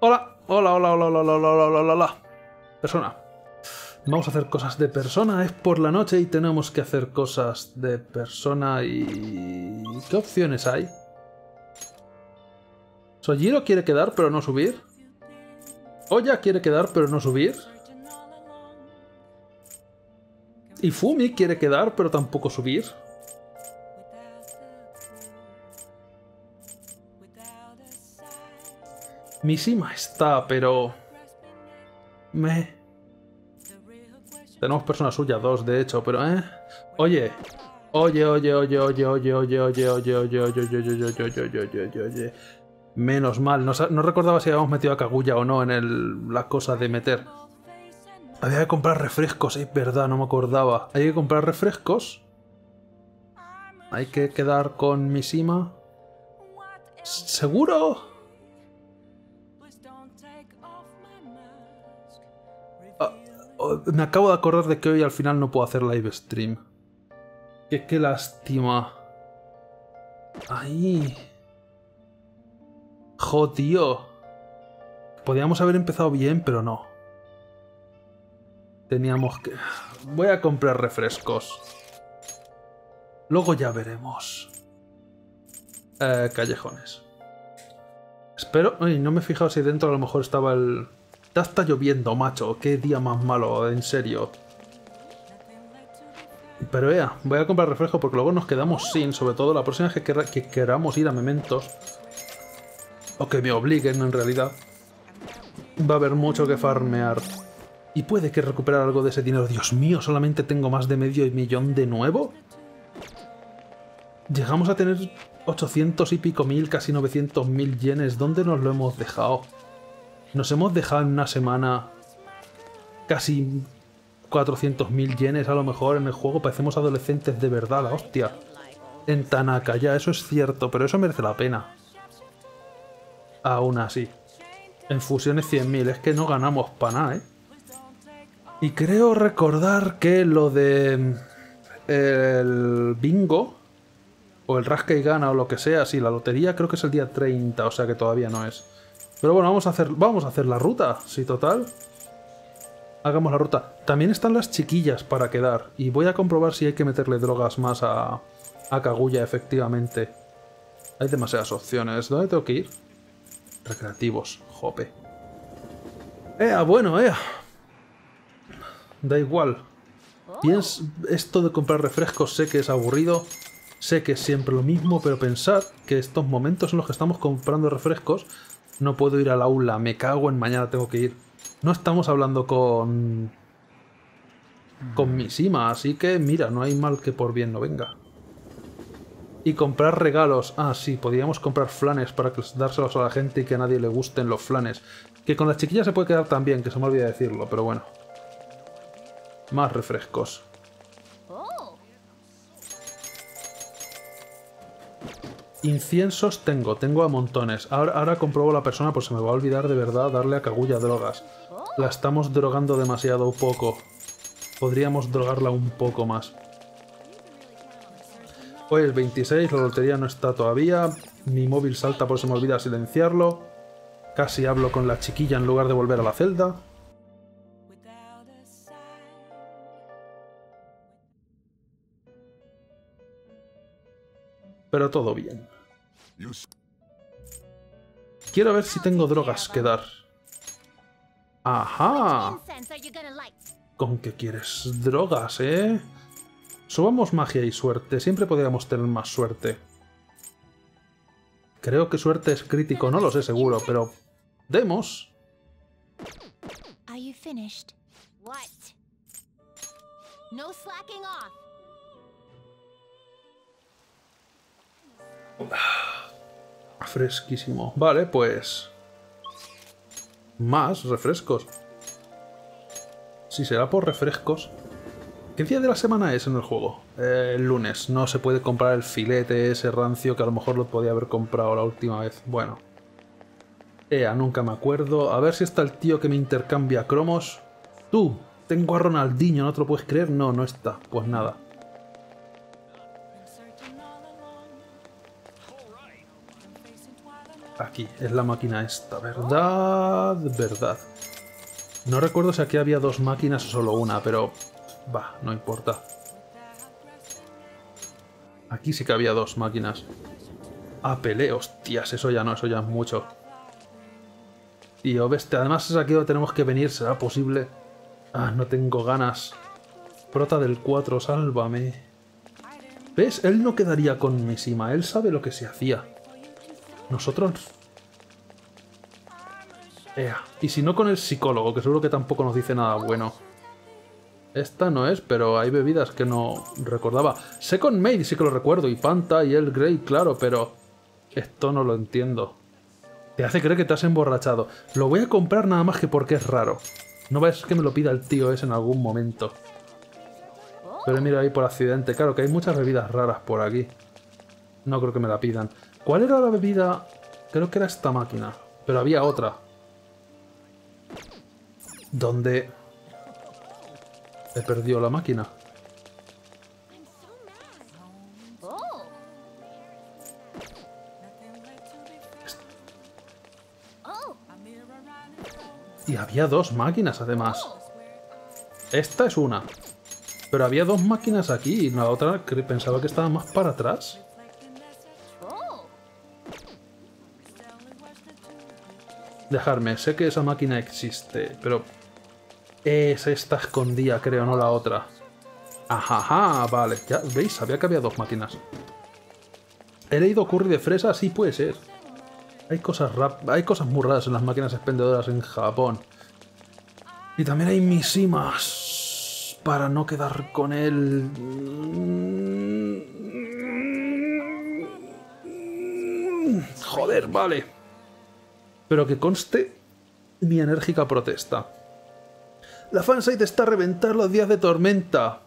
Hola, hola, hola, hola, hola, hola, hola, hola, hola, hola. Persona. Vamos a hacer cosas de persona, es por la noche y tenemos que hacer cosas de persona y... ¿Qué opciones hay? Sojiro quiere quedar pero no subir. Oya quiere quedar pero no subir. Y Fumi quiere quedar pero tampoco subir. Mishima está, pero... Tenemos personas suyas, dos de hecho, pero Oye. Oye, oye, oye, oye, oye, oye, oye, oye, oye, oye, oye, oye, oye, oye, oye, oye, oye. Menos mal, no recordaba si habíamos metido a Kaguya o no en la cosa de meter. Había que comprar refrescos, es verdad, no me acordaba. Hay que comprar refrescos. Hay que quedar con Mishima. ¿Seguro? Me acabo de acordar de que hoy al final no puedo hacer live stream. Qué lástima. Ay. Tío. Podíamos haber empezado bien, pero no. Teníamos que... Voy a comprar refrescos. Luego ya veremos. Callejones. Espero... Ay, no me he fijado si dentro a lo mejor estaba el... Ya está lloviendo, macho. Qué día más malo, en serio. Pero voy a comprar refresco porque luego nos quedamos sin. Sobre todo la próxima vez que queramos ir a Mementos. O que me obliguen, en realidad. Va a haber mucho que farmear. Y puede que recuperar algo de ese dinero. Dios mío, solamente tengo más de medio millón de nuevo. Llegamos a tener 800 y pico mil, casi 900.000 yenes. ¿Dónde nos lo hemos dejado? Nos hemos dejado en una semana casi 400.000 yenes a lo mejor en el juego. Parecemos adolescentes de verdad, la hostia. En Tanaka, ya, eso es cierto, pero eso merece la pena. Aún así. En fusiones 100.000, es que no ganamos para nada, ¿eh? Y creo recordar que lo de... el bingo... o el rasca y gana o lo que sea, sí, la lotería creo que es el día 30, o sea que todavía no es. Pero bueno, vamos a hacer la ruta, sí, total. Hagamos la ruta. También están las chiquillas para quedar, y voy a comprobar si hay que meterle drogas más a Kaguya, efectivamente. Hay demasiadas opciones. ¿Dónde tengo que ir? Recreativos, jope. Bueno, da igual. Esto de comprar refrescos sé que es aburrido. Sé que es siempre lo mismo, pero pensad que estos momentos en los que estamos comprando refrescos, no puedo ir al aula, me cago en mañana tengo que ir. No estamos hablando con Mishima, así que mira, no hay mal que por bien no venga. Y comprar regalos. Ah, sí, podríamos comprar flanes para dárselos a la gente y que a nadie le gusten los flanes. Que con las chiquillas se puede quedar también, que se me olvida decirlo, pero bueno. Más refrescos. Inciensos tengo a montones. Ahora compruebo la persona, pues se me va a olvidar de verdad darle a Kaguya drogas. La estamos drogando demasiado poco. Podríamos drogarla un poco más. Hoy es 26, la lotería no está todavía. Mi móvil salta por se me olvida silenciarlo. Casi hablo con la chiquilla en lugar de volver a la celda. Pero todo bien. Quiero ver si tengo drogas que dar. ¡Ajá! ¿Con qué quieres drogas, Subamos magia y suerte. Siempre podríamos tener más suerte. Creo que suerte es crítico, no lo sé seguro, pero... ¡demos! Fresquísimo. Vale, pues... más refrescos. Si será por refrescos... ¿Qué día de la semana es en el juego? El lunes. No se puede comprar el filete ese rancio que a lo mejor lo podía haber comprado la última vez. Bueno. Nunca me acuerdo. A ver si está el tío que me intercambia cromos. Tú, tengo a Ronaldinho, ¿no te lo puedes creer? No, no está. Pues nada. aquí, es la máquina esta, ¿verdad? Verdad. No recuerdo si aquí había dos máquinas o solo una, pero... va, no importa. Aquí sí que había dos máquinas. Ah, pelea, hostias, eso ya no, eso ya es mucho. Tío, bestia, además es aquí donde tenemos que venir, ¿será posible? Ah, no tengo ganas. Prota del 4, sálvame. ¿Ves? Él no quedaría con Mishima, él sabe lo que se hacía. Nosotros... Ea. Y si no con el psicólogo, que seguro que tampoco nos dice nada bueno. Esta no es, pero hay bebidas que no recordaba. Second Maid sí que lo recuerdo, y Panta y el Grey, claro, pero... esto no lo entiendo. Te hace creer que te has emborrachado. Lo voy a comprar nada más que porque es raro. No ves que me lo pida el tío ese en algún momento. Pero mira ahí por accidente. Claro que hay muchas bebidas raras por aquí. No creo que me la pidan. ¿Cuál era la bebida? Creo que era esta máquina. Pero había otra. ¿Dónde? He perdido la máquina. Y había dos máquinas además. Esta es una. Pero había dos máquinas aquí y la otra que pensaba que estaba más para atrás. Dejarme, sé que esa máquina existe, pero... es esta escondida, creo, no la otra. Ajaja, vale. Ya veis, sabía que había dos máquinas. He leído curry de fresa, sí puede ser. Hay cosas muy raras en las máquinas expendedoras en Japón. Y también hay Mishimas. Para no quedar con él... joder, vale. Pero que conste mi enérgica protesta. La fansite está a reventar los días de tormenta.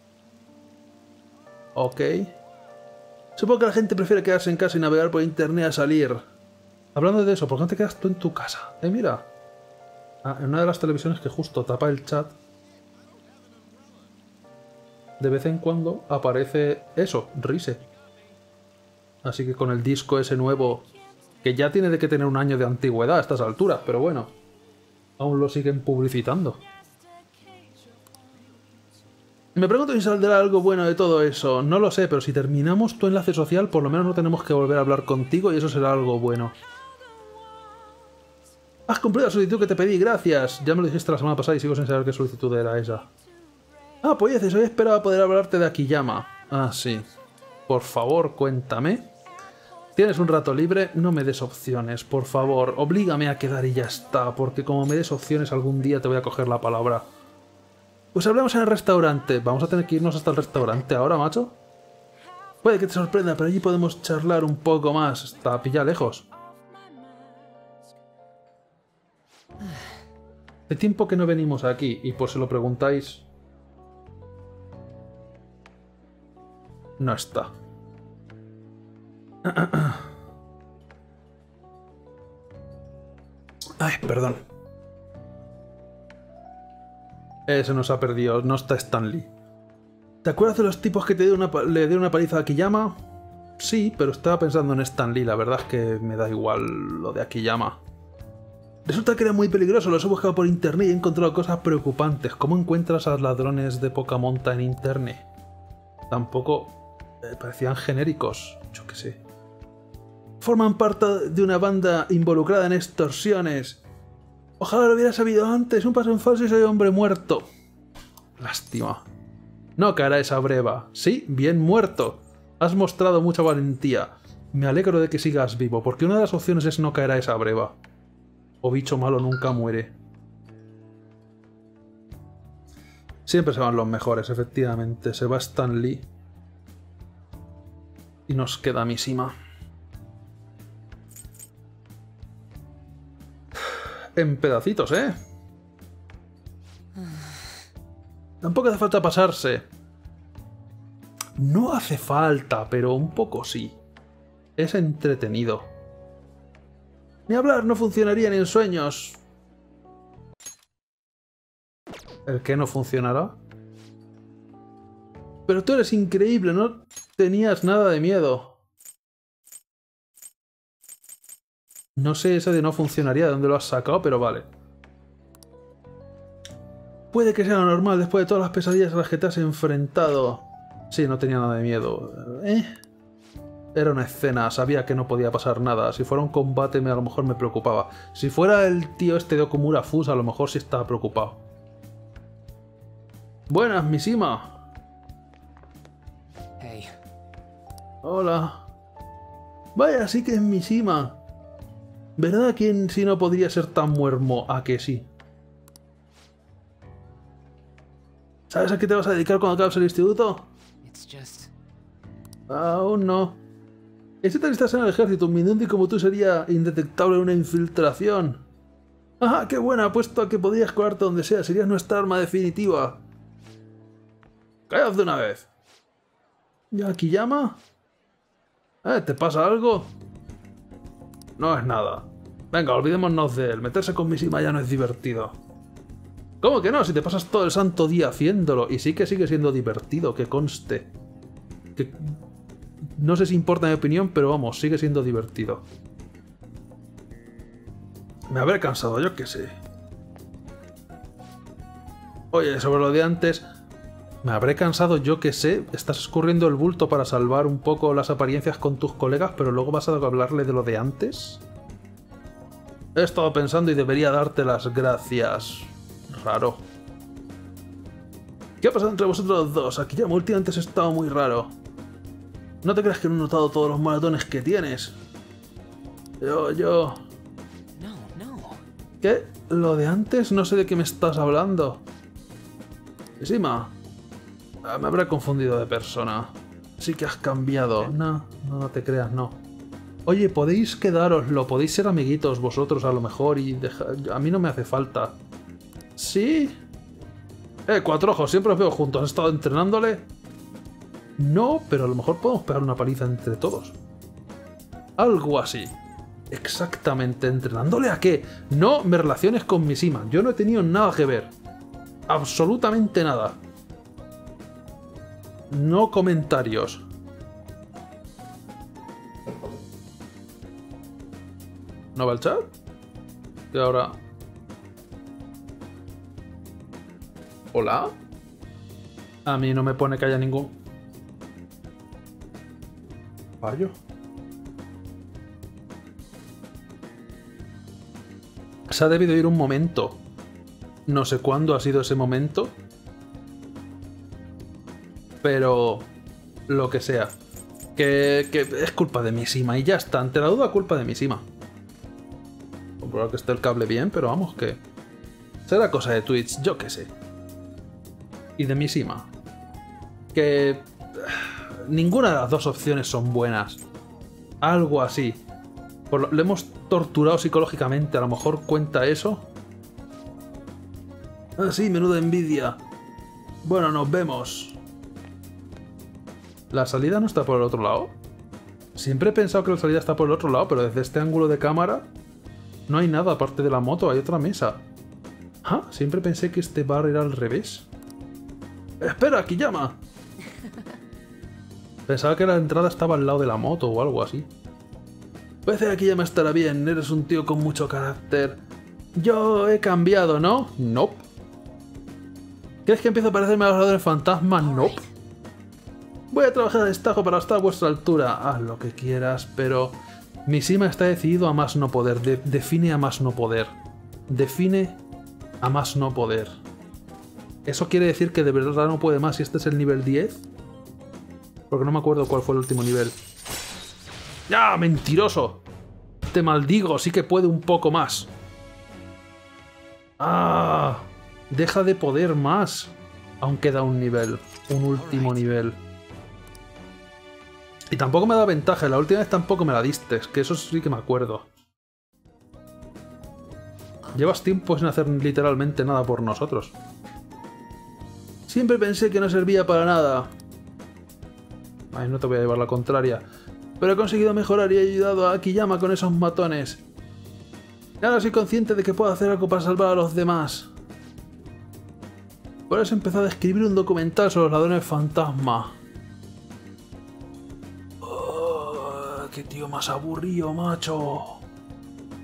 Ok. Supongo que la gente prefiere quedarse en casa y navegar por internet a salir. Hablando de eso, ¿por qué no te quedas tú en tu casa? Mira. Ah, en una de las televisiones que justo tapa el chat, de vez en cuando aparece eso, Rise. Así que con el disco ese nuevo, que ya tiene de que tener un año de antigüedad a estas alturas, pero bueno, aún lo siguen publicitando. Me pregunto si saldrá algo bueno de todo eso. No lo sé, pero si terminamos tu enlace social, por lo menos no tenemos que volver a hablar contigo y eso será algo bueno. Has cumplido la solicitud que te pedí, gracias. Ya me lo dijiste la semana pasada y sigo sin saber qué solicitud era esa. Ah, pues hoy esperaba poder hablarte de Akiyama. Ah, sí. Por favor, cuéntame. ¿Tienes un rato libre? No me des opciones, por favor. Oblígame a quedar y ya está, porque como me des opciones algún día te voy a coger la palabra. Pues hablamos en el restaurante. ¿Vamos a tener que irnos hasta el restaurante ahora, macho? Puede que te sorprenda, pero allí podemos charlar un poco más. Está pilla lejos. Hace tiempo que no venimos aquí, y por si lo preguntáis... no está. Ay, perdón. Se nos ha perdido, no está Stanley. ¿Te acuerdas de los tipos que le dieron una paliza a Akiyama? Sí, pero estaba pensando en Stanley, la verdad es que me da igual lo de Akiyama. Resulta que era muy peligroso, los he buscado por internet y he encontrado cosas preocupantes. ¿Cómo encuentras a los ladrones de poca monta en internet? Tampoco parecían genéricos, yo qué sé. Forman parte de una banda involucrada en extorsiones. Ojalá lo hubiera sabido antes, un paso en falso y soy hombre muerto. Lástima. No caerá esa breva. Sí, bien muerto. Has mostrado mucha valentía. Me alegro de que sigas vivo, porque una de las opciones es no caerá esa breva. O bicho malo nunca muere. Siempre se van los mejores, efectivamente. Se va Stan Lee. Y nos queda Mishima. En pedacitos, ¿eh? Tampoco hace falta pasarse. No hace falta, pero un poco sí. Es entretenido. Ni hablar no funcionaría ni en sueños. ¿El qué no funcionará? Pero tú eres increíble, no tenías nada de miedo. No sé ese de no funcionaría de dónde lo has sacado, pero vale. Puede que sea lo normal después de todas las pesadillas a las que te has enfrentado. Sí, no tenía nada de miedo. Era una escena, sabía que no podía pasar nada. Si fuera un combate a lo mejor me preocupaba. Si fuera el tío este de Okumura Fus, a lo mejor sí estaba preocupado. Buenas, Mishima. Hey. Hola. Vaya, sí que es Mishima. ¿Verdad que si no podría ser tan muermo? ¿A que sí? ¿Sabes a qué te vas a dedicar cuando acabes el instituto? Aún no. ¿Y si te alistas en el ejército? Un Mindundi como tú sería indetectable en una infiltración. ¡Ajá, qué buena! Apuesto a que podrías colarte donde sea. Serías nuestra arma definitiva. ¡Callad de una vez! ¿Ya Akiyama? ¿Te pasa algo? No es nada. Venga, olvidémonos de él. Meterse con Mishima ya no es divertido. ¿Cómo que no? Si te pasas todo el santo día haciéndolo. Y sí que sigue siendo divertido, que conste. Que... No sé si importa mi opinión, pero vamos, sigue siendo divertido. Me habré cansado, yo qué sé. Oye, sobre lo de antes... Me habré cansado, yo que sé. Estás escurriendo el bulto para salvar un poco las apariencias con tus colegas, pero luego vas a hablarle de lo de antes. He estado pensando y debería darte las gracias. Raro. ¿Qué ha pasado entre vosotros dos? Akiyama últimamente has estado muy raro. No te creas que no he notado todos los maratones que tienes. Yo... ¿Qué? ¿Lo de antes? No sé de qué me estás hablando. Mishima. Me habré confundido de persona. Sí que has cambiado. No te creas, no. Oye, podéis quedároslo, podéis ser amiguitos vosotros a lo mejor y a mí no me hace falta. ¿Sí? Cuatro ojos, siempre os veo juntos. ¿Has estado entrenándole? No, pero a lo mejor podemos pegar una paliza entre todos. Algo así. Exactamente. ¿Entrenándole a qué? No me relaciones con Mishima. Yo no he tenido nada que ver. Absolutamente nada. No comentarios. ¿No va el chat? Y ahora... ¿Hola? A mí no me pone que haya ningún... fallo. Se ha debido ir un momento. No sé cuándo ha sido ese momento. Pero... lo que sea. Que es culpa de Mishima y ya está. Ante la duda, culpa de Mishima. Comprobar que esté el cable bien, pero vamos que... será cosa de Twitch, yo qué sé. Y de Mishima. Que... ninguna de las dos opciones son buenas. Algo así. Le hemos torturado psicológicamente, a lo mejor cuenta eso. Ah, sí, menuda envidia. Bueno, nos vemos. ¿La salida no está por el otro lado? Siempre he pensado que la salida está por el otro lado, pero desde este ángulo de cámara no hay nada aparte de la moto, hay otra mesa. Ah, siempre pensé que este bar era al revés. ¡Espera, Akiyama! Pensaba que la entrada estaba al lado de la moto o algo así. Parece que Akiyama estará bien, eres un tío con mucho carácter. Yo he cambiado, ¿no? Nope. ¿Crees que empiezo a parecerme a los ladrones fantasmas? Nope. Voy a trabajar a destajo para estar a vuestra altura. Haz lo que quieras, pero... Mishima está decidido a más no poder. Define a más no poder. Define a más no poder. ¿Eso quiere decir que de verdad no puede más si este es el nivel 10? Porque no me acuerdo cuál fue el último nivel. ¡Ya, mentiroso! Te maldigo, sí que puede un poco más. ¡Ah! Deja de poder más. Aún queda un nivel. Un último nivel. Y tampoco me da ventaja. La última vez tampoco me la diste. Que eso sí que me acuerdo. Llevas tiempo sin hacer literalmente nada por nosotros. Siempre pensé que no servía para nada. Ay, no te voy a llevar la contraria. Pero he conseguido mejorar y he ayudado a Akiyama con esos matones. Y ahora soy consciente de que puedo hacer algo para salvar a los demás. Por eso he empezado a escribir un documental sobre los ladrones fantasma. Oh, qué tío más aburrido, macho.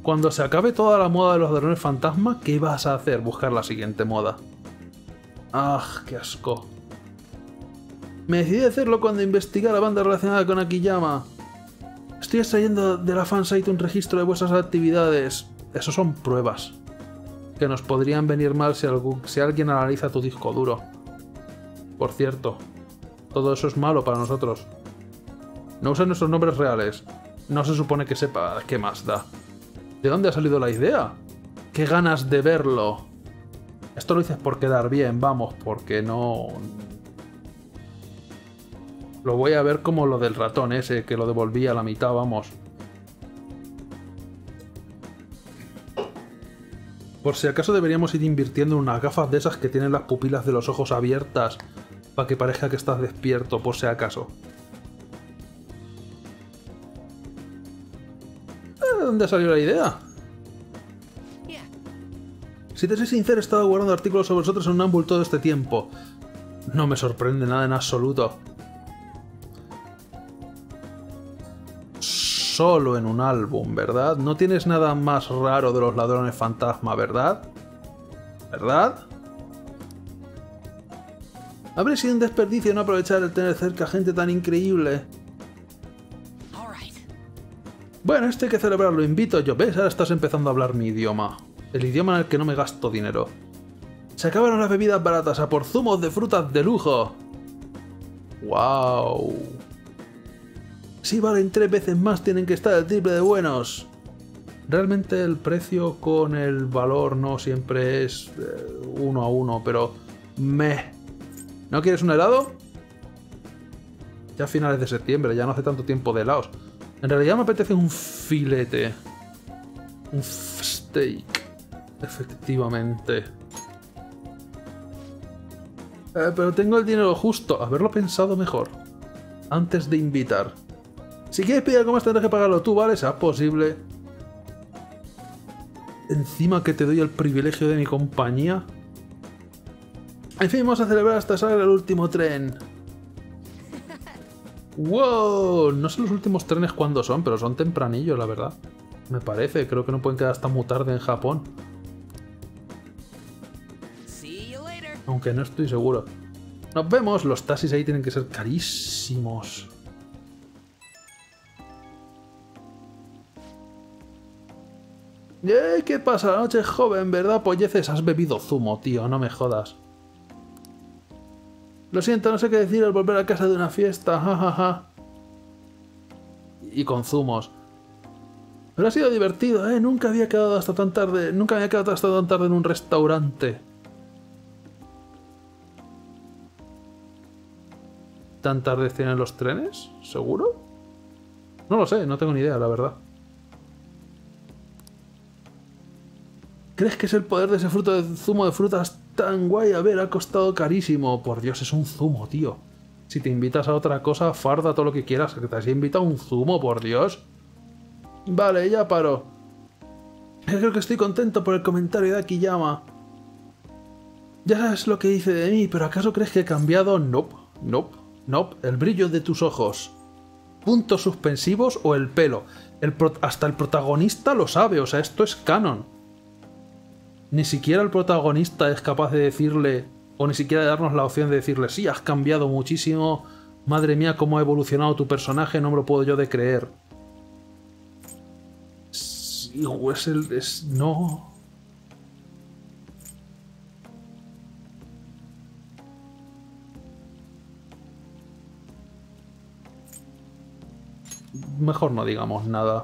Cuando se acabe toda la moda de los ladrones fantasma, ¿qué vas a hacer? Buscar la siguiente moda. ¡Ah, qué asco! Me decidí a hacerlo cuando investigué a la banda relacionada con Akiyama. Estoy extrayendo de la fansite un registro de vuestras actividades. Eso son pruebas. Que nos podrían venir mal si alguien analiza tu disco duro. Por cierto, todo eso es malo para nosotros. No usen nuestros nombres reales. No se supone que sepa qué más da. ¿De dónde ha salido la idea? ¡Qué ganas de verlo! Esto lo dices por quedar bien, vamos, porque no... Lo voy a ver como lo del ratón ese, que lo devolví a la mitad, vamos. Por si acaso deberíamos ir invirtiendo en unas gafas de esas que tienen las pupilas de los ojos abiertas, para que parezca que estás despierto, por si acaso. ¿De dónde salió la idea? Si te soy sincero, he estado guardando artículos sobre vosotros en un ámbul todo este tiempo. No me sorprende nada en absoluto. Solo en un álbum, ¿verdad? No tienes nada más raro de los ladrones fantasma, ¿verdad? ¿Verdad? Habría sido un desperdicio no aprovechar el tener cerca gente tan increíble. Bueno, esto hay que celebrarlo, invito yo. ¿Ves? Ahora estás empezando a hablar mi idioma. El idioma en el que no me gasto dinero. Se acabaron las bebidas baratas, a por zumos de frutas de lujo. ¡Wow! Si valen 3 veces más, tienen que estar el triple de buenos. Realmente el precio con el valor no siempre es 1 a 1, pero... ¿No quieres un helado? Ya a finales de septiembre, ya no hace tanto tiempo de helados. En realidad me apetece un filete. Un steak. Efectivamente. Pero tengo el dinero justo. Haberlo pensado mejor. Antes de invitar. Si quieres pedir algo más tendrás que pagarlo tú, ¿vale? Sea posible. Encima que te doy el privilegio de mi compañía. En fin, vamos a celebrar hasta salir el último tren. ¡Wow! No sé los últimos trenes cuándo son, pero son tempranillos, la verdad. Me parece, creo que no pueden quedar hasta muy tarde en Japón. Aunque no estoy seguro. Nos vemos, los taxis ahí tienen que ser carísimos. ¿Qué pasa? La noche es joven, ¿verdad? Polleces, has bebido zumo, tío, no me jodas. Lo siento, no sé qué decir al volver a casa de una fiesta, jajaja. Y con zumos. Pero ha sido divertido, ¿eh? Nunca había quedado hasta tan tarde. Nunca había quedado hasta tan tarde en un restaurante. ¿Tan tarde tienen los trenes? ¿Seguro? No lo sé, no tengo ni idea, la verdad. ¿Crees que es el poder de ese fruto de zumo de frutas tan guay? A ver, ha costado carísimo. Por Dios, es un zumo, tío. Si te invitas a otra cosa, farda todo lo que quieras. Que te has invitado a un zumo, por Dios. Vale, ya paro. Creo que estoy contento por el comentario de Akiyama. Ya sabes lo que dice de mí, pero ¿acaso crees que he cambiado? Nope, nope, nope. El brillo de tus ojos. Puntos suspensivos o el pelo. Hasta el protagonista lo sabe, o sea, esto es canon. Ni siquiera el protagonista es capaz de decirle, o ni siquiera de darnos la opción de decirle, sí, has cambiado muchísimo, madre mía, cómo ha evolucionado tu personaje, no me lo puedo yo de creer. Sí, no. Mejor no digamos nada.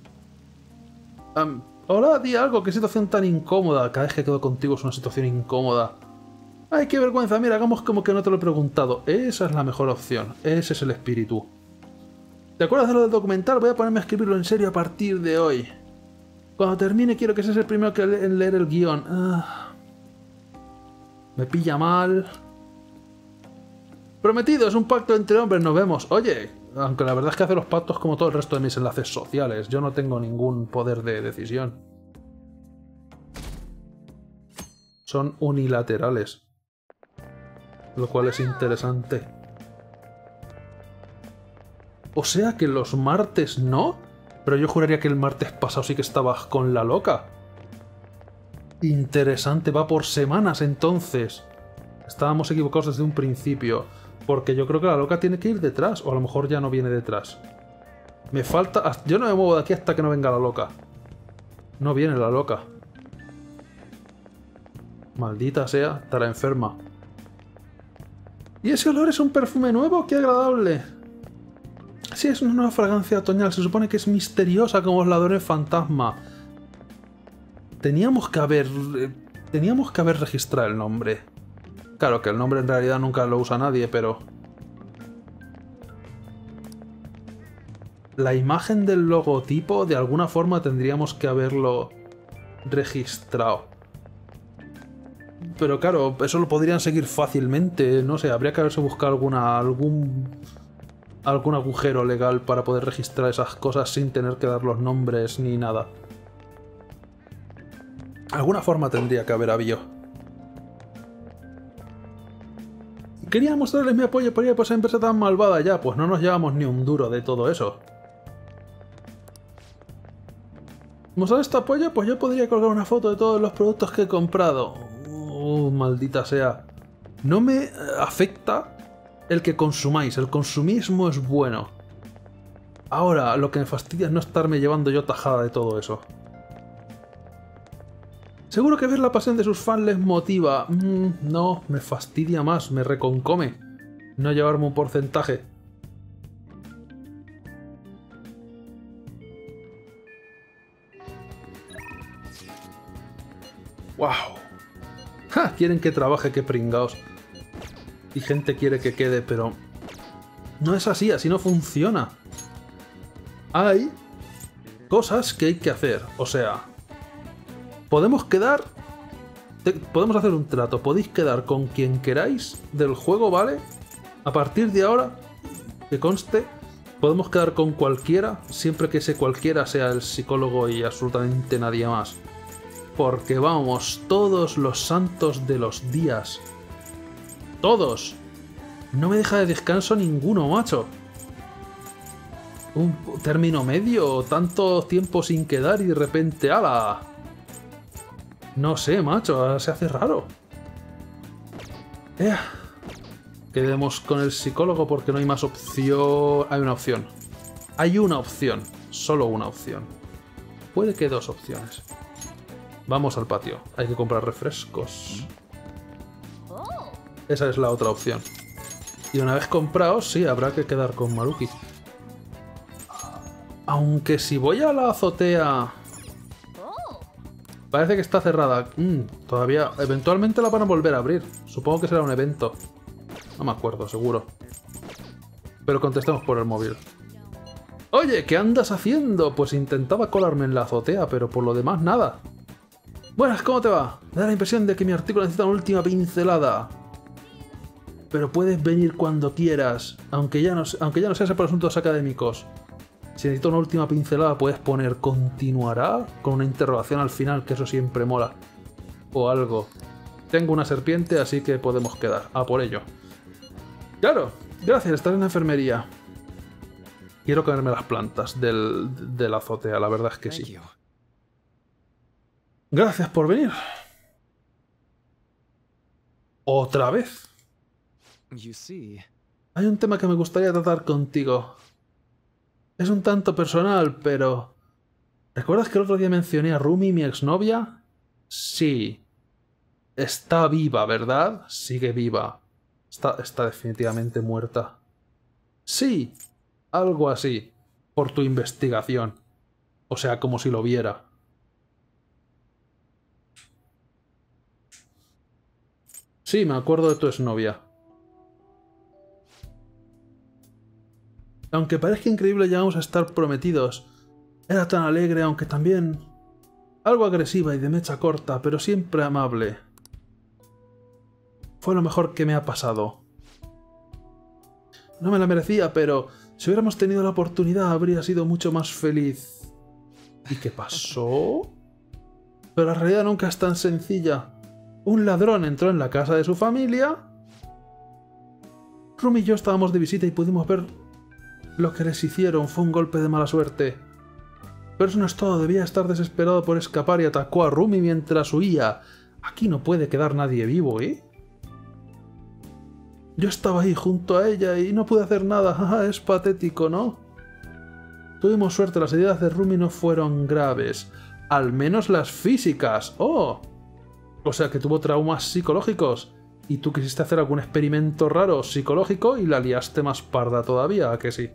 Hola, di algo, qué situación tan incómoda. Cada vez que quedo contigo es una situación incómoda. Ay, qué vergüenza, mira, hagamos como que no te lo he preguntado. Esa es la mejor opción, ese es el espíritu. ¿Te acuerdas de lo del documental? Voy a ponerme a escribirlo en serio a partir de hoy. Cuando termine quiero que seas el primero en leer el guión. Me pilla mal. Prometido, es un pacto entre hombres, nos vemos. Oye, aunque la verdad es que hace los pactos como todo el resto de mis enlaces sociales. Yo no tengo ningún poder de decisión. Son unilaterales. Lo cual es interesante. O sea que los martes no. Pero yo juraría que el martes pasado sí que estabas con la loca. Interesante, va por semanas entonces. Estábamos equivocados desde un principio. Porque yo creo que la loca tiene que ir detrás. O a lo mejor ya no viene detrás. Me falta... Yo no me muevo de aquí hasta que no venga la loca. No viene la loca. Maldita sea, estará enferma. ¿Y ese olor es un perfume nuevo? ¡Qué agradable! Sí, es una nueva fragancia otoñal. Se supone que es misteriosa como los ladrones fantasma. Teníamos que haber registrado el nombre. Claro que el nombre en realidad nunca lo usa nadie, pero... La imagen del logotipo, de alguna forma tendríamos que haberlo registrado. Pero claro, eso lo podrían seguir fácilmente. No sé, habría que haberse buscado algún agujero legal para poder registrar esas cosas sin tener que dar los nombres ni nada. Alguna forma tendría que haber habido. Quería mostrarles mi apoyo por ir por esa empresa tan malvada ya, pues no nos llevamos ni un duro de todo eso. ¿Mostrar este apoyo? Pues yo podría colgar una foto de todos los productos que he comprado. Maldita sea. No me afecta el que consumáis, el consumismo es bueno. Ahora, lo que me fastidia es no estarme llevando yo tajada de todo eso. Seguro que ver la pasión de sus fans les motiva. No, me fastidia más, me reconcome. No llevarme un porcentaje. ¡Wow! ¡Ja! Quieren que trabaje, que pringaos. Y gente quiere que quede, pero... No es así, así no funciona. Hay cosas que hay que hacer, o sea... Podemos quedar... Podemos hacer un trato, podéis quedar con quien queráis del juego, ¿vale? A partir de ahora, que conste, podemos quedar con cualquiera, siempre que ese cualquiera sea el psicólogo y absolutamente nadie más. Porque vamos, todos los santos de los días. ¡Todos! No me deja de descanso ninguno, macho. Un término medio, tanto tiempo sin quedar y de repente ¡ala! No sé, macho, se hace raro. Quedemos con el psicólogo porque no hay más opción. Hay una opción. Hay una opción. Solo una opción. Puede que dos opciones. Vamos al patio. Hay que comprar refrescos. Esa es la otra opción. Y una vez comprados, sí, habrá que quedar con Maruki. Aunque si voy a la azotea... Parece que está cerrada. Todavía... Eventualmente la van a volver a abrir. Supongo que será un evento. No me acuerdo, seguro. Pero contestemos por el móvil. Oye, ¿qué andas haciendo? Pues intentaba colarme en la azotea, pero por lo demás nada. Buenas, ¿cómo te va? Me da la impresión de que mi artículo necesita una última pincelada. Pero puedes venir cuando quieras, aunque ya no sea por asuntos académicos. Si necesito una última pincelada, puedes poner ¿continuará? Con una interrogación al final, que eso siempre mola. O algo. Tengo una serpiente, así que podemos quedar. A por ello. Claro, gracias, estás en la enfermería. Quiero comerme las plantas de la azotea, la verdad es que sí. Gracias por venir. ¿Otra vez? Hay un tema que me gustaría tratar contigo. Es un tanto personal, pero... ¿Recuerdas que el otro día mencioné a Rumi, mi exnovia? Sí. Está viva, ¿verdad? Sigue viva. Está definitivamente muerta. Sí. Algo así. Por tu investigación. O sea, como si lo viera. Sí, me acuerdo de tu exnovia. Aunque parezca increíble, llegamos a estar prometidos. Era tan alegre, aunque también... algo agresiva y de mecha corta, pero siempre amable. Fue lo mejor que me ha pasado. No me la merecía, pero si hubiéramos tenido la oportunidad habría sido mucho más feliz. ¿Y qué pasó? Pero la realidad nunca es tan sencilla. Un ladrón entró en la casa de su familia. Rumi y yo estábamos de visita y pudimos ver lo que les hicieron. Fue un golpe de mala suerte. Pero eso no es todo, debía estar desesperado por escapar y atacó a Rumi mientras huía. Aquí no puede quedar nadie vivo, ¿eh? Yo estaba ahí junto a ella y no pude hacer nada. Es patético, ¿no? Tuvimos suerte, las heridas de Rumi no fueron graves. Al menos las físicas. ¡Oh! O sea que tuvo traumas psicológicos. Y tú quisiste hacer algún experimento raro psicológico y la liaste más parda todavía, ¿a que sí?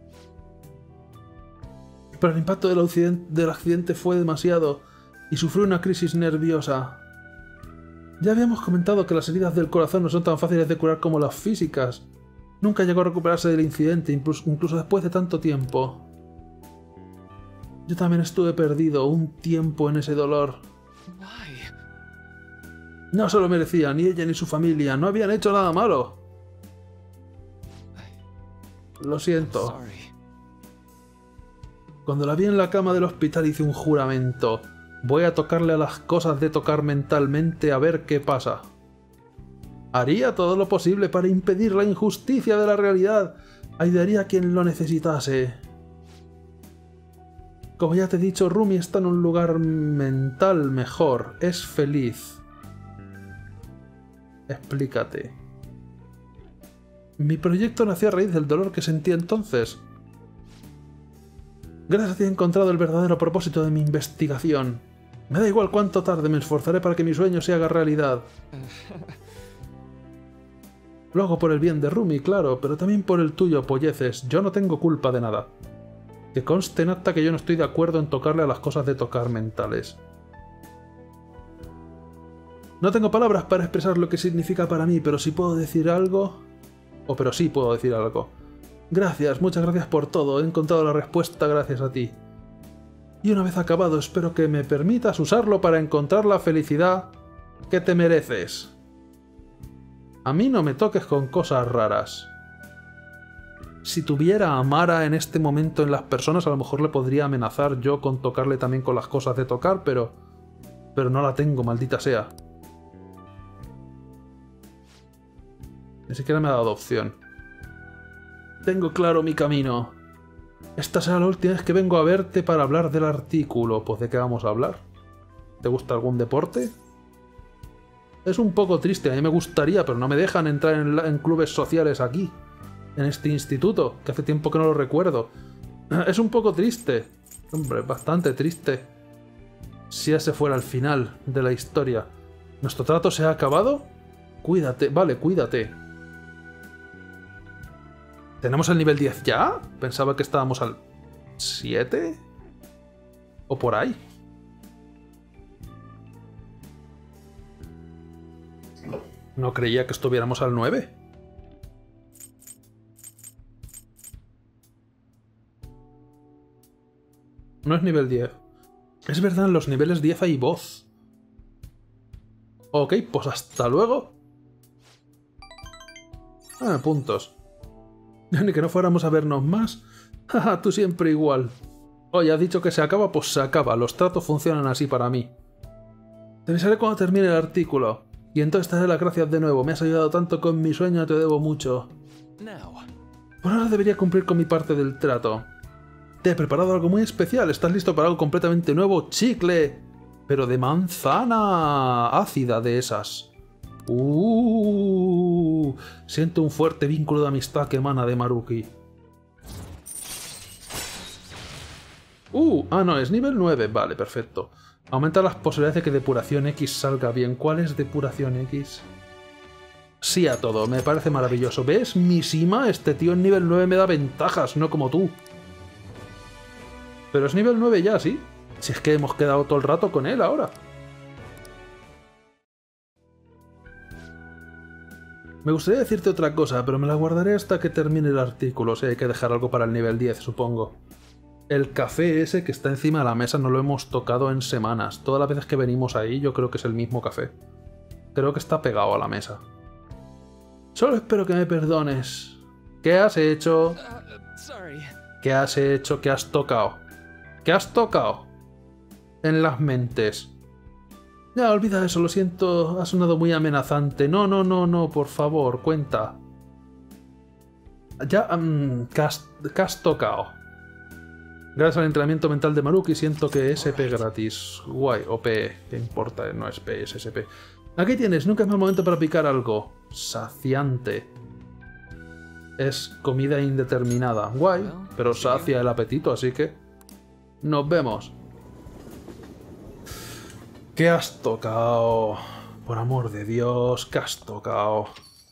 Pero el impacto del accidente fue demasiado y sufrió una crisis nerviosa. Ya habíamos comentado que las heridas del corazón no son tan fáciles de curar como las físicas. Nunca llegó a recuperarse del incidente, incluso después de tanto tiempo. Yo también estuve perdido un tiempo en ese dolor. No se lo merecía, ni ella ni su familia. No habían hecho nada malo. Lo siento. Cuando la vi en la cama del hospital hice un juramento. Voy a tocarle a las cosas de tocar mentalmente a ver qué pasa. Haría todo lo posible para impedir la injusticia de la realidad. Ayudaría a quien lo necesitase. Como ya te he dicho, Rumi está en un lugar mental mejor. Es feliz. Explícate. Mi proyecto nació a raíz del dolor que sentí entonces. Gracias a ti he encontrado el verdadero propósito de mi investigación. Me da igual cuánto tarde, me esforzaré para que mi sueño se haga realidad. Lo hago por el bien de Rumi, claro, pero también por el tuyo, polleces. Yo no tengo culpa de nada. Que conste en acta que yo no estoy de acuerdo en tocarle a las cosas de tocar mentales. No tengo palabras para expresar lo que significa para mí, pero si puedo decir algo... pero sí puedo decir algo. Gracias, muchas gracias por todo. He encontrado la respuesta gracias a ti. Y una vez acabado, espero que me permitas usarlo para encontrar la felicidad que te mereces. A mí no me toques con cosas raras. Si tuviera a Mara en este momento en las personas, a lo mejor le podría amenazar yo con tocarle también con las cosas de tocar, pero no la tengo, maldita sea. Ni siquiera me ha dado opción. Tengo claro mi camino. Esta será la última vez que vengo a verte para hablar del artículo. Pues ¿de qué vamos a hablar? ¿Te gusta algún deporte? Es un poco triste, a mí me gustaría, pero no me dejan entrar en clubes sociales aquí, en este instituto, que hace tiempo que no lo recuerdo. Es un poco triste. Hombre, bastante triste. Si ese fuera el final de la historia. ¿Nuestro trato se ha acabado? Cuídate, vale, cuídate. ¿Tenemos el nivel 10 ya? Pensaba que estábamos al 7. ¿O por ahí? No creía que estuviéramos al 9. No es nivel 10. Es verdad, en los niveles 10 hay voz. Ok, pues hasta luego. Puntos. Ni que no fuéramos a vernos más. Jaja, tú siempre igual. Oye, has dicho que se acaba, pues se acaba. Los tratos funcionan así para mí. Te avisaré cuando termine el artículo. Y entonces te daré las gracias de nuevo. Me has ayudado tanto con mi sueño, te debo mucho. Por ahora debería cumplir con mi parte del trato. Te he preparado algo muy especial. ¿Estás listo para algo completamente nuevo? ¡Chicle! Pero de manzana ácida de esas. Siento un fuerte vínculo de amistad que emana de Maruki. No, es nivel 9. Vale, perfecto. Aumenta las posibilidades de que Depuración X salga bien. ¿Cuál es Depuración X? Sí a todo, me parece maravilloso. ¿Ves, Mishima? Este tío en nivel 9 me da ventajas, no como tú. Pero es nivel 9 ya, ¿sí? Si es que hemos quedado todo el rato con él ahora. Me gustaría decirte otra cosa, pero me la guardaré hasta que termine el artículo. O sea, hay que dejar algo para el nivel 10, supongo. El café ese que está encima de la mesa no lo hemos tocado en semanas. Todas las veces que venimos ahí yo creo que es el mismo café. Creo que está pegado a la mesa. Solo espero que me perdones. ¿Qué has hecho? ¿Qué has hecho? ¿Qué has tocado? ¿Qué has tocado? En las mentes. Ya, olvida eso, lo siento, ha sonado muy amenazante. No, por favor, cuenta. Ya, ¿qué has tocado? Gracias al entrenamiento mental de Maruki siento que SP gratis. Guay, o P, ¿qué importa? No es P, es SP. Aquí tienes, nunca es mal momento para picar algo. Saciante. Es comida indeterminada. Guay, pero sacia el apetito, así que... Nos vemos. ¿Qué has tocado? Por amor de Dios, ¿qué has tocado?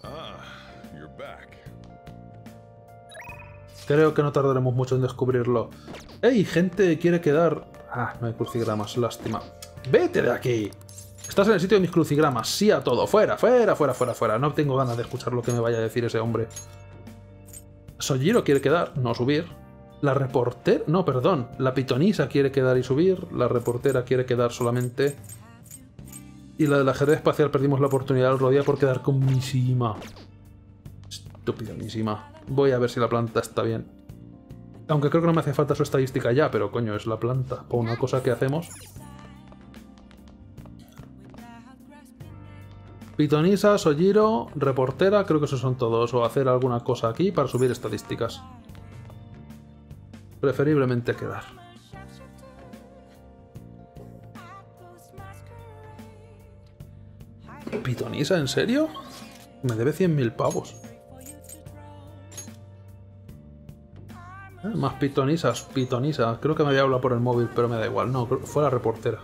Creo que no tardaremos mucho en descubrirlo. ¡Ey, gente quiere quedar! Ah, no hay crucigramas, lástima. ¡Vete de aquí! Estás en el sitio de mis crucigramas, sí a todo. ¡Fuera, fuera, fuera, fuera, fuera! No tengo ganas de escuchar lo que me vaya a decir ese hombre. Sojiro quiere quedar, no subir. La reportera... No, perdón. La pitonisa quiere quedar y subir. La reportera quiere quedar solamente. Y la del ajedrez espacial perdimos la oportunidad al rodea por quedar con Mishima. Estúpida Mishima. Voy a ver si la planta está bien. Aunque creo que no me hace falta su estadística ya, pero coño, es la planta. Por una cosa que hacemos. Pitonisa, Sojiro, reportera, creo que esos son todos. O hacer alguna cosa aquí para subir estadísticas. Preferiblemente quedar. ¿Pitonisa? ¿En serio? Me debe 100.000 pavos. Más pitonisas, pitonisa. Creo que me había hablado por el móvil, pero me da igual. No, fue la reportera.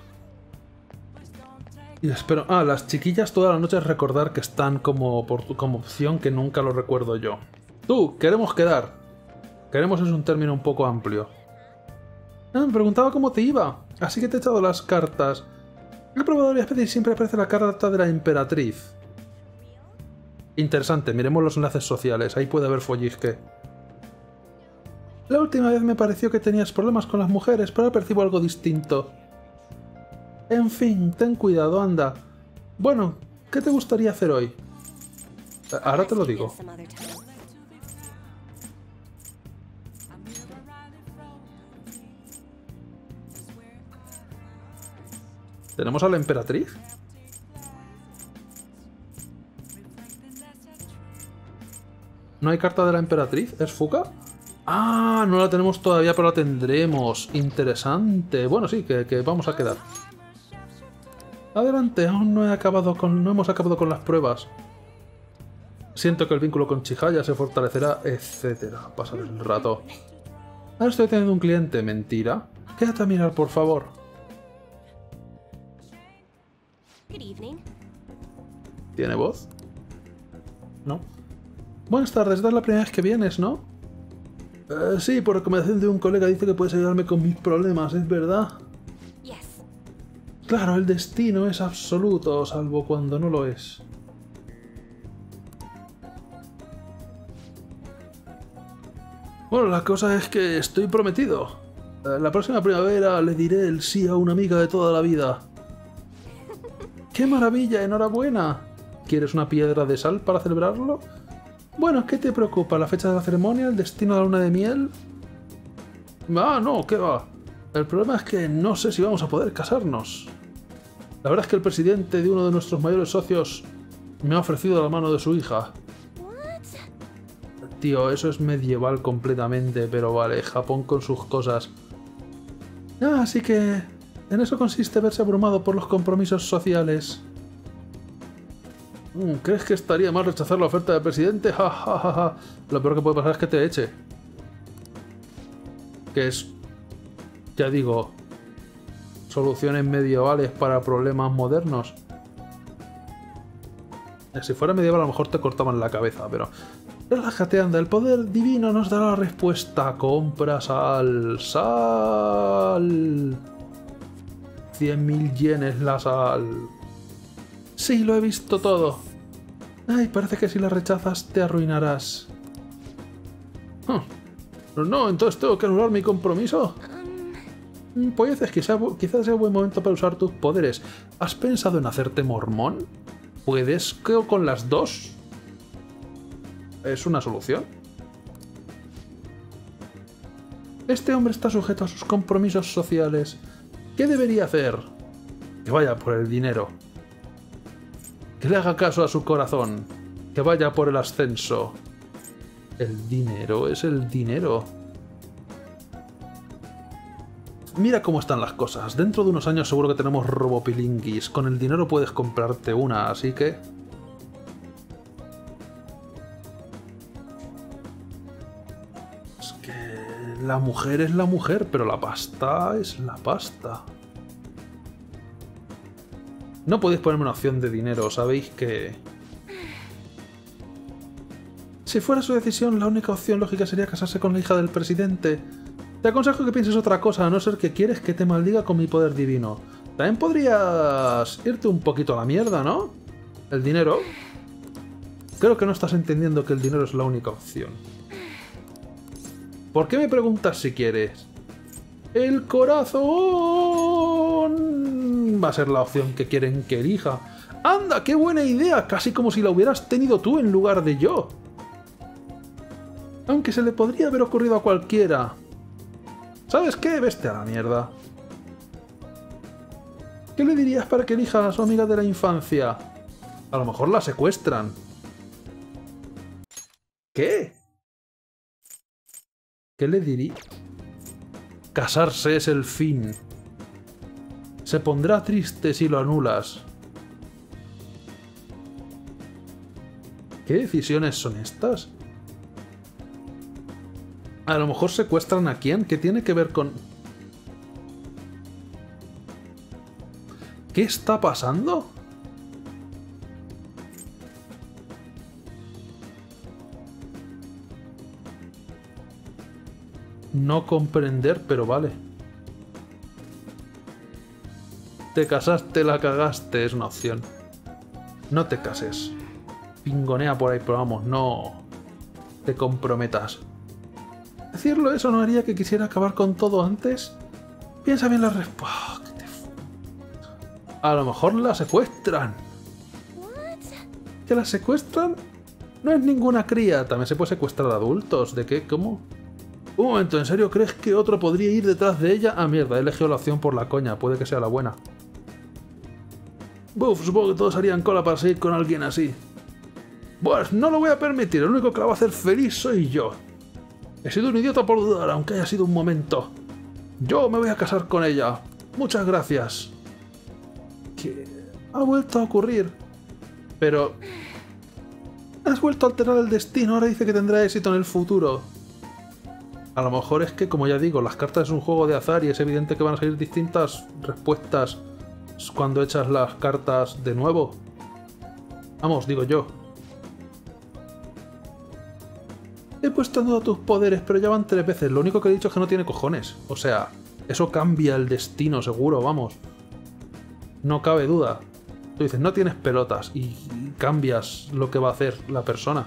Y espero... Ah, las chiquillas todas las noches recordar que están como opción, que nunca lo recuerdo yo. Tú, queremos quedar. Queremos es un término un poco amplio. Ah, me preguntaba cómo te iba. Así que te he echado las cartas. He probado varias veces y siempre aparece la carta de la emperatriz. Interesante, miremos los enlaces sociales. Ahí puede haber follisque. La última vez me pareció que tenías problemas con las mujeres, pero ahora percibo algo distinto. En fin, ten cuidado, anda. Bueno, ¿qué te gustaría hacer hoy? Ahora te lo digo. ¿Tenemos a la emperatriz? ¿No hay carta de la emperatriz? ¿Es Fuka? Ah, no la tenemos todavía, pero la tendremos. Interesante. Bueno, sí, que vamos a quedar. Adelante, aún no hemos acabado con las pruebas. Siento que el vínculo con Chihaya se fortalecerá, etcétera. Pasar el rato. Ahora estoy teniendo un cliente. ¿Mentira? Quédate a mirar, por favor. ¿Tiene voz? No. Buenas tardes, esta es la primera vez que vienes, ¿no? Sí, por recomendación de un colega dice que puedes ayudarme con mis problemas, ¿es verdad? Claro, el destino es absoluto, salvo cuando no lo es. Bueno, la cosa es que estoy prometido. La próxima primavera le diré el sí a una amiga de toda la vida. ¡Qué maravilla! ¡Enhorabuena! ¿Quieres una piedra de sal para celebrarlo? Bueno, ¿qué te preocupa? ¿La fecha de la ceremonia? ¿El destino de la luna de miel? Ah, no, ¿qué va? El problema es que no sé si vamos a poder casarnos. La verdad es que el presidente de uno de nuestros mayores socios me ha ofrecido la mano de su hija. Tío, eso es medieval completamente, pero vale, Japón con sus cosas. Ah, así que... en eso consiste verse abrumado por los compromisos sociales. ¿Crees que estaría mal rechazar la oferta del presidente? Ja, ja, ja, ja. Lo peor que puede pasar es que te eche. Que es... ya digo... soluciones medievales para problemas modernos. Si fuera medieval a lo mejor te cortaban la cabeza, pero... relájate, anda, el poder divino nos dará la respuesta. Compra sal... ¡Sal! 100.000 yenes la sal. Sí, lo he visto todo. Ay, parece que si la rechazas te arruinarás. No, entonces tengo que anular mi compromiso. Pues quizás sea un buen momento para usar tus poderes. ¿Has pensado en hacerte mormón? ¿Puedes con las dos? ¿Es una solución? Este hombre está sujeto a sus compromisos sociales. ¿Qué debería hacer? Que vaya por el dinero. Que le haga caso a su corazón. Que vaya por el ascenso. El dinero es el dinero. mira cómo están las cosas. Dentro de unos años seguro que tenemos robopilinguis. Con el dinero puedes comprarte una, así que... Es que la mujer es la mujer, pero la pasta es la pasta. No podéis ponerme una opción de dinero, sabéis que... Si fuera su decisión, la única opción lógica sería casarse con la hija del presidente. Te aconsejo que pienses otra cosa, a no ser que quieres que te maldiga con mi poder divino. También podrías irte un poquito a la mierda, ¿no? ¿El dinero? Creo que no estás entendiendo que el dinero es la única opción. ¿Por qué me preguntas si quieres? ¡El corazón! Va a ser la opción que quieren que elija. ¡Anda, qué buena idea! Casi como si la hubieras tenido tú en lugar de yo. Aunque se le podría haber ocurrido a cualquiera. ¿Sabes qué? Vete a la mierda. ¿Qué le dirías para que elija a su amiga de la infancia? A lo mejor la secuestran. ¿Qué? ¿Qué le diría? Casarse es el fin. Se pondrá triste si lo anulas. ¿Qué decisiones son estas? A lo mejor secuestran a quién. ¿Qué tiene que ver con...? ¿Qué está pasando? No comprender, pero vale. Te casaste, la cagaste, es una opción. No te cases. Pingonea por ahí, pero vamos, no te comprometas. ¿Decirlo eso no haría que quisiera acabar con todo antes? Piensa bien la respuesta. A lo mejor la secuestran. ¿Que la secuestran? No es ninguna cría. También se puede secuestrar a adultos. ¿De qué? ¿Cómo? Un momento, ¿en serio crees que otro podría ir detrás de ella? Ah, mierda, he elegido la opción por la coña. Puede que sea la buena. Buf, supongo que todos harían cola para seguir con alguien así. Pues no lo voy a permitir. El único que la va a hacer feliz soy yo. He sido un idiota por dudar, aunque haya sido un momento. Yo me voy a casar con ella. Muchas gracias. ¿Qué ha vuelto a ocurrir? Pero... has vuelto a alterar el destino. Ahora dice que tendrá éxito en el futuro. A lo mejor es que, como ya digo, las cartas es un juego de azar y es evidente que van a salir distintas respuestas cuando echas las cartas de nuevo. Vamos, digo yo. He puesto en duda tus poderes, pero ya van 3 veces. Lo único que he dicho es que no tiene cojones. O sea, eso cambia el destino, seguro, vamos. No cabe duda. Tú dices, no tienes pelotas y cambias lo que va a hacer la persona.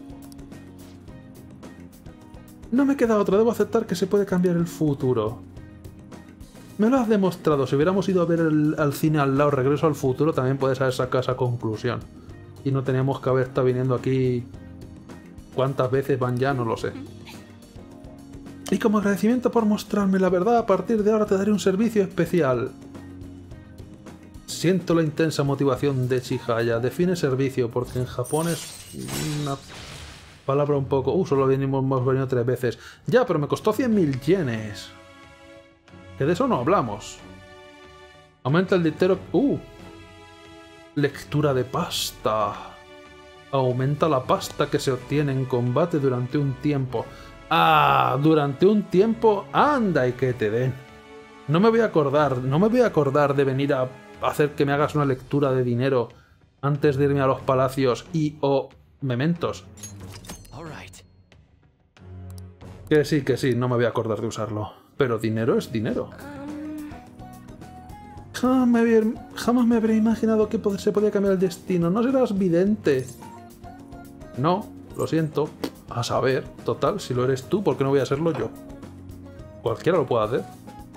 No me queda otra, debo aceptar que se puede cambiar el futuro. Me lo has demostrado. Si hubiéramos ido a ver al cine al lado Regreso al Futuro, también puedes haber sacado esa conclusión. Y no teníamos que haber estado viniendo aquí... ¿Cuántas veces van ya? No lo sé. Y como agradecimiento por mostrarme la verdad, a partir de ahora te daré un servicio especial. Siento la intensa motivación de Chihaya. Define servicio, porque en Japón es una palabra un poco... solo hemos venido 3 veces. Ya, pero me costó 100.000 yenes. Que de eso no hablamos. Aumenta el dinero... lectura de pasta. Aumenta la pasta que se obtiene en combate durante un tiempo. ¡Ah! Durante un tiempo. ¡Anda y que te den! No me voy a acordar de venir a hacer que me hagas una lectura de dinero antes de irme a los palacios y o mementos. Que sí, no me voy a acordar de usarlo. Pero dinero es dinero. Jamás me habría imaginado que se podía cambiar el destino. No serás vidente. No, lo siento. A saber, total, si lo eres tú, ¿por qué no voy a serlo yo? Cualquiera lo puede hacer.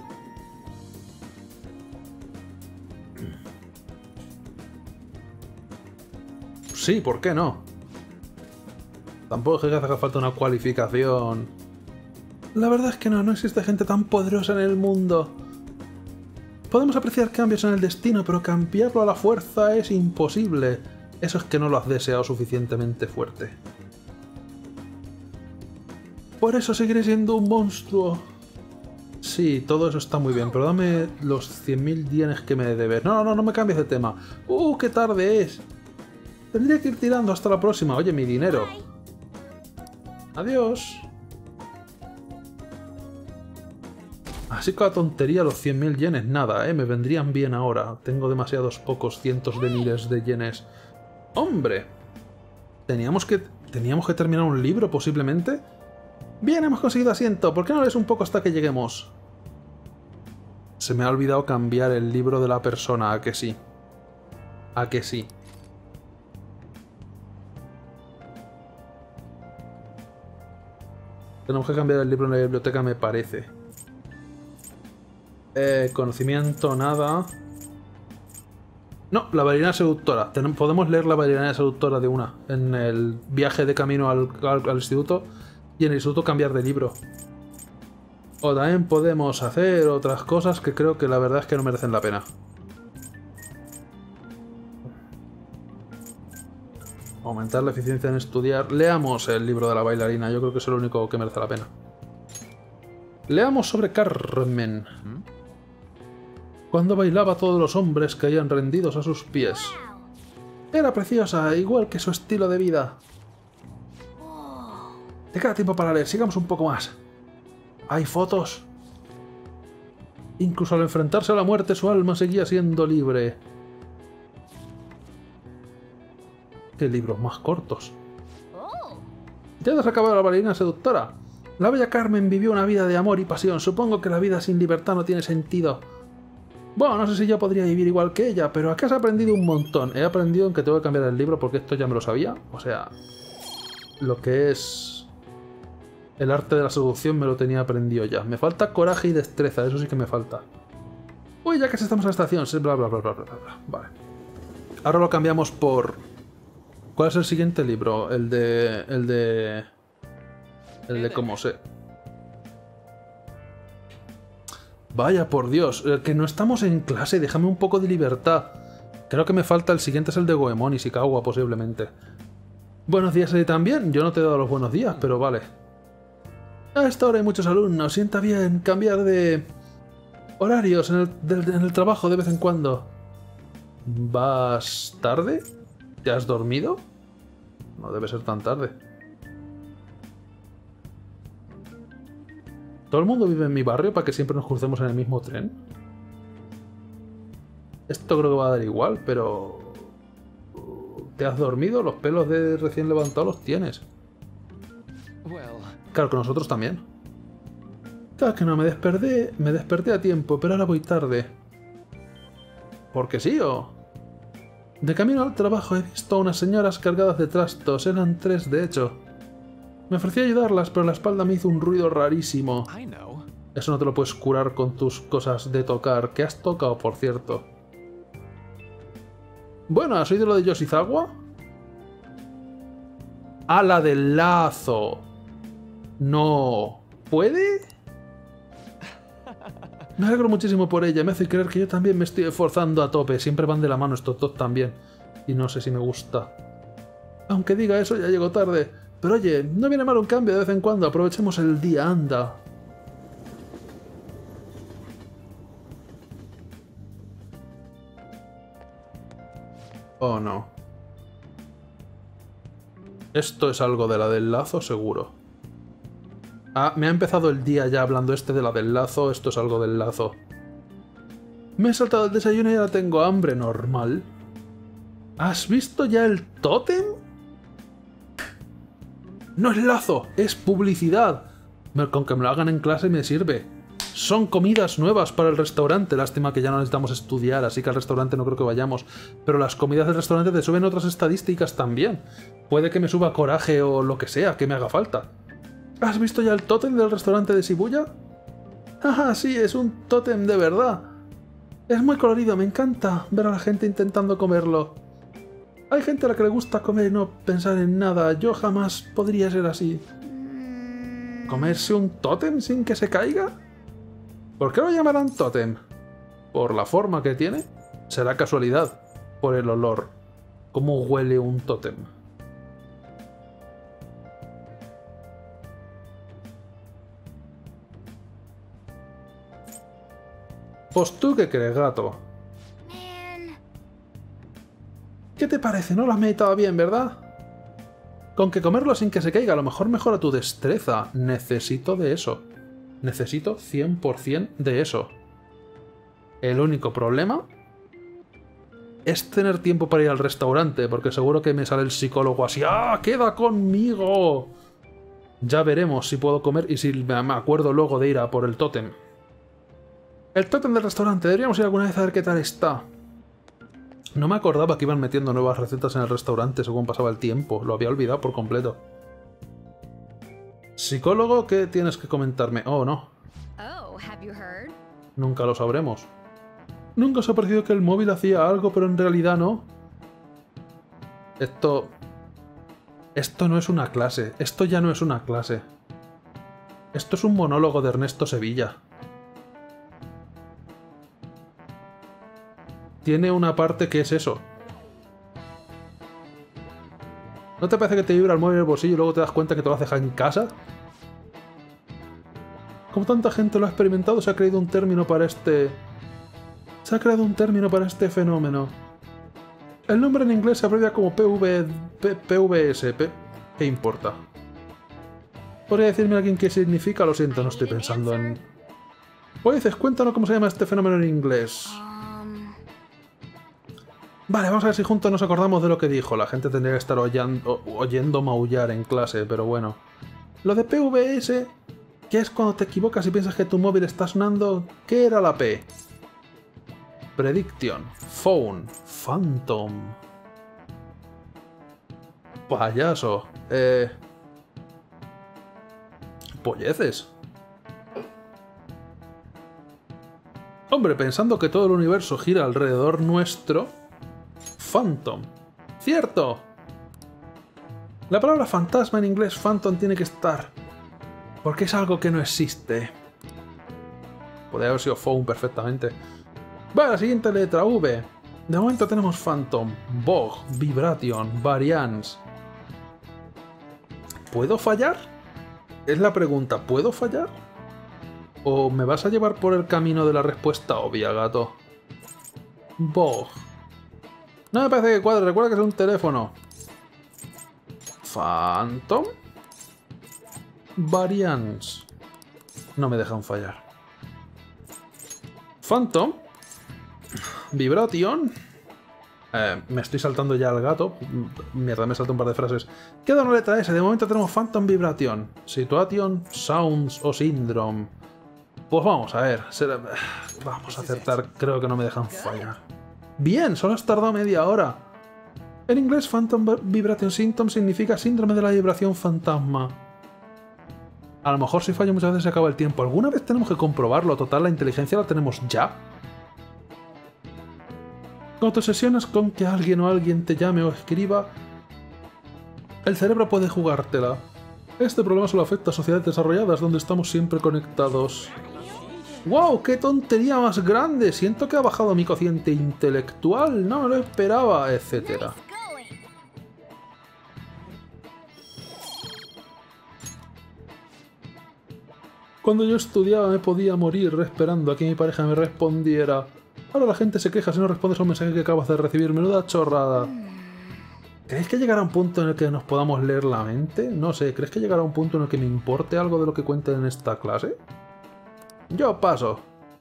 Sí, ¿por qué no? Tampoco es que haga falta una cualificación. La verdad es que no existe gente tan poderosa en el mundo. Podemos apreciar cambios en el destino, pero cambiarlo a la fuerza es imposible. Eso es que no lo has deseado suficientemente fuerte. Por eso seguiré siendo un monstruo. Sí, todo eso está muy bien, pero dame los 100.000 yenes que me debes. No, no, no me cambies de tema. ¡Qué tarde es! Tendría que ir tirando hasta la próxima. Oye, mi dinero. Adiós. Así con la tontería los 100.000 yenes, nada, me vendrían bien ahora. Tengo demasiados pocos cientos de miles de yenes. ¡Hombre! ¿Teníamos que terminar un libro, posiblemente? Bien, hemos conseguido asiento. ¿Por qué no lees un poco hasta que lleguemos? Se me ha olvidado cambiar el libro de la persona, ¿a que sí? ¿A que sí? Tenemos que cambiar el libro en la biblioteca, me parece. Conocimiento, nada. No, la bailarina seductora. Podemos leer la bailarina seductora de una. En el viaje de camino al instituto. Y en el instituto cambiar de libro. O también podemos hacer otras cosas que creo que la verdad es que no merecen la pena. Aumentar la eficiencia en estudiar. Leamos el libro de la bailarina. Yo creo que es lo único que merece la pena. Leamos sobre Carmen. Cuando bailaba, todos los hombres caían rendidos a sus pies. Era preciosa, igual que su estilo de vida. Te queda tiempo para leer, sigamos un poco más. Hay fotos. Incluso al enfrentarse a la muerte, su alma seguía siendo libre. ¿Qué libros más cortos? Ya has acabado la bailarina seductora. La bella Carmen vivió una vida de amor y pasión. Supongo que la vida sin libertad no tiene sentido. Bueno, no sé si yo podría vivir igual que ella, pero acá has aprendido un montón. He aprendido en que tengo que cambiar el libro porque esto ya me lo sabía. O sea, lo que es el arte de la seducción me lo tenía aprendido ya. Me falta coraje y destreza, eso sí que me falta. Uy, ya que estamos en la estación, bla bla bla bla bla bla. Vale. Ahora lo cambiamos por... ¿Cuál es el siguiente libro? El de cómo sé. Vaya, por Dios, que no estamos en clase, déjame un poco de libertad. Creo que me falta el siguiente, es el de Goemon y Ishikawa, posiblemente. Buenos días también, yo no te he dado los buenos días, pero vale. A esta hora hay muchos alumnos, sienta bien cambiar de horarios en el trabajo de vez en cuando. ¿Vas tarde? ¿Te has dormido? No debe ser tan tarde. ¿Todo el mundo vive en mi barrio para que siempre nos crucemos en el mismo tren? Esto creo que va a dar igual, pero... ¿Te has dormido? Los pelos de recién levantado los tienes. Claro que nosotros también. Claro que no, me desperté a tiempo, pero ahora voy tarde. ¿Por qué sí o...? De camino al trabajo he visto a unas señoras cargadas de trastos, eran 3 de hecho. Me ofrecí a ayudarlas, pero la espalda me hizo un ruido rarísimo. Eso no te lo puedes curar con tus cosas de tocar. ¿Qué has tocado, por cierto? Bueno, ¿has oído lo de Yoshizawa? ¡Ah, la del lazo! No... ¿Puede? Me alegro muchísimo por ella. Me hace creer que yo también me estoy esforzando a tope. Siempre van de la mano estos dos también. Y no sé si me gusta. Aunque diga eso, ya llego tarde. Pero oye, no viene mal un cambio de vez en cuando. Aprovechemos el día, anda. Oh, no. Esto es algo de la del lazo, seguro. Ah, me ha empezado el día ya hablando de la del lazo. Esto es algo del lazo. Me he saltado el desayuno y ahora tengo hambre, normal. ¿Has visto ya el tótem? No es lazo, es publicidad. Con que me lo hagan en clase me sirve. Son comidas nuevas para el restaurante. Lástima que ya no necesitamos estudiar, así que al restaurante no creo que vayamos. Pero las comidas del restaurante te suben otras estadísticas también. Puede que me suba coraje o lo que sea, que me haga falta. ¿Has visto ya el tótem del restaurante de Shibuya? Ah, sí, es un tótem de verdad. Es muy colorido, me encanta ver a la gente intentando comerlo. Hay gente a la que le gusta comer y no pensar en nada. Yo jamás podría ser así. ¿Comerse un tótem sin que se caiga? ¿Por qué lo llamarán tótem? ¿Por la forma que tiene? ¿Será casualidad? Por el olor. ¿Cómo huele un tótem? Pues tú qué crees, gato. ¿Qué te parece? No lo has meditado bien, ¿verdad? Con que comerlo sin que se caiga, a lo mejor mejora tu destreza. Necesito de eso. Necesito 100% de eso. El único problema es tener tiempo para ir al restaurante, porque seguro que me sale el psicólogo así. ¡Ah, queda conmigo! Ya veremos si puedo comer y si me acuerdo luego de ir a por el tótem. El tótem del restaurante. Deberíamos ir alguna vez a ver qué tal está. No me acordaba que iban metiendo nuevas recetas en el restaurante según pasaba el tiempo. Lo había olvidado por completo. Psicólogo, ¿qué tienes que comentarme? Oh, no. Nunca lo sabremos. Nunca os ha parecido que el móvil hacía algo, pero en realidad no. Esto no es una clase. Esto ya no es una clase. Esto es un monólogo de Ernesto Sevilla. Tiene una parte que es eso. ¿No te parece que te vibra el móvil en el bolsillo y luego te das cuenta que te lo has dejado en casa? Como tanta gente lo ha experimentado, se ha creado un término para este... fenómeno. El nombre en inglés se abrevia como PVS. ¿Qué importa? ¿Podría decirme alguien qué significa? Lo siento, no estoy pensando en... Pues cuéntanos cómo se llama este fenómeno en inglés. Vale, vamos a ver si juntos nos acordamos de lo que dijo. La gente tendría que estar oyendo maullar en clase, pero bueno. Lo de PVS, que es cuando te equivocas y piensas que tu móvil está sonando... ¿Qué era la P? Prediction, Phone, Phantom... Payaso, polleces. Hombre, pensando que todo el universo gira alrededor nuestro... Phantom. ¡Cierto! La palabra fantasma en inglés phantom tiene que estar. Porque es algo que no existe. Podría haber sido phone perfectamente. Vale, la siguiente letra, V. De momento tenemos Phantom, Vogue, Vibration, Variance. ¿Puedo fallar? Es la pregunta, ¿puedo fallar? ¿O me vas a llevar por el camino de la respuesta obvia, gato? Vogue. No me parece que cuadre, recuerda que es un teléfono. Phantom. Variance. No me dejan fallar. Phantom. Vibration. Me estoy saltando ya al gato. Mierda, me salto un par de frases. Queda una letra S. De momento tenemos Phantom, Vibration, Situation, Sounds o Syndrome. Pues vamos a ver. Vamos a acertar. Creo que no me dejan fallar. Bien, solo has tardado media hora. En inglés, Phantom Vibration Symptom significa síndrome de la vibración fantasma. A lo mejor si fallo muchas veces se acaba el tiempo. ¿Alguna vez tenemos que comprobarlo? Total, la inteligencia la tenemos ya. Cuando te obsesionas con que alguien o alguien te llame o escriba, el cerebro puede jugártela. Este problema solo afecta a sociedades desarrolladas donde estamos siempre conectados. ¡Wow! ¡Qué tontería más grande! Siento que ha bajado mi cociente intelectual, no me lo esperaba, etcétera. Cuando yo estudiaba me podía morir esperando a que mi pareja me respondiera. Ahora la gente se queja si no respondes a un mensaje que acabas de recibir. Menuda chorrada. ¿Creéis que llegará un punto en el que nos podamos leer la mente? No sé, ¿crees que llegará un punto en el que me importe algo de lo que cuenten en esta clase? Yo paso.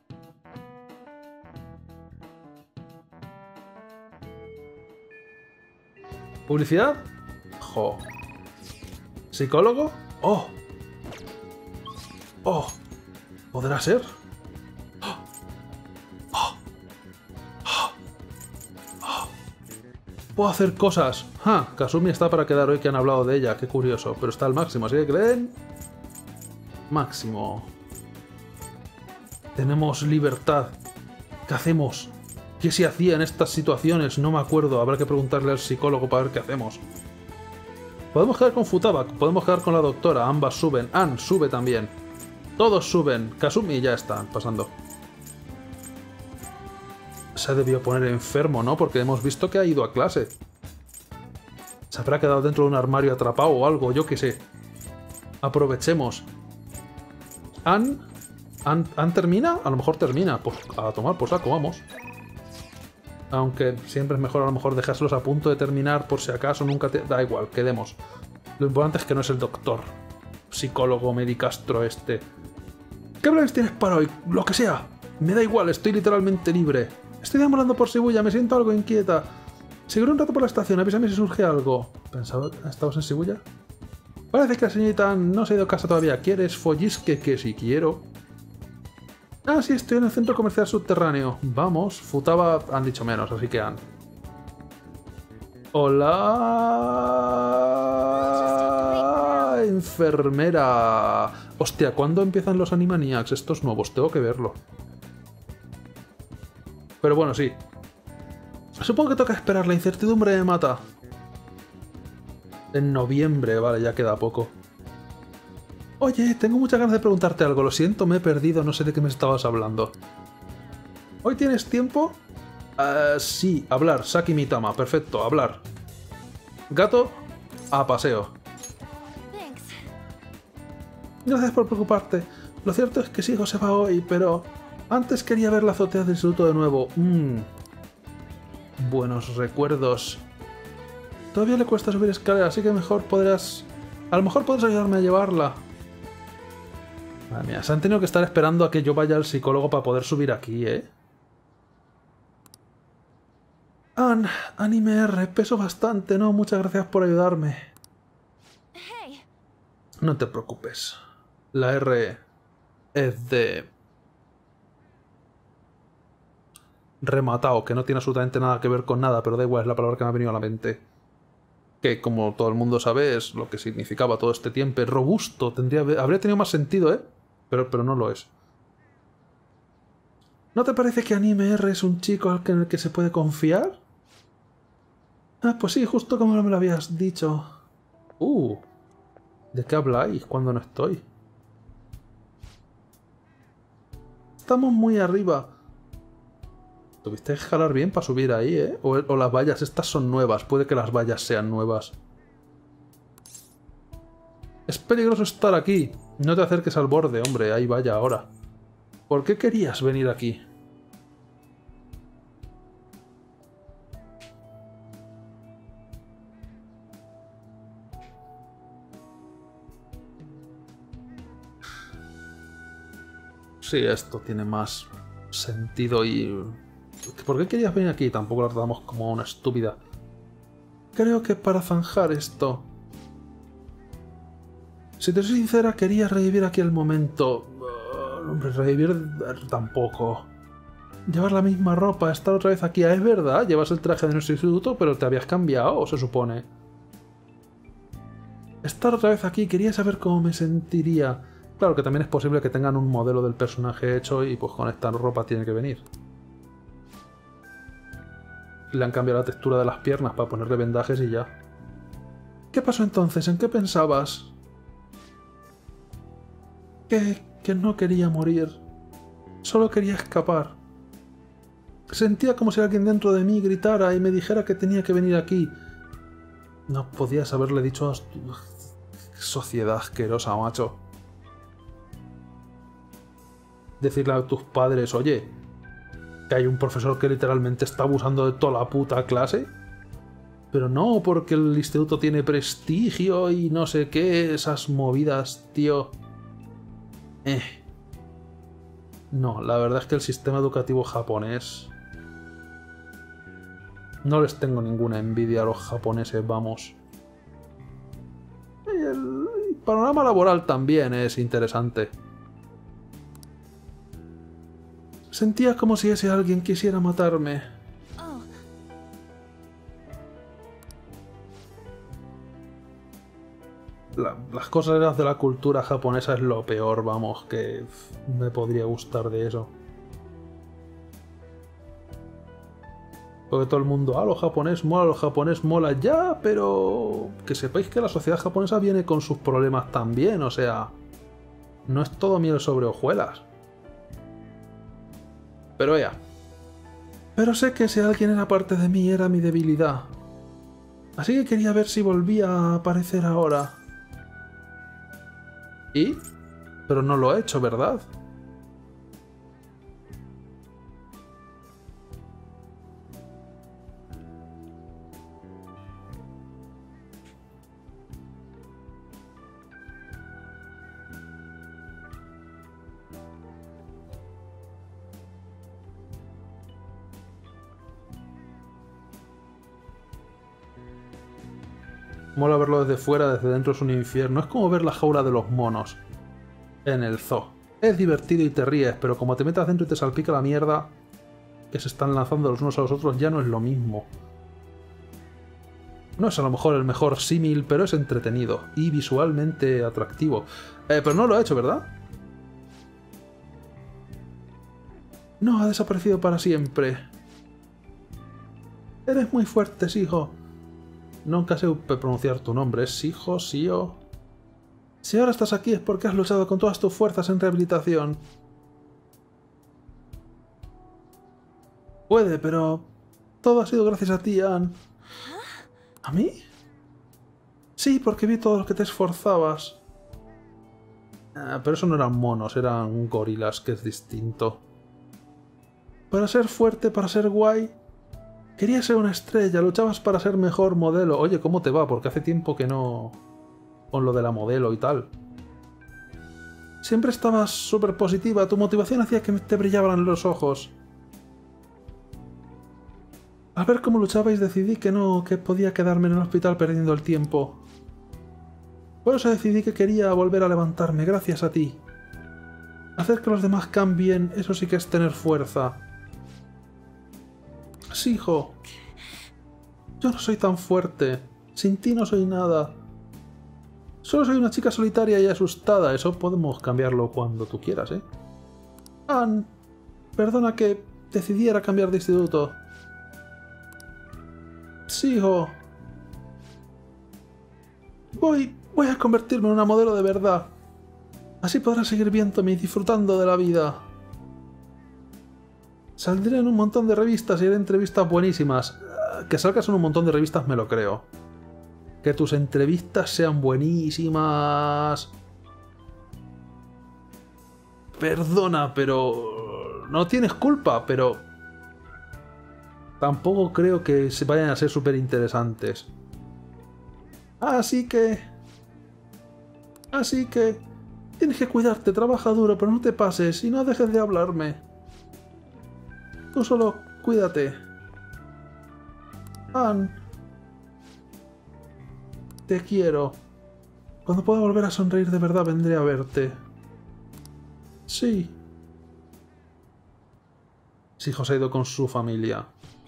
¿Publicidad? Jo. ¿Psicólogo? ¡Oh! ¡Oh! ¿Podrá ser? ¡Puedo hacer cosas! ¡Ja! Kasumi está para quedar hoy que han hablado de ella, qué curioso. Pero está al máximo, así que le den... máximo. Tenemos libertad. ¿Qué hacemos? ¿Qué se hacía en estas situaciones? No me acuerdo. Habrá que preguntarle al psicólogo para ver qué hacemos. Podemos quedar con Futaba, podemos quedar con la doctora. Ambas suben. Ann sube también. Todos suben. Kasumi ya está pasando. Se debió poner enfermo, ¿no? Porque hemos visto que ha ido a clase. Se habrá quedado dentro de un armario atrapado o algo, yo qué sé. Aprovechemos. Ann ¿Han termina? A lo mejor termina. Pues a tomar por saco, vamos. Aunque siempre es mejor a lo mejor dejárselos a punto de terminar por si acaso nunca te... Da igual, quedemos. Lo importante es que no es el doctor. Psicólogo, medicastro este. ¿Qué planes tienes para hoy? Lo que sea. Me da igual, estoy literalmente libre. Estoy deambulando por Shibuya, me siento algo inquieta. Seguiré un rato por la estación, avísame si surge algo. Pensaba que estabas en Shibuya. Parece que la señorita no se ha ido a casa todavía. ¿Quieres follisque? Que si quiero. Ah, sí, estoy en el centro comercial subterráneo. Vamos, Futaba han dicho menos, así que han. Hola, enfermera. Hostia, ¿cuándo empiezan los Animaniacs? Estos nuevos, tengo que verlo. Pero bueno, sí. Supongo que toca esperar, la incertidumbre me mata. En noviembre, vale, ya queda poco. Oye, tengo muchas ganas de preguntarte algo, lo siento, me he perdido, no sé de qué me estabas hablando. ¿Hoy tienes tiempo? Sí, hablar, Saki Mitama, perfecto, hablar. Gato, a paseo. Gracias por preocuparte. Lo cierto es que sí, José va hoy, pero antes quería ver la azotea del instituto de nuevo. Buenos recuerdos. Todavía le cuesta subir escaleras, así que mejor podrás... A lo mejor podrás ayudarme a llevarla. Madre mía, se han tenido que estar esperando a que yo vaya al psicólogo para poder subir aquí, ¿eh? Anime R, peso bastante, ¿no? Muchas gracias por ayudarme. No te preocupes. La R es de... rematado, que no tiene absolutamente nada que ver con nada, pero da igual, es la palabra que me ha venido a la mente. Que, como todo el mundo sabe, es lo que significaba todo este tiempo. Robusto, habría tenido más sentido, ¿eh? Pero no lo es. ¿No te parece que Anime R es un chico en el que se puede confiar? Ah, pues sí, justo como me lo habías dicho. ¿De qué habláis cuando no estoy? Estamos muy arriba. Tuviste que jalar bien para subir ahí, ¿eh? O las vallas, estas son nuevas. Puede que las vallas sean nuevas. Es peligroso estar aquí. No te acerques al borde, hombre. Ahí vaya ahora. ¿Por qué querías venir aquí? Sí, esto tiene más sentido y... ¿Por qué querías venir aquí? Tampoco la tratamos como una estúpida. Creo que para zanjar esto... Si te soy sincera, quería revivir aquí el momento. Hombre, revivir tampoco. Llevar la misma ropa, estar otra vez aquí. Es verdad, llevas el traje de nuestro instituto, pero te habías cambiado, se supone. Estar otra vez aquí, quería saber cómo me sentiría. Claro que también es posible que tengan un modelo del personaje hecho y pues con esta ropa tiene que venir. Le han cambiado la textura de las piernas para ponerle vendajes y ya. ¿Qué pasó entonces? ¿En qué pensabas? Que no quería morir. Solo quería escapar. Sentía como si alguien dentro de mí gritara y me dijera que tenía que venir aquí. No podías haberle dicho a... Sociedad asquerosa, macho. Decirle a tus padres, oye, que hay un profesor que literalmente está abusando de toda la puta clase. Pero no, porque el instituto tiene prestigio y no sé qué, esas movidas, tío. No, la verdad es que el sistema educativo japonés... No les tengo ninguna envidia a los japoneses, vamos. Y el panorama laboral también es interesante. Sentía como si ese alguien quisiera matarme. Las cosas de la cultura japonesa es lo peor, vamos, que me podría gustar de eso. Porque todo el mundo, lo japonés mola, ya, pero que sepáis que la sociedad japonesa viene con sus problemas también, o sea, no es todo miel sobre hojuelas. Pero ya. Pero sé que ese alguien era parte de mí, era mi debilidad. Así que quería ver si volvía a aparecer ahora. ¿Y? Pero no lo he hecho, ¿verdad? Mola verlo desde fuera, desde dentro es un infierno. Es como ver la jaula de los monos en el zoo. Es divertido y te ríes, pero como te metas dentro y te salpica la mierda que se están lanzando los unos a los otros, ya no es lo mismo. No es a lo mejor el mejor símil, pero es entretenido y visualmente atractivo. Pero no lo ha hecho, ¿verdad? No, ha desaparecido para siempre. Eres muy fuerte, Sijo. Nunca sé pronunciar tu nombre. ¿Es Sijo? ¿Sio? Si ahora estás aquí es porque has luchado con todas tus fuerzas en rehabilitación. Puede, pero todo ha sido gracias a ti, Anne. ¿A mí? Sí, porque vi todo lo que te esforzabas. Pero eso no eran monos, eran gorilas, que es distinto. Para ser fuerte, para ser guay. Querías ser una estrella, luchabas para ser mejor modelo. Oye, ¿cómo te va? Porque hace tiempo que no... con lo de la modelo y tal. Siempre estabas súper positiva, tu motivación hacía que te brillaban los ojos. Al ver cómo luchabais decidí que no, que podía quedarme en el hospital perdiendo el tiempo. Por eso decidí que quería volver a levantarme, gracias a ti. Hacer que los demás cambien, eso sí que es tener fuerza. Sí, hijo. Yo no soy tan fuerte. Sin ti no soy nada. Solo soy una chica solitaria y asustada. Eso podemos cambiarlo cuando tú quieras, ¿eh? Anne, perdona que decidiera cambiar de instituto. Sí, hijo. Voy a convertirme en una modelo de verdad. Así podrás seguir viéndome y disfrutando de la vida. Saldré en un montón de revistas y haré entrevistas buenísimas. Que salgas en un montón de revistas me lo creo. Que tus entrevistas sean buenísimas. Perdona, pero... no tienes culpa, pero... tampoco creo que se vayan a ser súper interesantes. Así que... tienes que cuidarte, trabaja duro, pero no te pases y no dejes de hablarme. Tú solo cuídate. Anne. Te quiero. Cuando pueda volver a sonreír de verdad vendré a verte. Sí. Sí, José ha ido con su familia.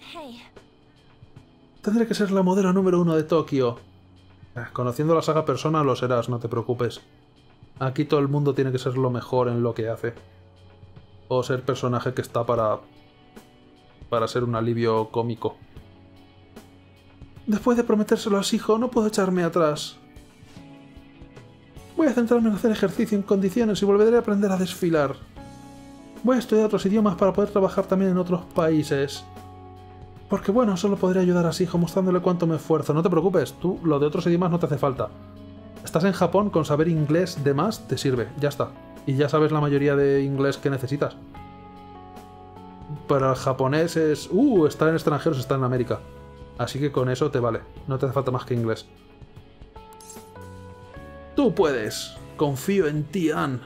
Tendré que ser la modelo número 1 de Tokio. Conociendo la saga Persona lo serás, no te preocupes. Aquí todo el mundo tiene que ser lo mejor en lo que hace. O ser personaje que está para ser un alivio cómico. Después de prometérselo a su hijo, no puedo echarme atrás. Voy a centrarme en hacer ejercicio en condiciones y volveré a aprender a desfilar. Voy a estudiar otros idiomas para poder trabajar también en otros países. Porque bueno, solo podré ayudar a su hijo mostrándole cuánto me esfuerzo. No te preocupes, tú lo de otros idiomas no te hace falta. Estás en Japón, con saber inglés de más te sirve, ya está. Y ya sabes la mayoría de inglés que necesitas. Para el japonés es... estar en extranjeros, está en América. Así que con eso te vale, no te hace falta más que inglés. Tú puedes, confío en ti, Anne.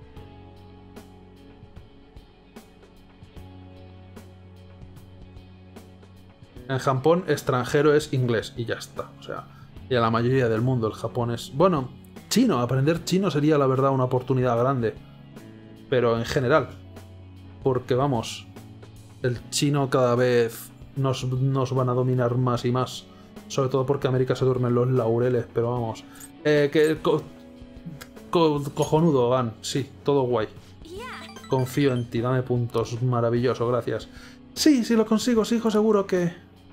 En Japón, extranjero es inglés y ya está. O sea, y a la mayoría del mundo el japonés... bueno, chino, aprender chino sería la verdad una oportunidad grande. Pero en general. Porque vamos, el chino cada vez nos van a dominar más y más. Sobre todo porque América se duerme en los laureles, pero vamos. Cojonudo, Van. Sí, todo guay. Confío en ti, dame puntos. Maravilloso, gracias. Sí, si lo consigo, sí, hijo, seguro que...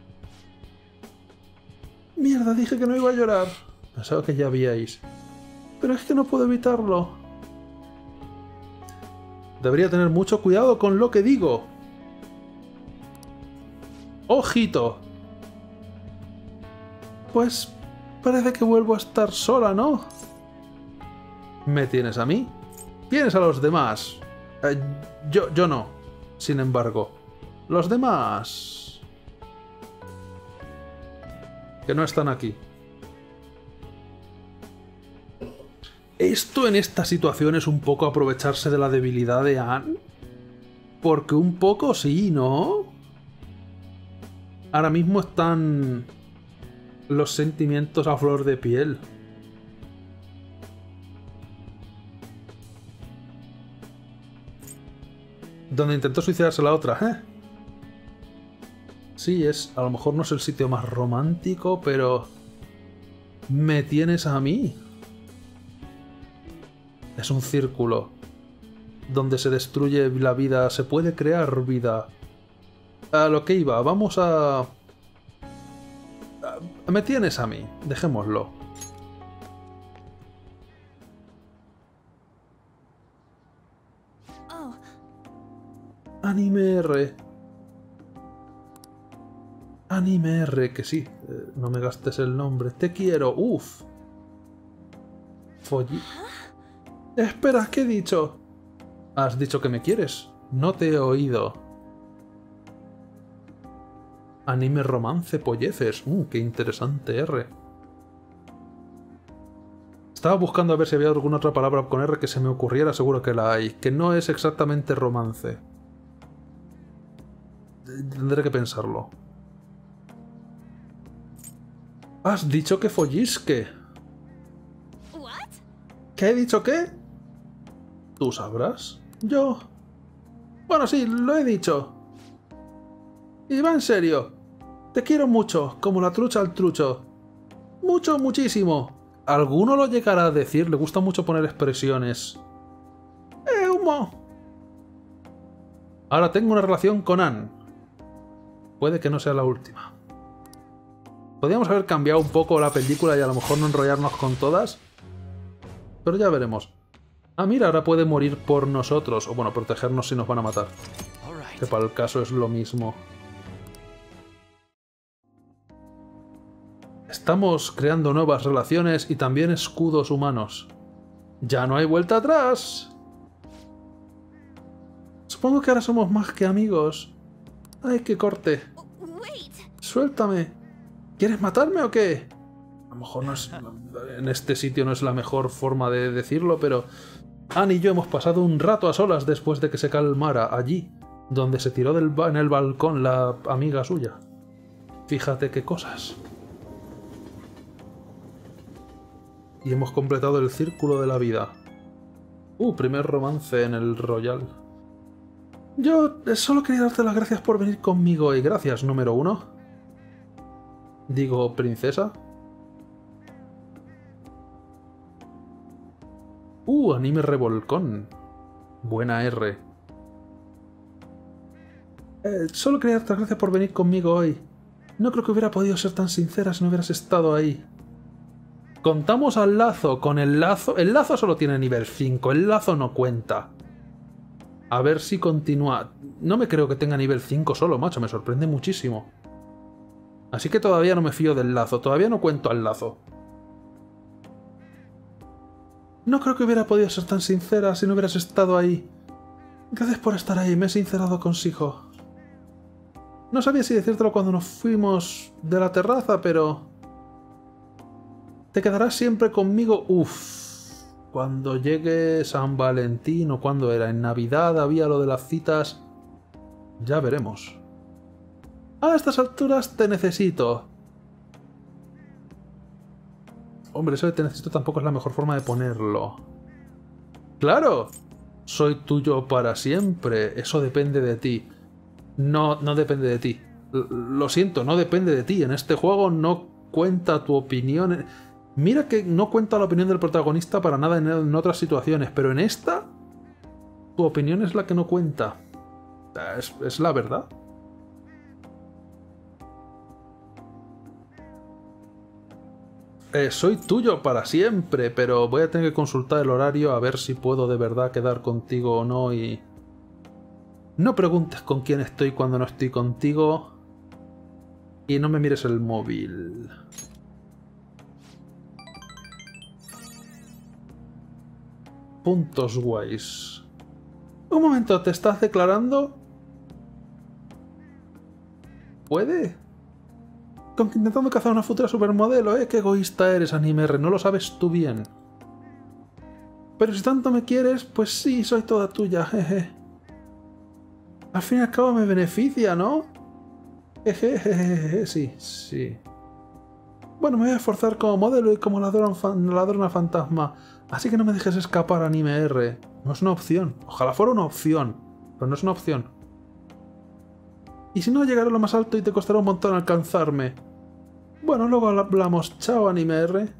Mierda, dije que no iba a llorar. Pensaba que ya habíais. Pero es que no puedo evitarlo. Debería tener mucho cuidado con lo que digo. ¡Ojito! Pues parece que vuelvo a estar sola, ¿no? ¿Me tienes a mí? Tienes a los demás. Yo no. Sin embargo, los demás... que no están aquí. Esto en esta situación es un poco aprovecharse de la debilidad de Anne. Porque un poco sí, ¿no? Ahora mismo están... los sentimientos a flor de piel. Donde intentó suicidarse la otra, ¿eh? Sí, a lo mejor no es el sitio más romántico, pero... ¿me tienes a mí? Es un círculo. Donde se destruye la vida, se puede crear vida. A lo que iba, vamos a... Me tienes a mí, dejémoslo. Anime R. Anime R, que sí. No me gastes el nombre. Te quiero, uff. Espera, ¿qué he dicho? Has dicho que me quieres. No te he oído. Anime romance polleces. Qué interesante, R. Estaba buscando a ver si había alguna otra palabra con R que se me ocurriera, seguro que la hay. Que no es exactamente romance. Tendré que pensarlo. ¿Has dicho que follisque? ¿Qué he dicho qué? ¿Tú sabrás? Yo... Bueno, sí, lo he dicho. Y va en serio. Te quiero mucho, como la trucha al trucho. Mucho, muchísimo. Alguno lo llegará a decir, le gusta mucho poner expresiones. Humo. Ahora tengo una relación con Anne. Puede que no sea la última. Podríamos haber cambiado un poco la película y a lo mejor no enrollarnos con todas. Pero ya veremos. Ah, mira, ahora puede morir por nosotros. O bueno, protegernos si nos van a matar. Que para el caso es lo mismo. Estamos creando nuevas relaciones y también escudos humanos. ¡Ya no hay vuelta atrás! Supongo que ahora somos más que amigos. ¡Ay, qué corte! ¡Suéltame! ¿Quieres matarme o qué? A lo mejor no es, en este sitio no es la mejor forma de decirlo, pero... Anne y yo hemos pasado un rato a solas después de que se calmara allí, donde se tiró en el balcón la amiga suya. Fíjate qué cosas. Y hemos completado el círculo de la vida. Primer romance en el Royal. Yo solo quería darte las gracias por venir conmigo y gracias, número 1. Digo, princesa. Anime revolcón. Buena R. Solo quería darte las gracias por venir conmigo hoy. No creo que hubiera podido ser tan sincera si no hubieras estado ahí. Contamos al lazo. Con el lazo... El lazo solo tiene nivel 5. El lazo no cuenta. A ver si continúa. No me creo que tenga nivel 5 solo, macho. Me sorprende muchísimo. Así que todavía no me fío del lazo. Todavía no cuento al lazo. No creo que hubiera podido ser tan sincera si no hubieras estado ahí. Gracias por estar ahí. Me he sincerado consigo. No sabía si decírtelo cuando nos fuimos de la terraza, pero... ¿Te quedarás siempre conmigo? Cuando llegue San Valentín o cuando era, en Navidad había lo de las citas... Ya veremos. A estas alturas te necesito. Hombre, eso de te necesito tampoco es la mejor forma de ponerlo. ¡Claro! Soy tuyo para siempre. Eso depende de ti. No depende de ti. Lo siento, no depende de ti. En este juego no cuenta tu opinión. Mira que no cuenta la opinión del protagonista para nada en otras situaciones, pero en esta, tu opinión es la que no cuenta. Es la verdad. Soy tuyo para siempre, pero voy a tener que consultar el horario a ver si puedo de verdad quedar contigo o no y... No preguntes con quién estoy cuando no estoy contigo y no me mires el móvil. Puntos guays. Un momento, ¿te estás declarando? ¿Puede? Intentando cazar una futura supermodelo, ¿eh? Qué egoísta eres, Anime R, no lo sabes tú bien. Pero si tanto me quieres, pues sí, soy toda tuya, jeje. Al fin y al cabo me beneficia, ¿no? Jejejeje, sí, sí. Bueno, me voy a esforzar como modelo y como ladrona fantasma. Así que no me dejes escapar, Anime R. No es una opción. Ojalá fuera una opción. Pero no es una opción. Y si no, llegaré a lo más alto y te costará un montón alcanzarme. Bueno, luego hablamos. Chao, Anime R.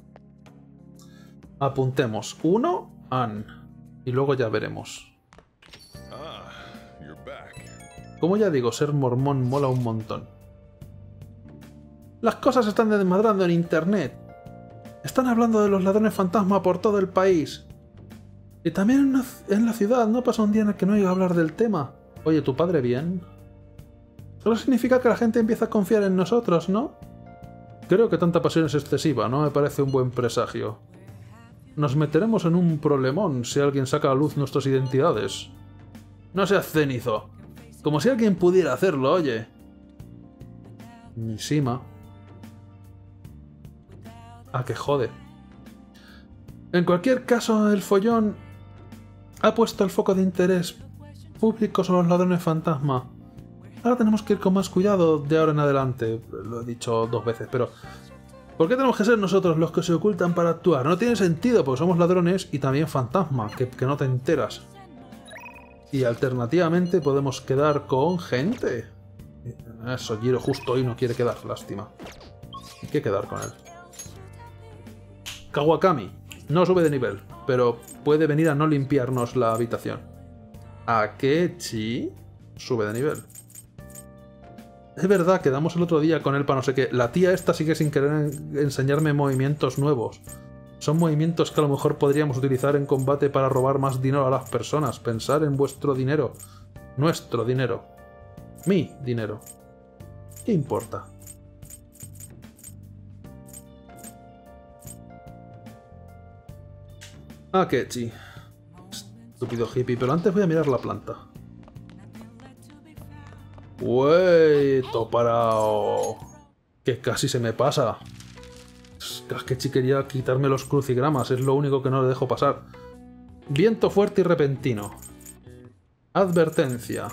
Apuntemos. 1, An. Y luego ya veremos. Como ya digo, ser mormón mola un montón. Las cosas están desmadrando en internet. Están hablando de los ladrones fantasma por todo el país. Y también en la ciudad no pasa un día en el que no oiga hablar del tema. Oye, ¿tu padre bien? Solo significa que la gente empieza a confiar en nosotros, ¿no? Creo que tanta pasión es excesiva, no me parece un buen presagio. Nos meteremos en un problemón si alguien saca a luz nuestras identidades. No seas cenizo. Como si alguien pudiera hacerlo, oye. Mishima. Ah, que jode. En cualquier caso, el follón ha puesto el foco de interés público sobre los ladrones fantasma. Ahora tenemos que ir con más cuidado de ahora en adelante. Lo he dicho 2 veces, pero... ¿por qué tenemos que ser nosotros los que se ocultan para actuar? No tiene sentido, porque somos ladrones y también fantasma, que no te enteras. Y alternativamente podemos quedar con gente. Eso, Jiro justo hoy no quiere quedar, lástima. Hay que quedar con él. Kawakami. No sube de nivel, pero puede venir a no limpiarnos la habitación. Akechi sube de nivel. Es verdad, quedamos el otro día con él para no sé qué. La tía esta sigue sin querer enseñarme movimientos nuevos. Son movimientos que a lo mejor podríamos utilizar en combate para robar más dinero a las personas. Pensar en vuestro dinero. Nuestro dinero. Mi dinero. ¿Qué importa? Akechi. Estúpido hippie, pero antes voy a mirar la planta. ¡Uey! Toparao. Que casi se me pasa. Akechi quería quitarme los crucigramas, es lo único que no le dejo pasar. Viento fuerte y repentino. Advertencia.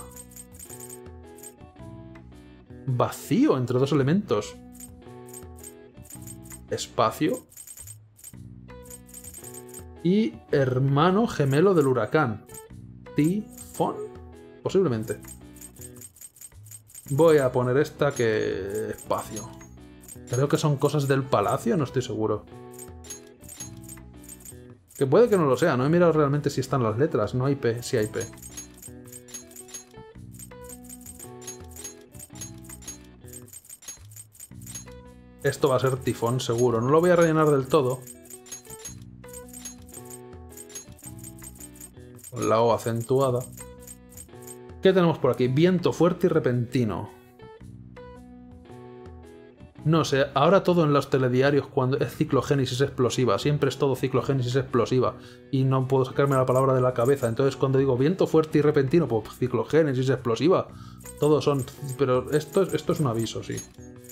Vacío entre 2 elementos. Espacio. Y hermano gemelo del huracán. Tifón. Posiblemente. Voy a poner esta que... espacio. Creo que son cosas del palacio, no estoy seguro. Que puede que no lo sea, no he mirado realmente si están las letras. No hay P, sí hay P. Esto va a ser tifón seguro. No lo voy a rellenar del todo. Con la O acentuada. ¿Qué tenemos por aquí? Viento fuerte y repentino. No sé, ahora todo en los telediarios cuando es ciclogénesis explosiva. Siempre es todo ciclogénesis explosiva. Y no puedo sacarme la palabra de la cabeza. Entonces cuando digo viento fuerte y repentino, pues ciclogénesis explosiva. Todos son... pero esto es un aviso, sí.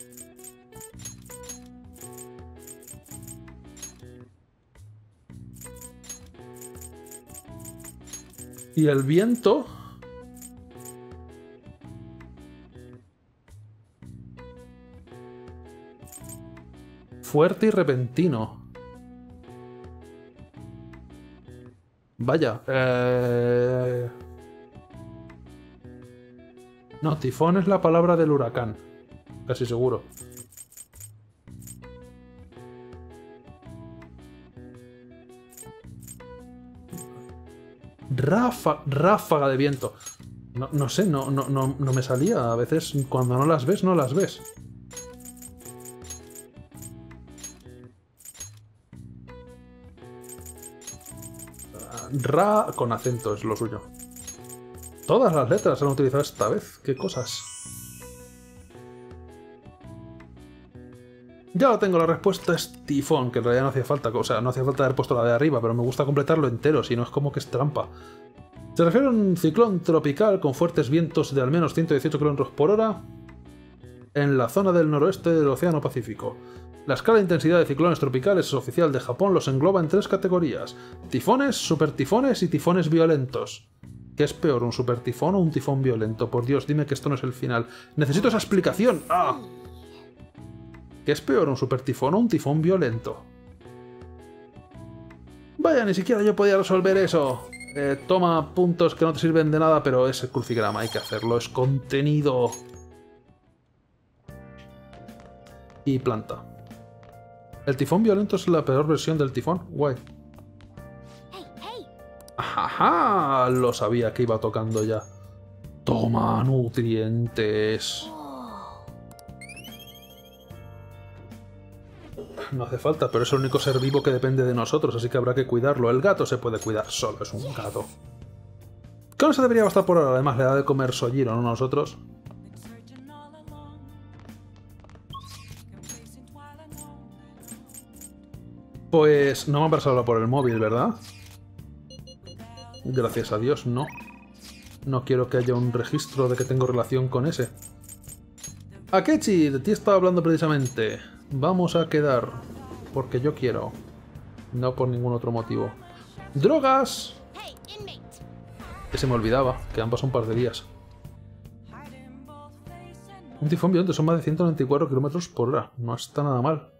Y el viento... fuerte y repentino. Vaya. No, tifón es la palabra del huracán. Casi seguro. Ráfaga de viento. No sé, no me salía. A veces cuando no las ves, no las ves. Ra con acento es lo suyo. Todas las letras se han utilizado esta vez. ¿Qué cosas? Ya lo tengo, la respuesta es tifón, que en realidad no hacía falta. O sea, no hacía falta haber puesto la de arriba, pero me gusta completarlo entero, si no es como que es trampa. Se refiere a un ciclón tropical con fuertes vientos de al menos 118 km por hora en la zona del noroeste del Océano Pacífico. La escala de intensidad de ciclones tropicales oficial de Japón los engloba en 3 categorías: tifones, supertifones y tifones violentos. ¿Qué es peor, un supertifón o un tifón violento? Por Dios, dime que esto no es el final. ¡Necesito esa explicación! ¡Ah! ¿Qué es peor, un super tifón o un tifón violento? Vaya, ni siquiera yo podía resolver eso. Toma puntos que no te sirven de nada, pero ese crucigrama hay que hacerlo. Es contenido. Y planta. El tifón violento es la peor versión del tifón. Guay. ¡Ajá! Lo sabía que iba tocando ya. Toma nutrientes. No hace falta, pero es el único ser vivo que depende de nosotros, así que habrá que cuidarlo. El gato se puede cuidar solo, es un gato. Que no se debería bastar por ahora, además le da de comer Sojiro, ¿no? Nosotros. Pues no me han pasado por el móvil, ¿verdad? Gracias a Dios, no. No quiero que haya un registro de que tengo relación con ese. Akechi, de ti estaba hablando precisamente. Vamos a quedar. Porque yo quiero. No por ningún otro motivo. ¡Drogas! Que se me olvidaba, que han pasado un par de días. Un tifón violento son más de 194 km por hora. No está nada mal.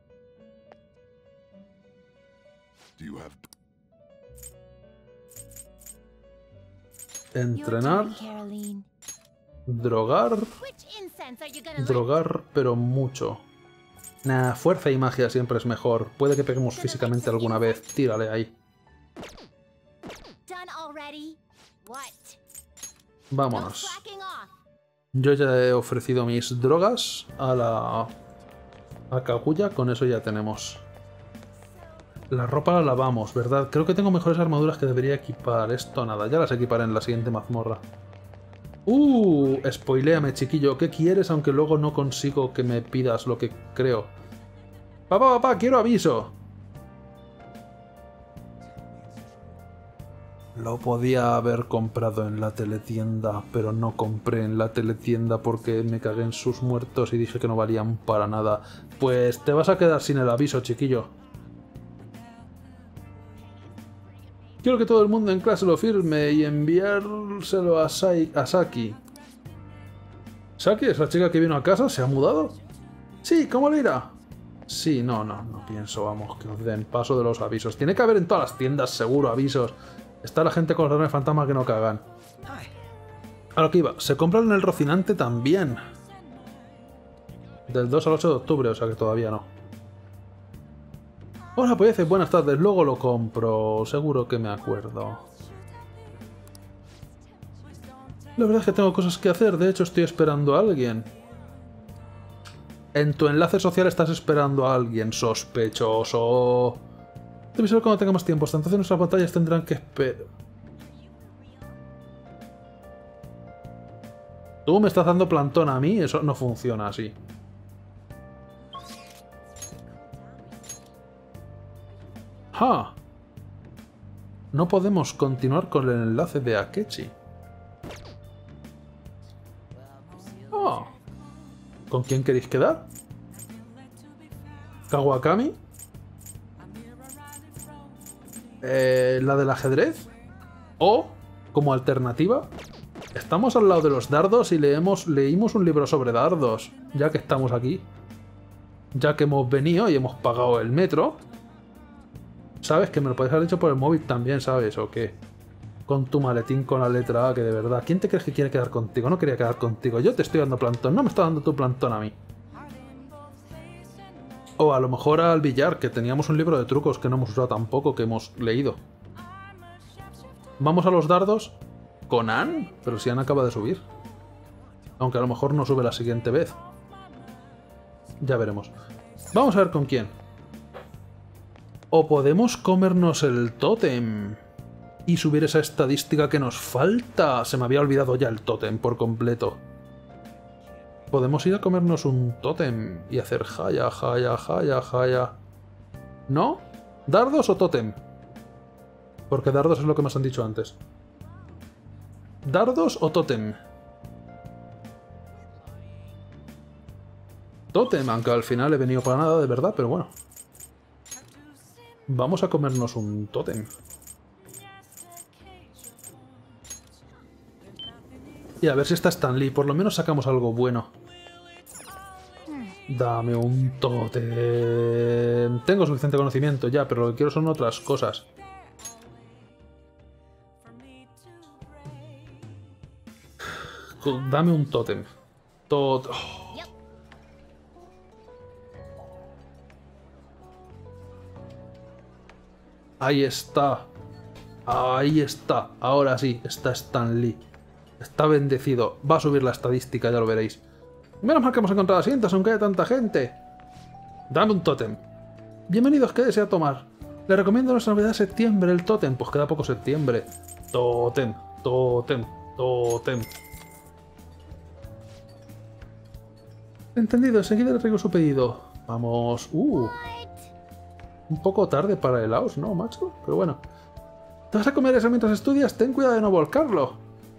Entrenar. Drogar. Drogar, pero mucho. Nah, fuerza y magia siempre es mejor. Puede que peguemos físicamente alguna vez. Tírale ahí. Vámonos. Yo ya he ofrecido mis drogas a Kaguya. Con eso ya tenemos. La ropa la lavamos, ¿verdad? Creo que tengo mejores armaduras que debería equipar. Esto nada, ya las equiparé en la siguiente mazmorra. Spoiléame, chiquillo. ¿Qué quieres aunque luego no consigo que me pidas lo que creo? Papá, quiero aviso. Lo podía haber comprado en la teletienda, pero no compré en la teletienda porque me cagué en sus muertos y dije que no valían para nada. Pues te vas a quedar sin el aviso, chiquillo. Quiero que todo el mundo en clase lo firme y enviárselo a Saki. ¿Saki es la chica que vino a casa? ¿Se ha mudado? Sí, ¿cómo le irá? Sí, no pienso, vamos, que nos den paso de los avisos. Tiene que haber en todas las tiendas, seguro, avisos. Está la gente con los dragones fantasmas que no cagan. A lo que iba, se compran en el Rocinante también. Del 2 al 8 de octubre, o sea que todavía no. Hola, pues buenas tardes, luego lo compro, seguro que me acuerdo. La verdad es que tengo cosas que hacer, de hecho estoy esperando a alguien. En tu enlace social estás esperando a alguien, sospechoso. Te avisaré cuando tenga más tiempo, hasta entonces nuestras pantallas tendrán que esperar. ¿Tú me estás dando plantón a mí? Eso no funciona así. ¡Ja! No podemos continuar con el enlace de Akechi. ¡Oh! ¿Con quién queréis quedar? ¿Kawakami? ¿La del ajedrez? ¿O, como alternativa, estamos al lado de los dardos y leímos un libro sobre dardos, ya que estamos aquí? Ya que hemos venido y hemos pagado el metro... ¿Sabes? Que me lo podéis haber hecho por el móvil también, ¿sabes? ¿O qué? Con tu maletín con la letra A, que de verdad... ¿Quién te crees que quiere quedar contigo? No quería quedar contigo. Yo te estoy dando plantón. No me está dando tu plantón a mí. O a lo mejor al billar, que teníamos un libro de trucos que no hemos usado tampoco, que hemos leído. Vamos a los dardos. ¿Con Ann? Pero si Ann acaba de subir. Aunque a lo mejor no sube la siguiente vez. Ya veremos. Vamos a ver con quién. O podemos comernos el tótem y subir esa estadística que nos falta. Se me había olvidado ya el tótem por completo. Podemos ir a comernos un tótem y hacer jaya. ¿No? ¿Dardos o tótem? Porque dardos es lo que nos han dicho antes. ¿Dardos o tótem? Tótem, aunque al final he venido para nada de verdad, pero bueno. Vamos a comernos un tótem. Y a ver si está Stan Lee. Por lo menos sacamos algo bueno. Dame un tótem. Tengo suficiente conocimiento ya, pero lo que quiero son otras cosas. Dame un tótem. Ahí está. Ahí está. Ahora sí, está Stan Lee. Está bendecido. Va a subir la estadística, ya lo veréis. Menos mal que hemos encontrado asientos, aunque haya tanta gente. Dame un tótem. Bienvenidos, ¿qué desea tomar? Le recomiendo nuestra novedad de septiembre, el tótem. Pues queda poco septiembre. Tótem, tótem, tótem. Entendido, enseguida le traigo su pedido. Vamos. Un poco tarde para el house, ¿no, macho? Pero bueno. ¿Te vas a comer eso mientras estudias? Ten cuidado de no volcarlo.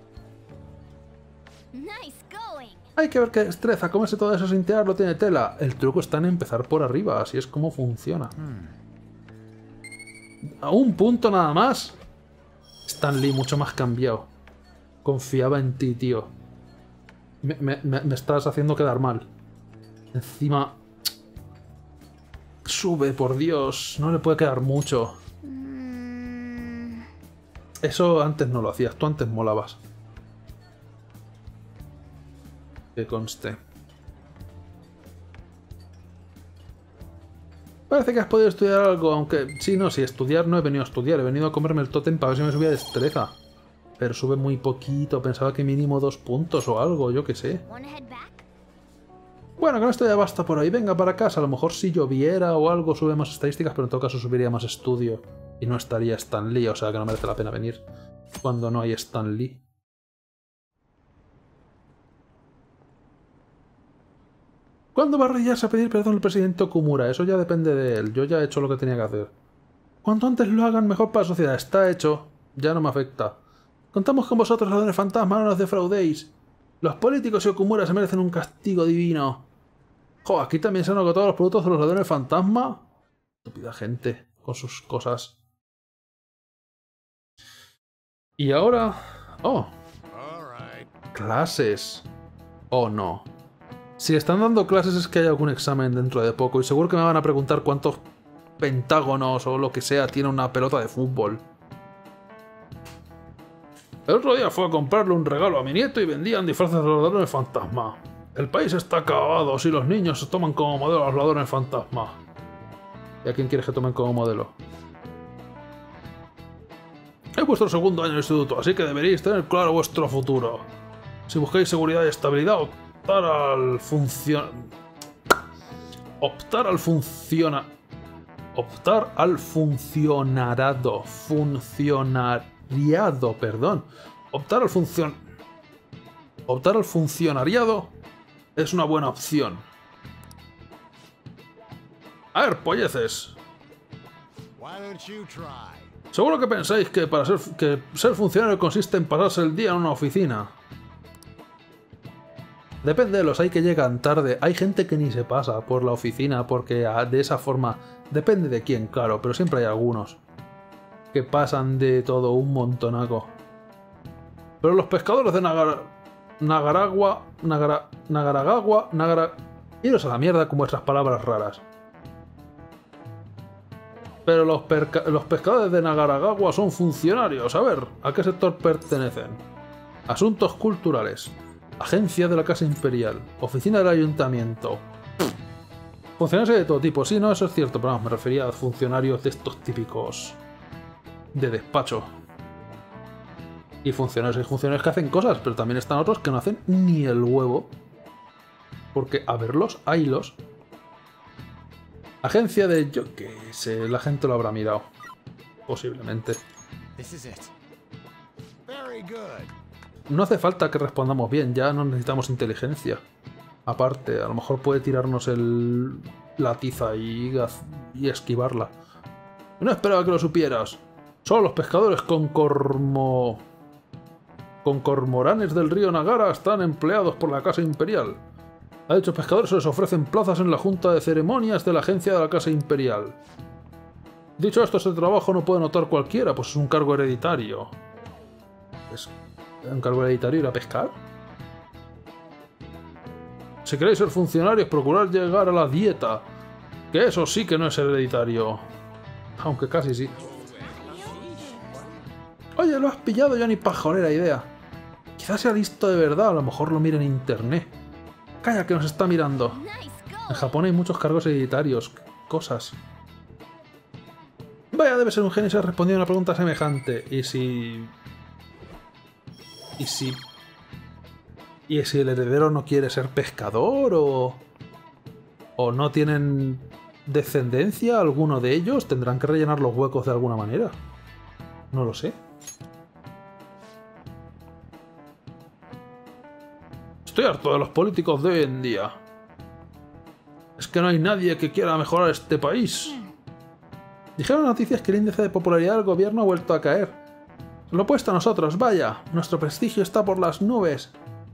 Hay que ver qué destreza. Comerse todo eso sin tirarlo tiene tela. El truco está en empezar por arriba. Así es como funciona. A un punto nada más. Stan Lee, mucho más cambiado. Confiaba en ti, tío. Me estás haciendo quedar mal. Encima... Sube, por Dios. No le puede quedar mucho. Eso antes no lo hacías. Tú antes molabas. Que conste. Parece que has podido estudiar algo, aunque... Sí, no, si estudiar no he venido a estudiar. He venido a comerme el tótem para ver si me subía destreza. Pero sube muy poquito. Pensaba que mínimo 2 puntos o algo, yo qué sé. Bueno, con esto ya basta por ahí. Venga para casa. A lo mejor si lloviera o algo sube más estadísticas, pero en todo caso subiría más estudio. Y no estaría Stan Lee, o sea que no merece la pena venir cuando no hay Stan Lee. ¿Cuándo va a arrodillarse a pedir perdón el presidente Okumura? Eso ya depende de él. Yo ya he hecho lo que tenía que hacer. Cuanto antes lo hagan, mejor para la sociedad. Está hecho. Ya no me afecta. Contamos con vosotros, ladrones fantasmas, no nos defraudéis. Los políticos y Okumura se merecen un castigo divino. Jo, aquí también se han agotado los productos de los ladrones fantasma. Estúpida gente con sus cosas. Y ahora... Oh. Clases. Oh, no. Si están dando clases es que hay algún examen dentro de poco. Y seguro que me van a preguntar cuántos pentágonos o lo que sea tiene una pelota de fútbol. El otro día fue a comprarle un regalo a mi nieto y vendían disfraces de los ladrones fantasma. El país está acabado si los niños se toman como modelo a los ladrones fantasma. ¿Y a quién quieres que tomen como modelo? Es vuestro segundo año de instituto, así que deberéis tener claro vuestro futuro. Si buscáis seguridad y estabilidad, optar al funcionariado es una buena opción. A ver, polleces. Seguro que pensáis que ser funcionario consiste en pasarse el día en una oficina. Depende de los hay que llegan tarde. Hay gente que ni se pasa por la oficina porque de esa forma... Depende de quién, claro, pero siempre hay algunos que pasan de todo un montonaco. Pero los pescadores de iros a la mierda con vuestras palabras raras. Pero los pescadores de Nagaragawa son funcionarios. A ver, ¿a qué sector pertenecen? Asuntos culturales. Agencia de la Casa Imperial. Oficina del Ayuntamiento. Funcionarios de todo tipo. Sí, no, eso es cierto, pero vamos, me refería a funcionarios de estos típicos de despacho. Y funcionarios, hay funcionarios que hacen cosas, pero también están otros que no hacen ni el huevo. Porque, a verlos, haylos. Agencia de... yo qué sé, la gente lo habrá mirado. Posiblemente. No hace falta que respondamos bien, ya no necesitamos inteligencia. Aparte, a lo mejor puede tirarnos la tiza y esquivarla. No esperaba que lo supieras. Solo los pescadores con cormoranes del río Nagara están empleados por la Casa Imperial. A dichos pescadores se les ofrecen plazas en la Junta de Ceremonias de la Agencia de la Casa Imperial. Dicho esto, este trabajo no puede notar cualquiera, pues es un cargo hereditario. ¿Es un cargo hereditario ir a pescar? Si queréis ser funcionarios, procurad llegar a la dieta. Que eso sí que no es hereditario. Aunque casi sí. Oye, lo has pillado ya ni pajolera idea. Quizás sea listo de verdad, a lo mejor lo mire en internet. Calla, que nos está mirando. En Japón hay muchos cargos hereditarios. Cosas. Vaya, debe ser un genio si ha respondido a una pregunta semejante. ¿Y si el heredero no quiere ser pescador o no tienen descendencia alguno de ellos? ¿Tendrán que rellenar los huecos de alguna manera? No lo sé. Estoy harto de los políticos de hoy en día. Es que no hay nadie que quiera mejorar este país. Dijeron las noticias que el índice de popularidad del gobierno ha vuelto a caer. Lo opuesto a nosotros, vaya. Nuestro prestigio está por las nubes.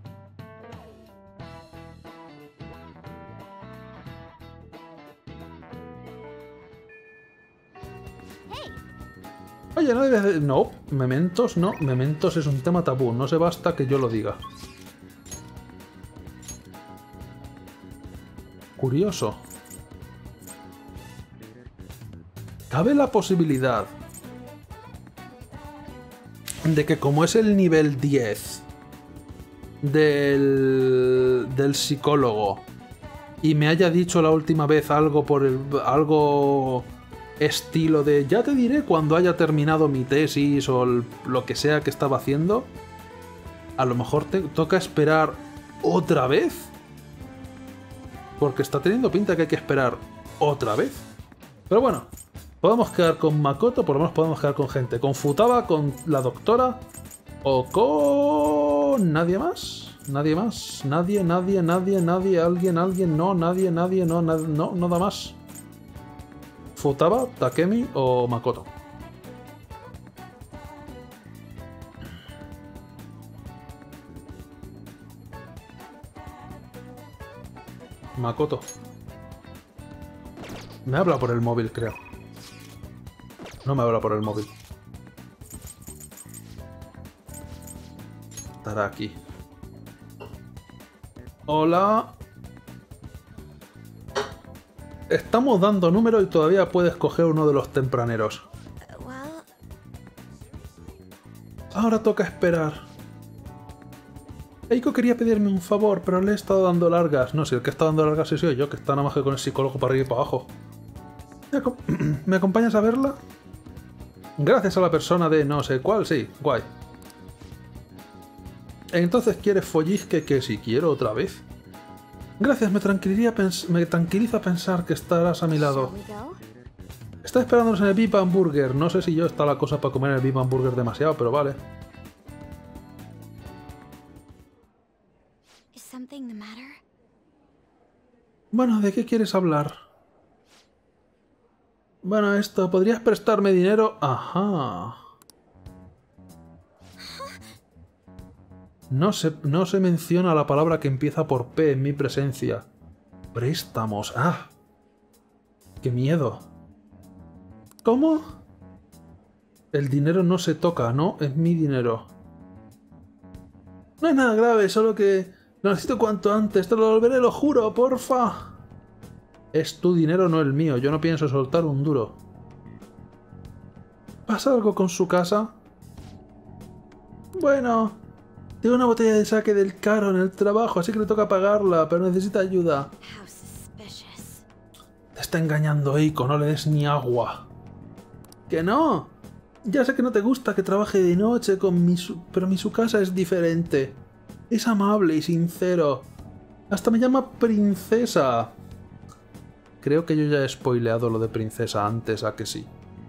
Oye, no debes de... No, mementos no. Mementos es un tema tabú. No se basta que yo lo diga. Curioso. Cabe la posibilidad de que como es el nivel 10 del psicólogo y me haya dicho la última vez algo algo estilo de ya te diré cuando haya terminado mi tesis o lo que sea que estaba haciendo, a lo mejor te toca esperar otra vez, porque está teniendo pinta que hay que esperar otra vez. Pero bueno, podemos quedar con Makoto, por lo menos podemos quedar con gente. Con Futaba, con la doctora o con... ¿Nadie más? ¿Nadie más? ¿Nadie? ¿Alguien? No, nadie, no, nada más. Futaba, Takemi o Makoto. Makoto. Me habla por el móvil, creo. No me habla por el móvil. Estará aquí. Hola. Estamos dando número y todavía puedes coger uno de los tempraneros. Ahora toca esperar. Eiko quería pedirme un favor, pero le he estado dando largas. No, si el que está dando largas soy yo, que está nada más que con el psicólogo para arriba y para abajo. ¿Me acompañas a verla? Gracias a la persona de no sé cuál, sí, guay. Entonces, ¿quieres follisque que si quiero otra vez? Gracias, me tranquiliza pensar que estarás a mi lado. Está esperándonos en el Big Bang Burger. No sé si yo está la cosa para comer en el Big Bang Burger demasiado, pero vale. Bueno, ¿de qué quieres hablar? Bueno, esto, ¿podrías prestarme dinero? Ajá. No se menciona la palabra que empieza por P en mi presencia. Préstamos. ¡Ah! ¡Qué miedo! ¿Cómo? El dinero no se toca, ¿no? Es mi dinero. No es nada grave, solo que lo necesito cuanto antes. Te lo devolveré, lo juro, porfa. Es tu dinero, no el mío. Yo no pienso soltar un duro. ¿Pasa algo con su casa? Bueno, tengo una botella de sake del caro en el trabajo, así que le toca pagarla, pero necesita ayuda. Te está engañando, Eiko, no le des ni agua. ¡Que no! Ya sé que no te gusta que trabaje de noche con pero Misukasa es diferente. Es amable y sincero. Hasta me llama princesa. Creo que yo ya he spoileado lo de princesa antes, ¿a que sí?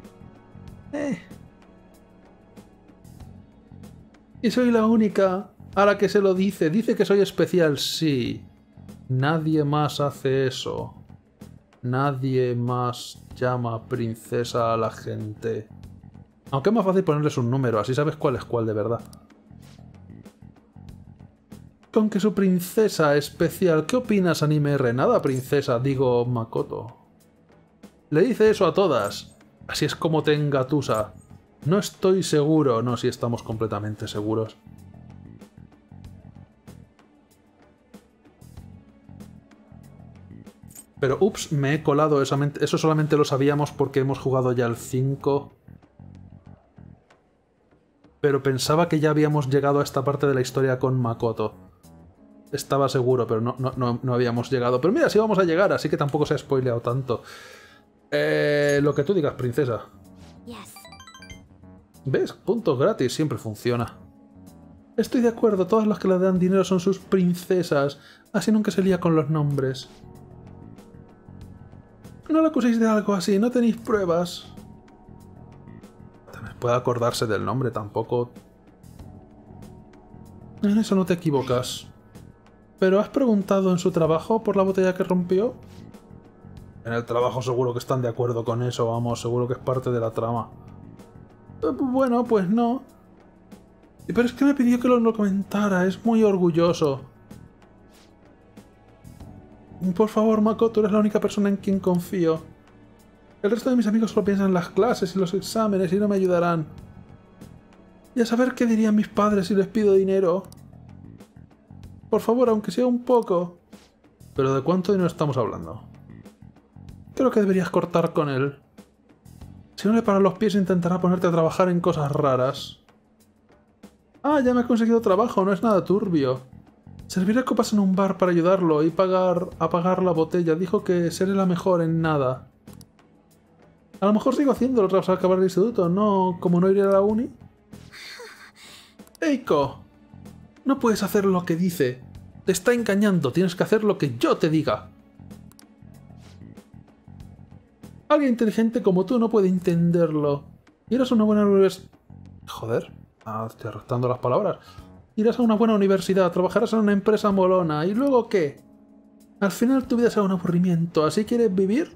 Y soy la única a la que se lo dice. Dice que soy especial, sí. Nadie más hace eso. Nadie más llama princesa a la gente. Aunque es más fácil ponerles un número, así sabes cuál es cuál de verdad. Con que su princesa especial. ¿Qué opinas, Anime R? Nada, princesa, digo Makoto. Le dice eso a todas. Así es como te engatusa. No estoy seguro. No, si estamos completamente seguros. Pero ups, me he colado. Eso solamente lo sabíamos porque hemos jugado ya el 5. Pero pensaba que ya habíamos llegado a esta parte de la historia con Makoto. Estaba seguro, pero no habíamos llegado. Pero mira, sí vamos a llegar, así que tampoco se ha spoileado tanto. Lo que tú digas, princesa. ¿Ves? Puntos gratis, siempre funciona. Estoy de acuerdo, todas las que le dan dinero son sus princesas. Así nunca se lía con los nombres. No la acuséis de algo así, no tenéis pruebas. También puede acordarse del nombre, tampoco. En eso no te equivocas. ¿Pero has preguntado en su trabajo por la botella que rompió? En el trabajo seguro que están de acuerdo con eso, vamos, seguro que es parte de la trama. Bueno, pues no. Pero es que me pidió que lo comentara, es muy orgulloso. Por favor, Makoto, eres la única persona en quien confío. El resto de mis amigos solo piensan en las clases y los exámenes y no me ayudarán. Y a saber qué dirían mis padres si les pido dinero. Por favor, aunque sea un poco. ¿Pero de cuánto dinero estamos hablando? Creo que deberías cortar con él. Si no le paras los pies, intentará ponerte a trabajar en cosas raras. Ah, ya me he conseguido trabajo, no es nada turbio. Serviré copas en un bar para ayudarlo y pagar la botella. Dijo que seré la mejor en nada. A lo mejor sigo haciéndolo tras acabar el instituto, ¿no? Como no iré a la uni. Eiko, no puedes hacer lo que dice. Te está engañando, tienes que hacer lo que yo te diga. Alguien inteligente como tú no puede entenderlo. Irás a una buena universidad... Joder, estoy arrastrando las palabras. Irás a una buena universidad, trabajarás en una empresa molona, ¿y luego qué? Al final tu vida será un aburrimiento, ¿así quieres vivir?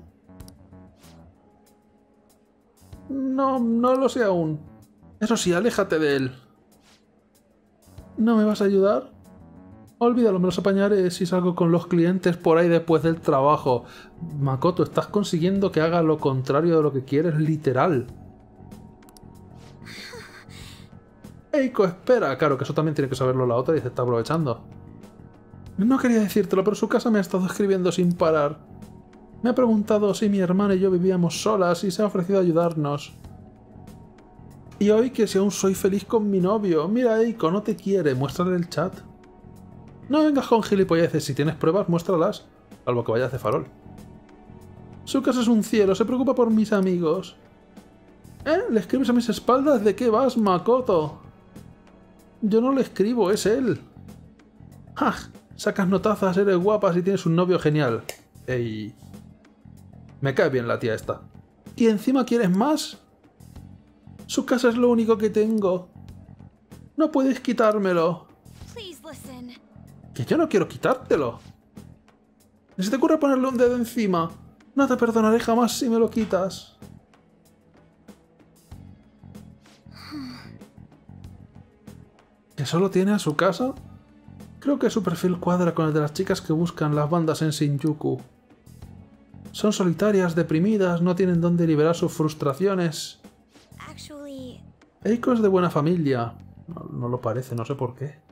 No lo sé aún. Eso sí, aléjate de él. ¿No me vas a ayudar? Olvídalo, me los apañaré si salgo con los clientes por ahí después del trabajo. Makoto, estás consiguiendo que haga lo contrario de lo que quieres, literal. Eiko, espera. Claro, que eso también tiene que saberlo la otra y se está aprovechando. No quería decírtelo, pero su casa me ha estado escribiendo sin parar. Me ha preguntado si mi hermana y yo vivíamos solas y se ha ofrecido a ayudarnos. Y hoy que si aún soy feliz con mi novio. Mira, Eiko, no te quiere. Muéstrale el chat. No vengas con gilipolleces. Si tienes pruebas, muéstralas. Salvo que vayas de farol. Su casa es un cielo. Se preocupa por mis amigos. ¿Le escribes a mis espaldas? ¿De qué vas, Makoto? Yo no le escribo, es él. ¡Ja! Sacas notazas, eres guapa si tienes un novio genial. Ey. Me cae bien la tía esta. ¿Y encima quieres más? Su casa es lo único que tengo. No puedes quitármelo. Que yo no quiero quitártelo. ¿Ni se te ocurre ponerle un dedo encima? No te perdonaré jamás si me lo quitas. ¿Que solo tiene a su casa? Creo que su perfil cuadra con el de las chicas que buscan las bandas en Shinjuku. Son solitarias, deprimidas, no tienen dónde liberar sus frustraciones. Eiko es de buena familia. No lo parece, no sé por qué.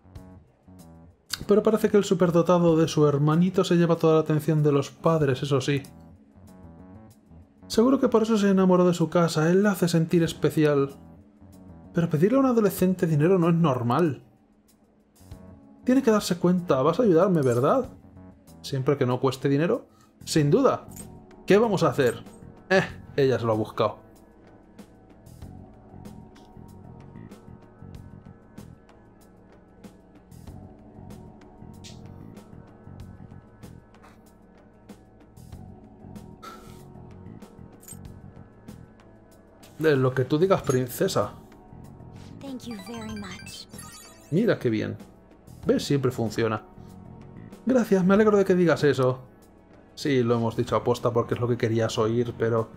Pero parece que el superdotado de su hermanito se lleva toda la atención de los padres, eso sí. Seguro que por eso se enamoró de su casa, él la hace sentir especial. Pero pedirle a un adolescente dinero no es normal. Tiene que darse cuenta, vas a ayudarme, ¿verdad? Siempre que no cueste dinero. Sin duda. ¿Qué vamos a hacer? Ella se lo ha buscado. De lo que tú digas, princesa. Mira qué bien. ¿Ves? Siempre funciona. Gracias, me alegro de que digas eso. Sí, lo hemos dicho aposta porque es lo que querías oír, pero...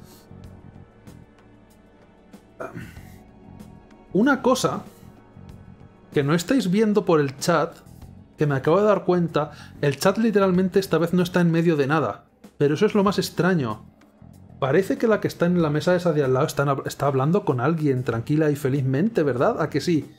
Una cosa que no estáis viendo por el chat, que me acabo de dar cuenta, el chat literalmente esta vez no está en medio de nada. Pero eso es lo más extraño. Parece que la que está en la mesa esa de al lado está hablando con alguien tranquila y felizmente, ¿verdad? ¿A que sí?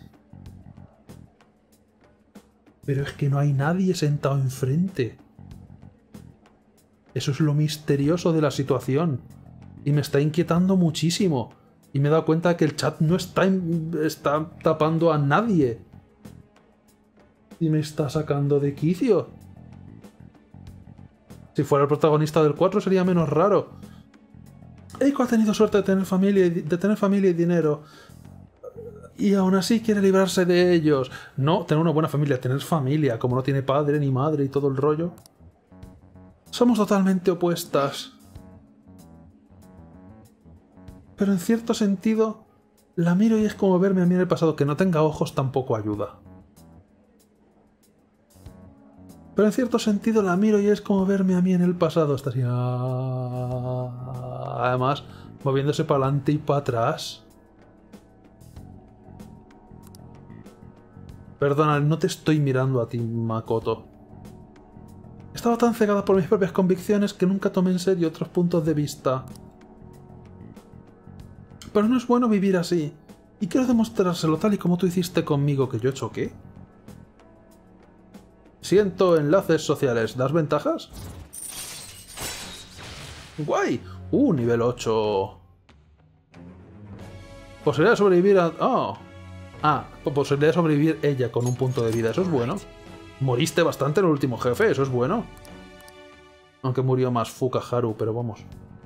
Pero es que no hay nadie sentado enfrente. Eso es lo misterioso de la situación. Y me está inquietando muchísimo. Y me he dado cuenta que el chat no está tapando a nadie. Y me está sacando de quicio. Si fuera el protagonista del 4 sería menos raro. Eiko ha tenido suerte de tener familia y dinero. Y aún así quiere librarse de ellos. No, tener una buena familia, tener familia, como no tiene padre ni madre y todo el rollo. Somos totalmente opuestas. Pero en cierto sentido, la miro y es como verme a mí en el pasado. Que no tenga ojos tampoco ayuda. Pero en cierto sentido la miro y es como verme a mí en el pasado. Está así... Además, moviéndose para adelante y para atrás. Perdona, no te estoy mirando a ti, Makoto. Estaba tan cegada por mis propias convicciones que nunca tomé en serio otros puntos de vista. Pero no es bueno vivir así. Y quiero demostrárselo tal y como tú hiciste conmigo. ¿Que yo choqué? Siento enlaces sociales. ¿Das ventajas? ¡Guay! Nivel 8. Posibilidad de sobrevivir a... Oh. Posibilidad de sobrevivir ella con un punto de vida. Eso es bueno. Moriste bastante en el último jefe. Eso es bueno. Aunque murió más Fukaharu, pero vamos.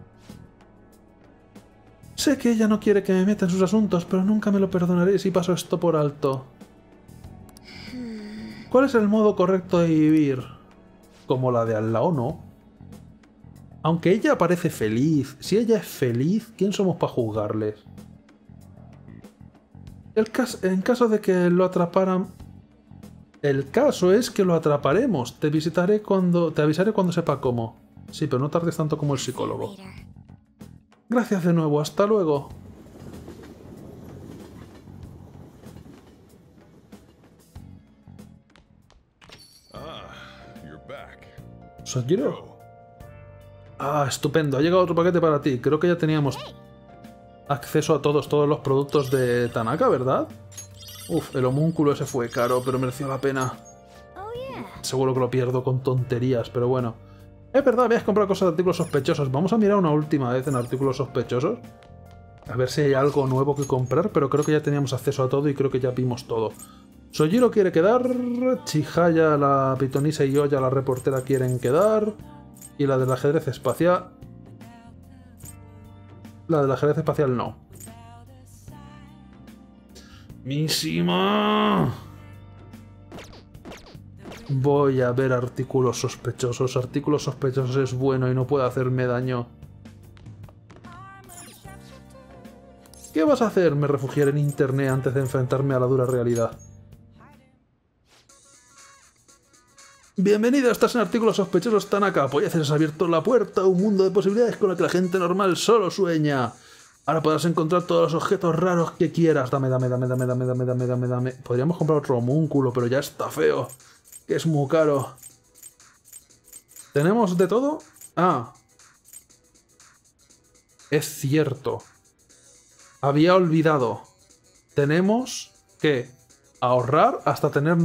Sé que ella no quiere que me meta en sus asuntos, pero nunca me lo perdonaré si paso esto por alto. ¿Cuál es el modo correcto de vivir? Como la de al lado, ¿no? Aunque ella parece feliz. Si ella es feliz, ¿quién somos para juzgarles? En caso de que lo atraparan... El caso es que lo atraparemos. Te avisaré cuando sepa cómo. Sí, pero no tardes tanto como el psicólogo. Gracias de nuevo. Hasta luego. ¿Sojiro? Estupendo. Ha llegado otro paquete para ti. Creo que ya teníamos acceso a todos los productos de Tanaka, ¿verdad? El homúnculo ese fue caro, pero mereció la pena. Seguro que lo pierdo con tonterías, pero bueno. Es verdad, habías comprado cosas de artículos sospechosos. Vamos a mirar una última vez en artículos sospechosos. A ver si hay algo nuevo que comprar, pero creo que ya teníamos acceso a todo y creo que ya vimos todo. Sojiro quiere quedar, Chihaya, la pitonisa y Oya, la reportera, quieren quedar. Y la del ajedrez espacial... La del ajedrez espacial no. ¡Mishima! Voy a ver artículos sospechosos. Artículos sospechosos es bueno y no puede hacerme daño. ¿Qué vas a hacer? Me refugiaré en internet antes de enfrentarme a la dura realidad. Bienvenido, estás en Artículos Sospechosos Tanaka. Pues has abierto la puerta a un mundo de posibilidades con la que la gente normal solo sueña. Ahora podrás encontrar todos los objetos raros que quieras. Dame. Podríamos comprar otro homúnculo, pero ya está feo. Que es muy caro. ¿Tenemos de todo? Es cierto. Había olvidado. Tenemos que ahorrar hasta tener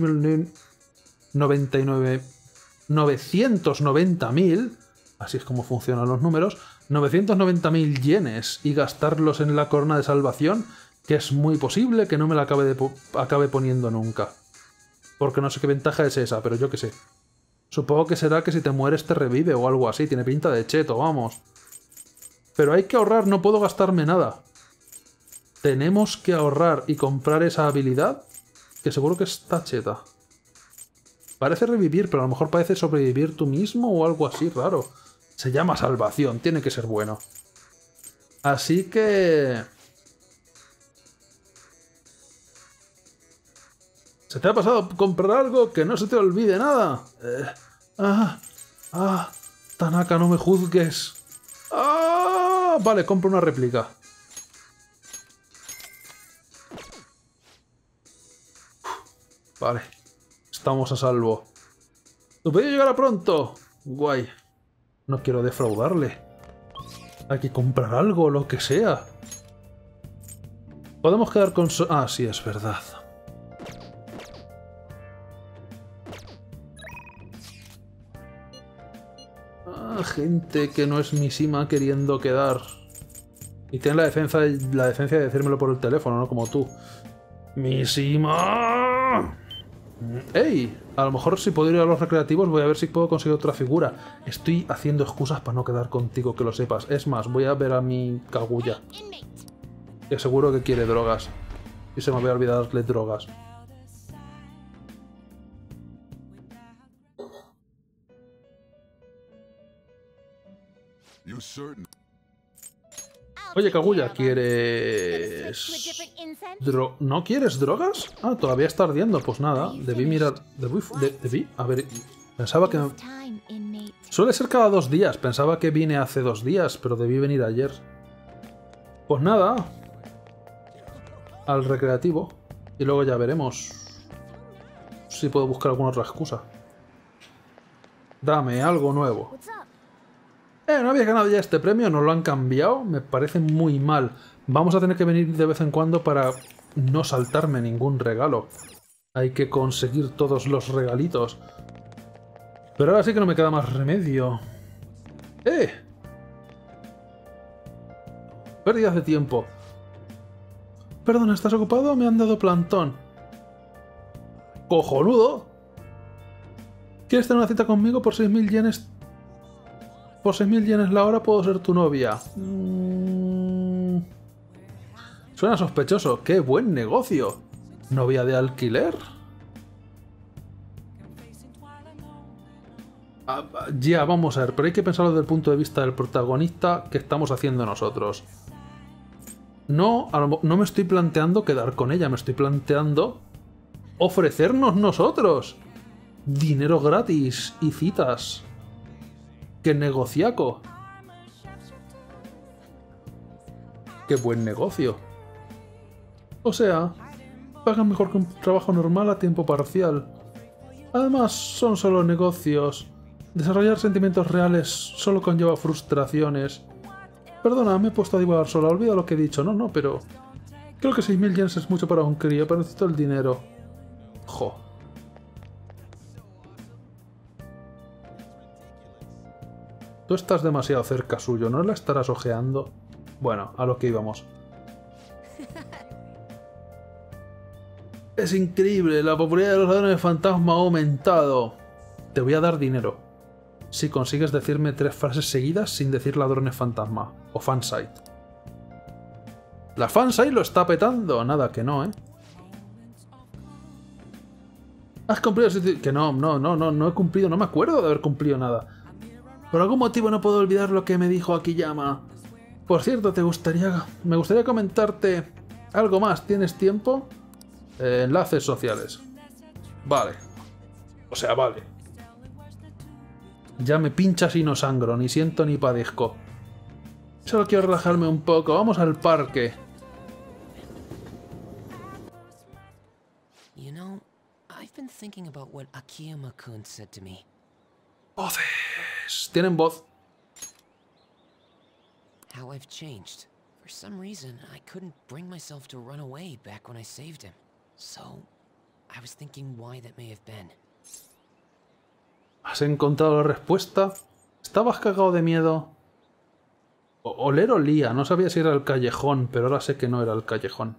990.000, así es como funcionan los números, 990.000 yenes y gastarlos en la corona de salvación, que es muy posible que no me la acabe poniendo nunca. Porque no sé qué ventaja es esa, pero yo qué sé. Supongo que será que si te mueres te revive o algo así, tiene pinta de cheto, vamos. Pero hay que ahorrar, no puedo gastarme nada. Tenemos que ahorrar y comprar esa habilidad, que seguro que está cheta. Parece revivir, pero a lo mejor parece sobrevivir tú mismo o algo así raro. Se llama salvación, tiene que ser bueno. Así que... ¿Se te ha pasado comprar algo? Que no se te olvide nada. Tanaka, no me juzgues. Vale, compro una réplica. Vale. Estamos a salvo. ¡Tu pedido llegará pronto! Guay. No quiero defraudarle. Hay que comprar algo, lo que sea. Podemos quedar con... sí, es verdad. gente que no es mi Sima queriendo quedar. Y tiene la decencia de decírmelo por el teléfono, no como tú. ¡Mi Sima! ¡Ey! A lo mejor si puedo ir a los recreativos voy a ver si puedo conseguir otra figura. Estoy haciendo excusas para no quedar contigo, que lo sepas. Es más, voy a ver a mi Kaguya, que seguro que quiere drogas. Y se me voy a olvidar darle drogas. Oye, Kaguya, ¿quieres... ¿No quieres drogas? Ah, todavía está ardiendo. Pues nada, debí mirar... Debí... A ver... Pensaba que... Suele ser cada 2 días. Pensaba que vine hace 2 días, pero debí venir ayer. Pues nada. Al recreativo. Y luego ya veremos si puedo buscar alguna otra excusa. Dame algo nuevo. No había ganado ya este premio, nos lo han cambiado, me parece muy mal. Vamos a tener que venir de vez en cuando para no saltarme ningún regalo. Hay que conseguir todos los regalitos. Pero ahora sí que no me queda más remedio. Pérdidas de tiempo. Perdona, ¿estás ocupado? Me han dado plantón. ¡Cojonudo! ¿Quieres tener una cita conmigo por 6.000 yenes? Por 6.000 yenes la hora puedo ser tu novia. Suena sospechoso. ¡Qué buen negocio! ¿Novia de alquiler? Ya, vamos a ver. Pero hay que pensarlo desde el punto de vista del protagonista que estamos haciendo nosotros. No me estoy planteando quedar con ella. Me estoy planteando ofrecernos nosotros. Dinero gratis y citas. ¡Qué negociaco! ¡Qué buen negocio! O sea, pagan mejor que un trabajo normal a tiempo parcial. Además, son solo negocios. Desarrollar sentimientos reales solo conlleva frustraciones. Perdona, me he puesto a divagar sola. Olvida lo que he dicho. No, pero... Creo que 6.000 yenes es mucho para un crío, pero necesito el dinero. Jo. Tú estás demasiado cerca suyo, ¿no la estarás ojeando? Bueno, a lo que íbamos. Es increíble, la popularidad de los ladrones fantasma ha aumentado. Te voy a dar dinero si consigues decirme 3 frases seguidas sin decir ladrones fantasma o fansite. La fansite lo está petando. Nada, que no, ¿eh? Has cumplido... Que no he cumplido, no me acuerdo de haber cumplido nada. Por algún motivo no puedo olvidar lo que me dijo Akiyama. Por cierto, me gustaría comentarte algo más. ¿Tienes tiempo? Enlaces sociales. Vale. O sea, vale. Ya me pinchas y no sangro, ni siento ni padezco. Solo quiero relajarme un poco. Vamos al parque. You know, I've been thinking about what Akiyama-kun said to me. Voces. Tienen voz. How I've changed. For some reason, I couldn't bring myself to run away back when I saved him. So, I was thinking why that may have been. ¿Has encontrado la respuesta? ¿Estabas cagado de miedo? Oler olía. No sabía si era el callejón, pero ahora sé que no era el callejón.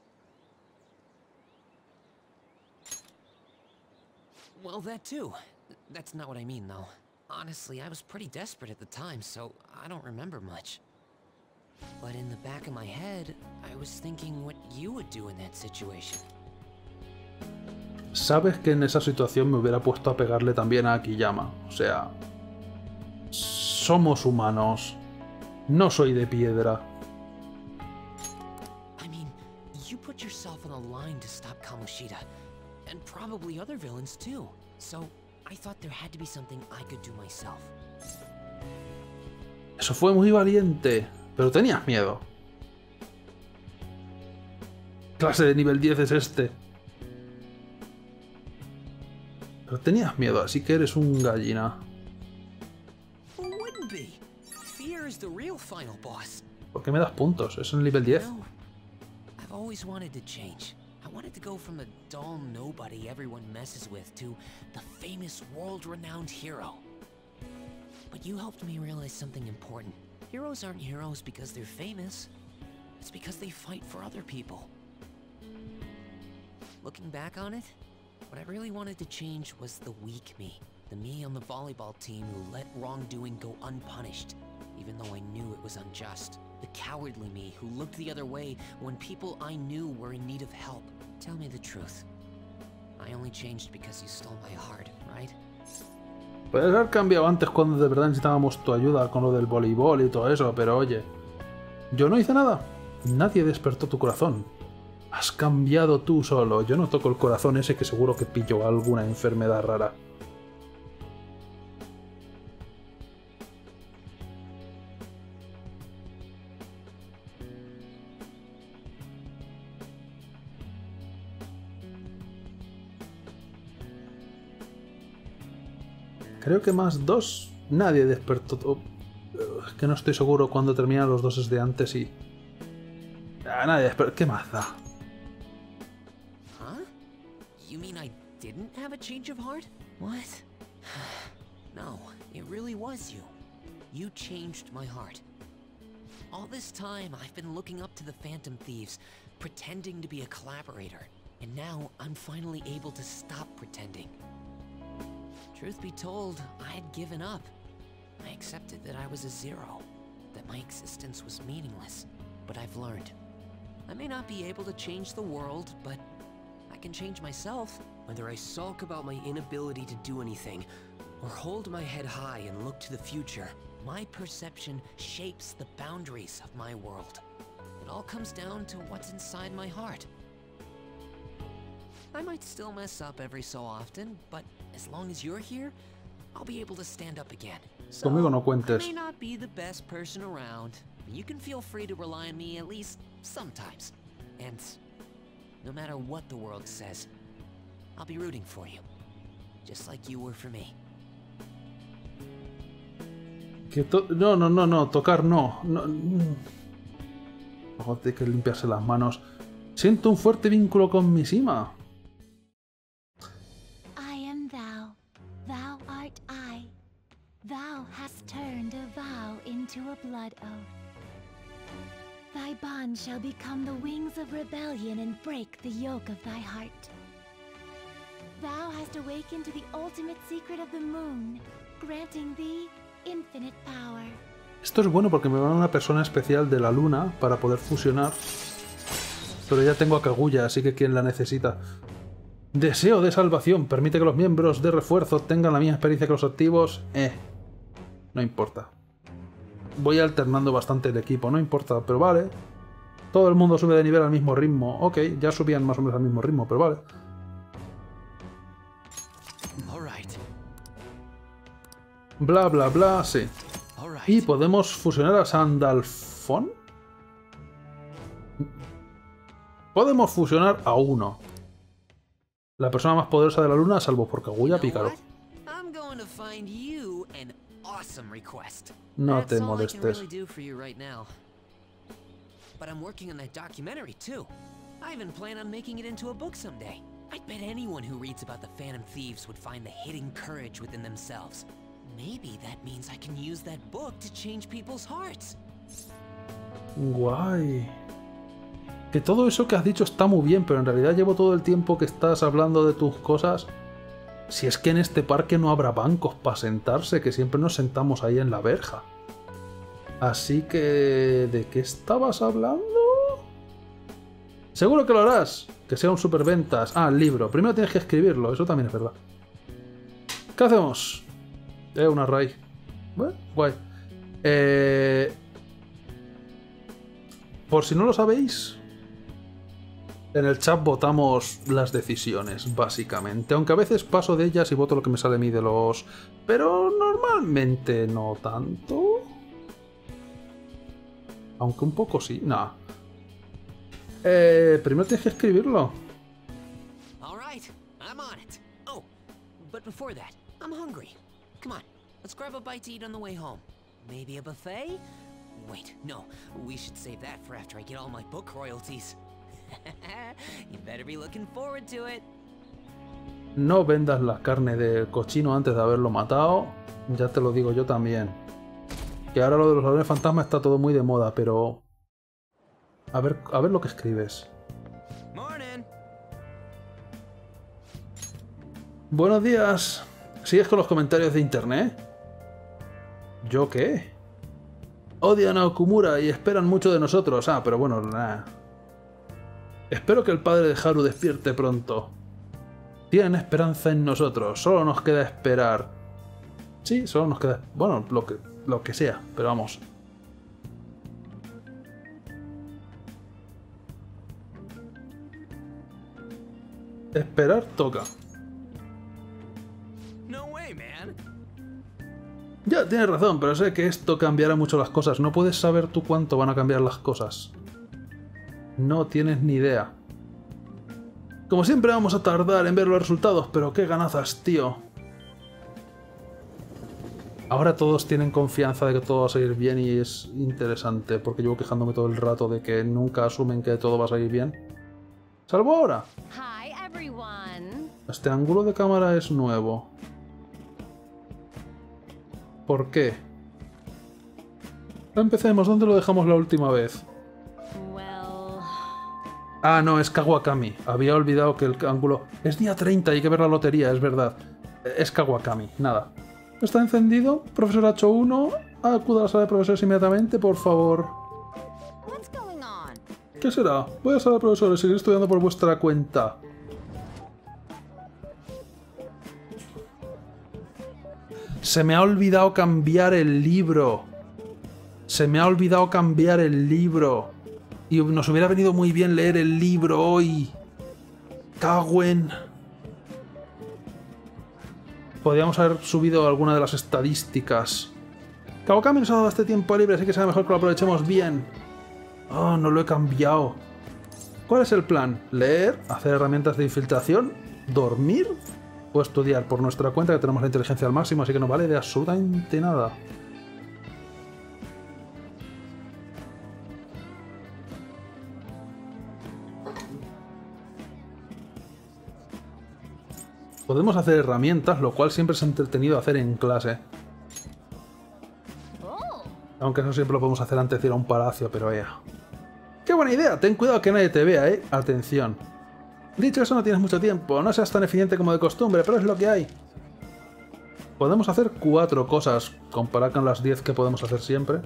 Well, that too. That's not what I mean, though. Honestly, I was pretty desperate at the time, so I don't remember much. But in the back of my head, I was thinking what you would do in that situation. Sabes que en esa situación me hubiera puesto a pegarle también a Akiyama. O sea... Somos humanos. No soy de piedra. I mean, you put yourself on the line to stop Kamoshida. And probably other villains too. So, I thought there had to be something I could do myself. Eso fue muy valiente. Pero tenías miedo. ¿Qué clase de nivel 10 es este? Pero tenías miedo, así que eres un gallina. ¿Por qué me das puntos? Es un nivel 10. I've always wanted to change. I wanted to go from the dull nobody everyone messes with to the famous world-renowned hero. But you helped me realize something important. Heroes aren't heroes because they're famous. It's because they fight for other people. Looking back on it, what I really wanted to change was the weak me. The me on the volleyball team who let wrongdoing go unpunished, even though I knew it was unjust. The cowardly me who looked the other way when people I knew were in need of help. Tell me the truth. I only changed because you stole my heart, right? Puedes haber cambiado antes cuando de verdad necesitábamos tu ayuda con lo del voleibol y todo eso, pero oye, yo no hice nada. Nadie despertó tu corazón. Has cambiado tú solo. Yo no toco el corazón ese que seguro que pilló alguna enfermedad rara. Creo que más 2. Nadie despertó. Es que no estoy seguro cuándo terminan los 2 de antes y... nadie despertó. ¿Qué más da? Huh? You mean I didn't have a change of heart? What? No, it really was you. You changed my heart. All this time, I've been looking up to the Phantom Thieves, pretending to be a collaborator. And now, I'm finally able to stop pretending. Truth be told, I had given up. I accepted that I was a zero, that my existence was meaningless. But I've learned. I may not be able to change the world, but I can change myself. Whether I sulk about my inability to do anything, or hold my head high and look to the future, my perception shapes the boundaries of my world. It all comes down to what's inside my heart. I might still mess up every so often, but as long as you're here, I'll be able to stand up again. So, Conmigo no cuentes. I may not be the best person around, but you can feel free to rely on me at least sometimes. And no matter what the world says, I'll be rooting for you, just like you were for me. No, tocar no. Luego hay que limpiarse las manos. Siento un fuerte vínculo con mi Sima. I am thou. Thou art I. Thou hast turned a vow into a blood oath. Thy bond shall become the wings of rebellion and break the yoke of thy heart. Thou hast awakened to the ultimate secret of the moon, granting thee infinite power. Esto es bueno porque me va a dar una persona especial de la luna para poder fusionar. Pero ya tengo a Kaguya, así que quien la necesita. Deseo de salvación. Permite que los miembros de refuerzo tengan la misma experiencia que los activos. No importa. Voy alternando bastante el equipo, no importa, pero vale. Todo el mundo sube de nivel al mismo ritmo. Ok, ya subían más o menos al mismo ritmo, pero vale. Bla bla bla, sí. Y podemos fusionar a Sandalfon. Podemos fusionar a uno. La persona más poderosa de la luna, salvo por Kaguya, Pícaro. No te molestes. But I'm working on that documentary too. I even plan on making it into a book someday. I bet anyone who reads about the Phantom Thieves would find the hidden courage within themselves. Maybe that means I can use that book to change people's hearts. Guay. Que todo eso que has dicho está muy bien, pero en realidad llevo todo el tiempo que estás hablando de tus cosas. Si es que en este parque no habrá bancos para sentarse, que siempre nos sentamos ahí en la verja. Así que... ¿de qué estabas hablando? Seguro que lo harás. Que sea un superventas. Ah, el libro. Primero tienes que escribirlo, eso también es verdad. ¿Qué hacemos? Una raíz. Bueno, guay. Por si no lo sabéis, en el chat votamos las decisiones, básicamente. Aunque a veces paso de ellas y voto lo que me sale a mí de los... Pero normalmente no tanto. Aunque un poco sí. Nah. Primero tienes que escribirlo. All right, I'm on it. Oh, but before that, I'm hungry. Come on, let's grab a bite to eat on the way home. Maybe a buffet? Wait, no, we should save that for after I get all my book royalties. You better be looking forward to it. No vendas la carne del cochino antes de haberlo matado. Ya te lo digo yo también. Que ahora lo de los ladrones fantasma está todo muy de moda, pero... A ver lo que escribes. Buenos días. ¿Sigues con los comentarios de internet? ¿Yo qué? Odian a Okumura y esperan mucho de nosotros. Ah, pero bueno, nada. Espero que el padre de Haru despierte pronto. Tienen esperanza en nosotros. Solo nos queda esperar. Sí, solo nos queda... Bueno, lo que sea, pero vamos. Esperar toca. Ya, tienes razón, pero sé que esto cambiará mucho las cosas. No puedes saber tú cuánto van a cambiar las cosas. No tienes ni idea. Como siempre vamos a tardar en ver los resultados, pero qué ganazas, tío. Ahora todos tienen confianza de que todo va a salir bien y es interesante, porque llevo quejándome todo el rato de que nunca asumen que todo va a salir bien. ¡Salvo ahora! Hi, everyone. Este ángulo de cámara es nuevo. ¿Por qué? Empecemos. ¿Dónde lo dejamos la última vez? Ah, no, es Kawakami. Había olvidado que el ángulo... Es día 30, hay que ver la lotería, es verdad. Es Kawakami, nada. ¿Está encendido? Profesor H1, acuda a la sala de profesores inmediatamente, por favor. ¿Qué será? Voy a la sala de profesores, seguir estudiando por vuestra cuenta. Se me ha olvidado cambiar el libro. Se me ha olvidado cambiar el libro. Y nos hubiera venido muy bien leer el libro hoy. Cagüen. Podríamos haber subido alguna de las estadísticas. Kawakami nos ha dado este tiempo libre, así que será mejor que lo aprovechemos bien. Oh, no lo he cambiado. ¿Cuál es el plan? ¿Leer? ¿Hacer herramientas de infiltración? ¿Dormir? O estudiar por nuestra cuenta, que tenemos la inteligencia al máximo, así que no vale de absolutamente nada. Podemos hacer herramientas, lo cual siempre es entretenido hacer en clase. Aunque eso siempre lo podemos hacer antes de ir a un palacio, pero ya. ¡Qué buena idea! Ten cuidado que nadie te vea, ¿eh? Atención. Dicho eso, no tienes mucho tiempo. No seas tan eficiente como de costumbre, pero es lo que hay. Podemos hacer 4 cosas, comparado con las 10 que podemos hacer siempre.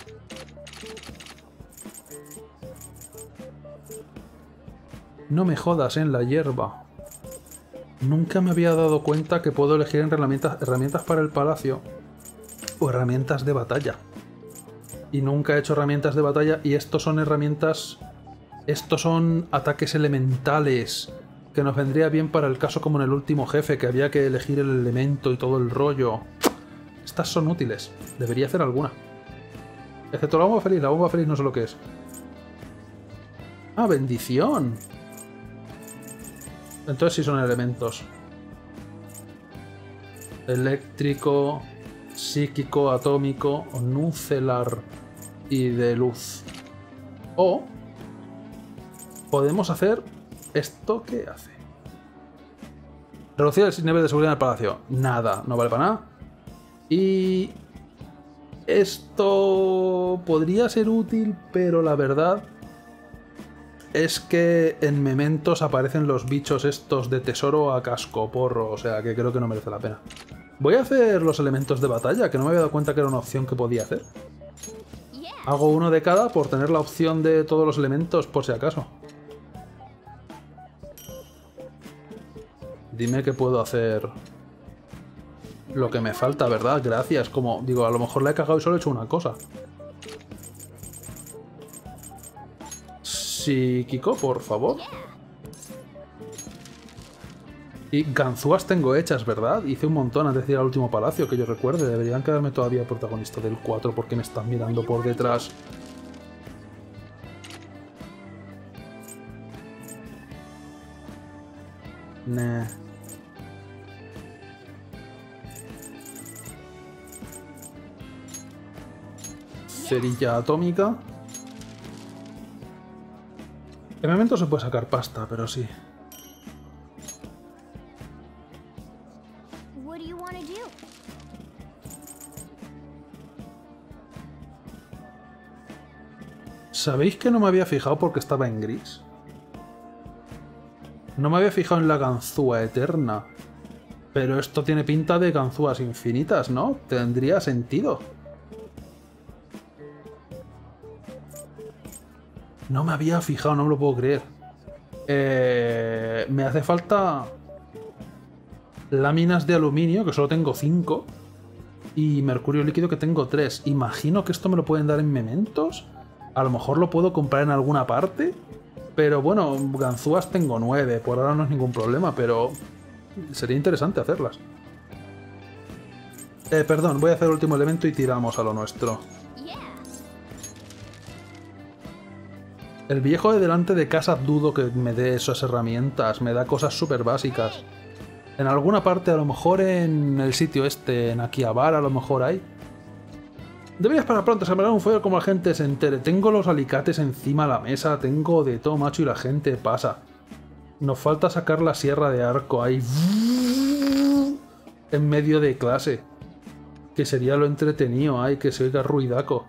No me jodas en la hierba. Nunca me había dado cuenta que puedo elegir entre herramientas para el palacio o herramientas de batalla. Y nunca he hecho herramientas de batalla y estos son herramientas... Estos son ataques elementales, que nos vendría bien para el caso como en el último jefe, que había que elegir el elemento y todo el rollo. Estas son útiles. Debería hacer alguna. Excepto la bomba feliz. La bomba feliz no sé lo que es. ¡Ah, bendición! Entonces sí son elementos. Eléctrico, psíquico, atómico, nucelar y de luz. O podemos hacer esto que hace. Reducir el nivel de seguridad en el palacio. Nada, no vale para nada. Y esto podría ser útil, pero la verdad es que en Mementos aparecen los bichos estos de tesoro a casco porro, o sea que creo que no merece la pena. Voy a hacer los elementos de batalla, que no me había dado cuenta que era una opción que podía hacer. Hago uno de cada por tener la opción de todos los elementos por si acaso. Dime que puedo hacer lo que me falta, ¿verdad? Gracias. Como digo, a lo mejor la he cagado y solo he hecho una cosa. Psíquico, por favor. Y ganzúas tengo hechas, ¿verdad? Hice un montón antes de ir al último palacio, que yo recuerde. Deberían quedarme todavía protagonista del 4 porque me están mirando por detrás. Nah. Cerilla atómica. En momento se puede sacar pasta, pero sí. ¿Sabéis que no me había fijado porque estaba en gris? No me había fijado en la ganzúa eterna. Pero esto tiene pinta de ganzúas infinitas, ¿no? Tendría sentido. No me había fijado, no me lo puedo creer. Me hace falta láminas de aluminio, que solo tengo 5. Y mercurio líquido, que tengo 3. Imagino que esto me lo pueden dar en mementos. A lo mejor lo puedo comprar en alguna parte. Pero bueno, ganzúas tengo 9. Por ahora no es ningún problema, pero sería interesante hacerlas. Perdón, voy a hacer el último elemento y tiramos a lo nuestro. El viejo de delante de casa dudo que me dé esas herramientas. Me da cosas súper básicas. En alguna parte, a lo mejor en el sitio este, en Akihabara, a lo mejor hay. Deberías para pronto sembrar un fuego como la gente se entere. Tengo los alicates encima de la mesa, tengo de todo, macho, y la gente pasa. Nos falta sacar la sierra de arco ahí. En medio de clase. Que sería lo entretenido, ay, que se oiga ruidaco.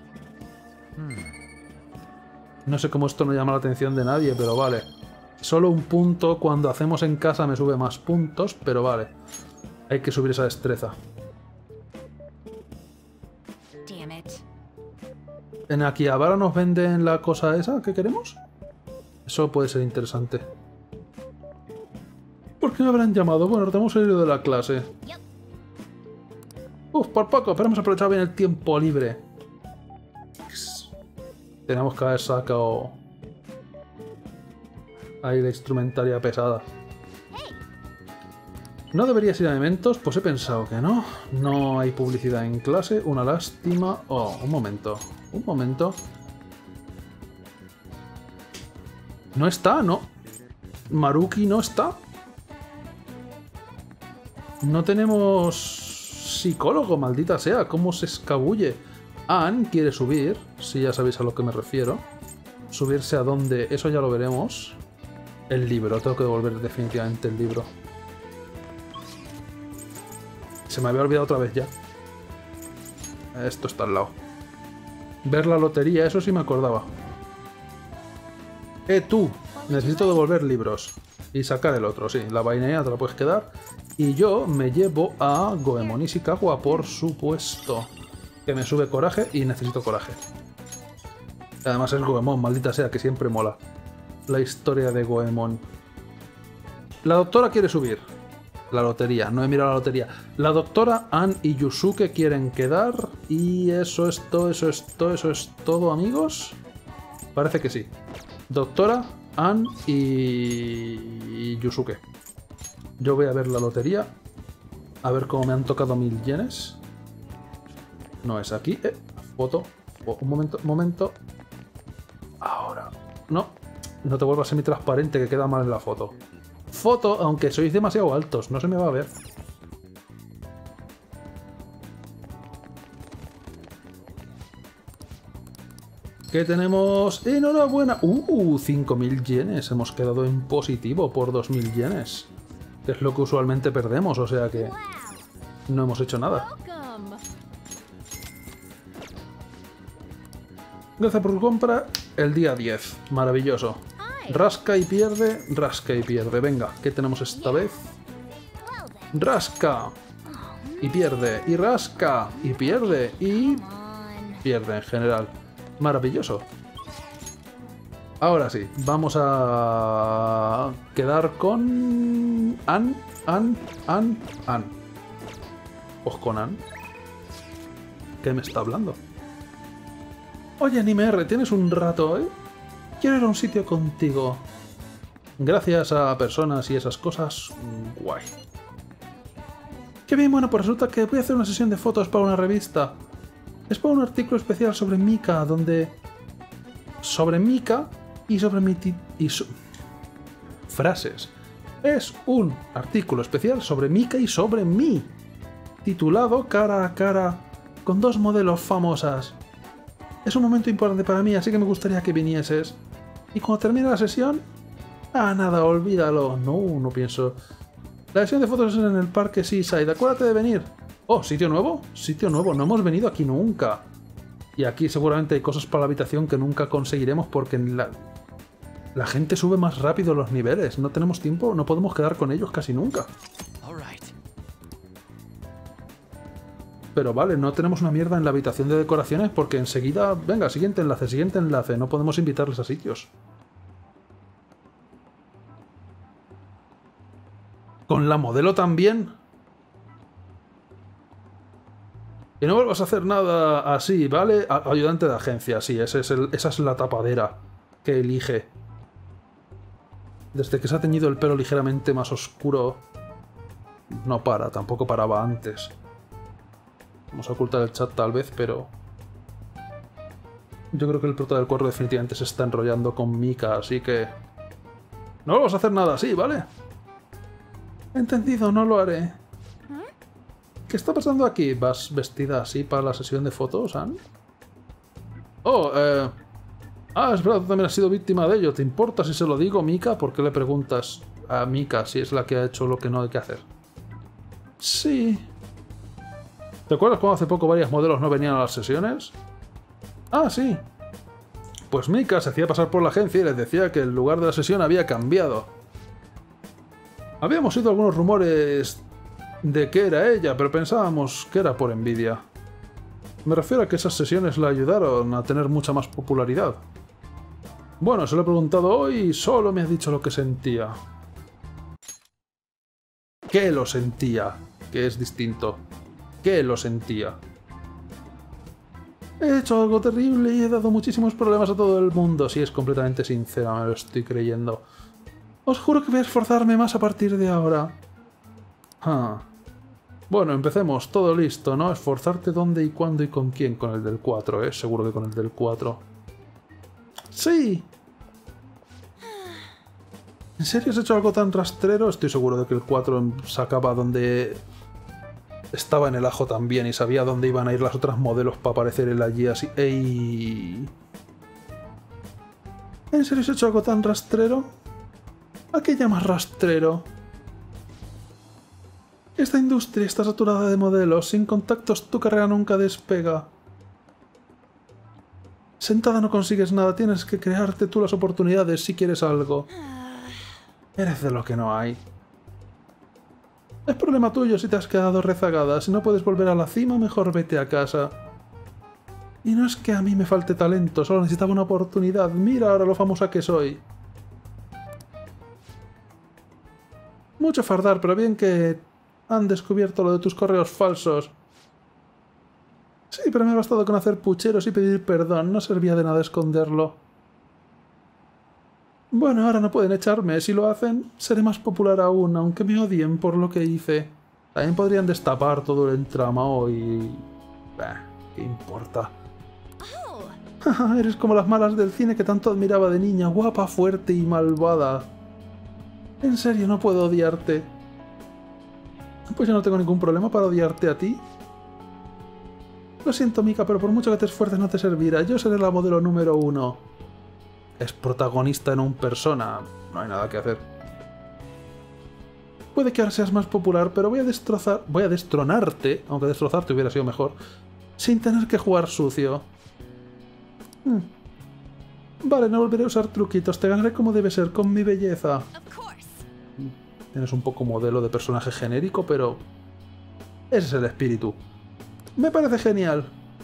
No sé cómo esto no llama la atención de nadie, pero vale. Solo un punto cuando hacemos en casa me sube más puntos, pero vale. Hay que subir esa destreza. ¿En Akihabara nos venden la cosa esa que queremos? Eso puede ser interesante. ¿Por qué me habrán llamado? Bueno, tenemos salido de la clase. Uf, por poco, pero hemos aprovechado bien el tiempo libre. Tenemos que haber sacado ahí la instrumentaria pesada. ¿No deberías ir a eventos? Pues he pensado que no. No hay publicidad en clase. Una lástima. Oh, un momento. Un momento. No está, ¿no? Maruki no está. No tenemos psicólogo, maldita sea. ¿Cómo se escabulle? Ann quiere subir, si ya sabéis a lo que me refiero. ¿Subirse a dónde? Eso ya lo veremos. El libro, tengo que devolver definitivamente el libro. Se me había olvidado otra vez ya. Esto está al lado. Ver la lotería, eso sí me acordaba. Tú, necesito devolver libros. Y sacar el otro, sí. La vaina te la puedes quedar. Y yo me llevo a Goemon Ishikawa, por supuesto. Que me sube coraje y necesito coraje. Además es Goemon, maldita sea, que siempre mola. La historia de Goemon. La doctora quiere subir. La lotería, no he mirado la lotería. La doctora, Ann y Yusuke quieren quedar. Y eso es todo, eso es todo, amigos. Parece que sí. Doctora, Ann y Yusuke. Yo voy a ver la lotería. A ver cómo me han tocado 1000 yenes. No es aquí. Foto. Un momento, un momento. Ahora. No. No te vuelvas semitransparente, que queda mal en la foto. Foto, aunque sois demasiado altos. No se me va a ver. ¿Qué tenemos? ¡Enhorabuena! 5.000 yenes. Hemos quedado en positivo por 2.000 yenes. Que es lo que usualmente perdemos, o sea que no hemos hecho nada. Gracias por tu compra. El día 10. Maravilloso. Rasca y pierde, rasca y pierde. Venga, ¿qué tenemos esta vez? Rasca y pierde, y rasca y pierde, y pierde en general. Maravilloso. Ahora sí, vamos a quedar con Ann. Pues con Ann. ¿Qué me está hablando? Oye, Anime R, ¿tienes un rato, Quiero ir a un sitio contigo. Gracias a personas y esas cosas. Guay. Qué bien, bueno, pues resulta que voy a hacer una sesión de fotos para una revista. Es para un artículo especial sobre Mika, donde... Sobre Mika y sobre mi... Frases. Es un artículo especial sobre Mika y sobre mí. Titulado Cara a cara con 2 modelos famosas. Es un momento importante para mí, así que me gustaría que vinieses. Y cuando termine la sesión... Ah, nada, olvídalo. No pienso... La sesión de fotos es en el parque Seaside. Acuérdate de venir. Oh, ¿sitio nuevo? Sitio nuevo. No hemos venido aquí nunca. Y aquí seguramente hay cosas para la habitación que nunca conseguiremos porque la gente sube más rápido los niveles. No tenemos tiempo, no podemos quedar con ellos casi nunca. Pero vale, no tenemos una mierda en la habitación de decoraciones porque enseguida... Venga, siguiente enlace. No podemos invitarles a sitios. Con la modelo también. Y no vuelvas a hacer nada así, ¿vale? Ayudante de agencia, sí, esa es la tapadera que elige. Desde que se ha teñido el pelo ligeramente más oscuro, no para, tampoco paraba antes. Vamos a ocultar el chat tal vez, pero... Yo creo que el prota del cuervo definitivamente se está enrollando con Mika, así que... No vamos a hacer nada así, ¿vale? Entendido, no lo haré. ¿Qué está pasando aquí? ¿Vas vestida así para la sesión de fotos, Anne? Oh, es verdad, tú también has sido víctima de ello. ¿Te importa si se lo digo, Mika? ¿Por qué le preguntas a Mika si es la que ha hecho lo que no hay que hacer? Sí. ¿Te acuerdas cuando hace poco varias modelos no venían a las sesiones? Ah, sí. Pues Mika se hacía pasar por la agencia y les decía que el lugar de la sesión había cambiado. Habíamos oído algunos rumores de que era ella, pero pensábamos que era por envidia. Me refiero a que esas sesiones la ayudaron a tener mucha más popularidad. Bueno, se lo he preguntado hoy y solo me ha dicho lo que sentía. ¿Qué lo sentía? Que es distinto. ¿Qué lo sentía? He hecho algo terrible y he dado muchísimos problemas a todo el mundo. Si es completamente sincera, me lo estoy creyendo. Os juro que voy a esforzarme más a partir de ahora. Bueno, empecemos. Todo listo, ¿no? Esforzarte dónde y cuándo y con quién. Con el del 4, ¿eh? Seguro que con el del 4. ¡Sí! ¿En serio has hecho algo tan rastrero? Estoy seguro de que el 4 sacaba donde... Estaba en el ajo también y sabía dónde iban a ir las otras modelos para aparecer él allí así. ¡Ey! ¿En serio has hecho algo tan rastrero? ¿A qué llamas rastrero? Esta industria está saturada de modelos. Sin contactos tu carrera nunca despega. Sentada no consigues nada. Tienes que crearte tú las oportunidades si quieres algo. Eres de lo que no hay. Es problema tuyo si te has quedado rezagada. Si no puedes volver a la cima, mejor vete a casa. Y no es que a mí me falte talento, solo necesitaba una oportunidad. Mira ahora lo famosa que soy. Mucho fardar, pero bien que han descubierto lo de tus correos falsos. Sí, pero me ha bastado con hacer pucheros y pedir perdón. No servía de nada esconderlo. Bueno, ahora no pueden echarme. Si lo hacen, seré más popular aún, aunque me odien por lo que hice. También podrían destapar todo el entramado y... ¿qué importa? Eres como las malas del cine que tanto admiraba de niña, guapa, fuerte y malvada. En serio, no puedo odiarte. Pues yo no tengo ningún problema para odiarte a ti. Lo siento, Mika, pero por mucho que te esfuerces no te servirá. Yo seré la modelo número 1. Es protagonista en un persona. No hay nada que hacer. Puede que ahora seas más popular, pero voy a destronarte, aunque destrozarte hubiera sido mejor, sin tener que jugar sucio. Vale, no volveré a usar truquitos. Te ganaré como debe ser, con mi belleza. Tienes un poco modelo de personaje genérico, pero... ese es el espíritu. Me parece genial.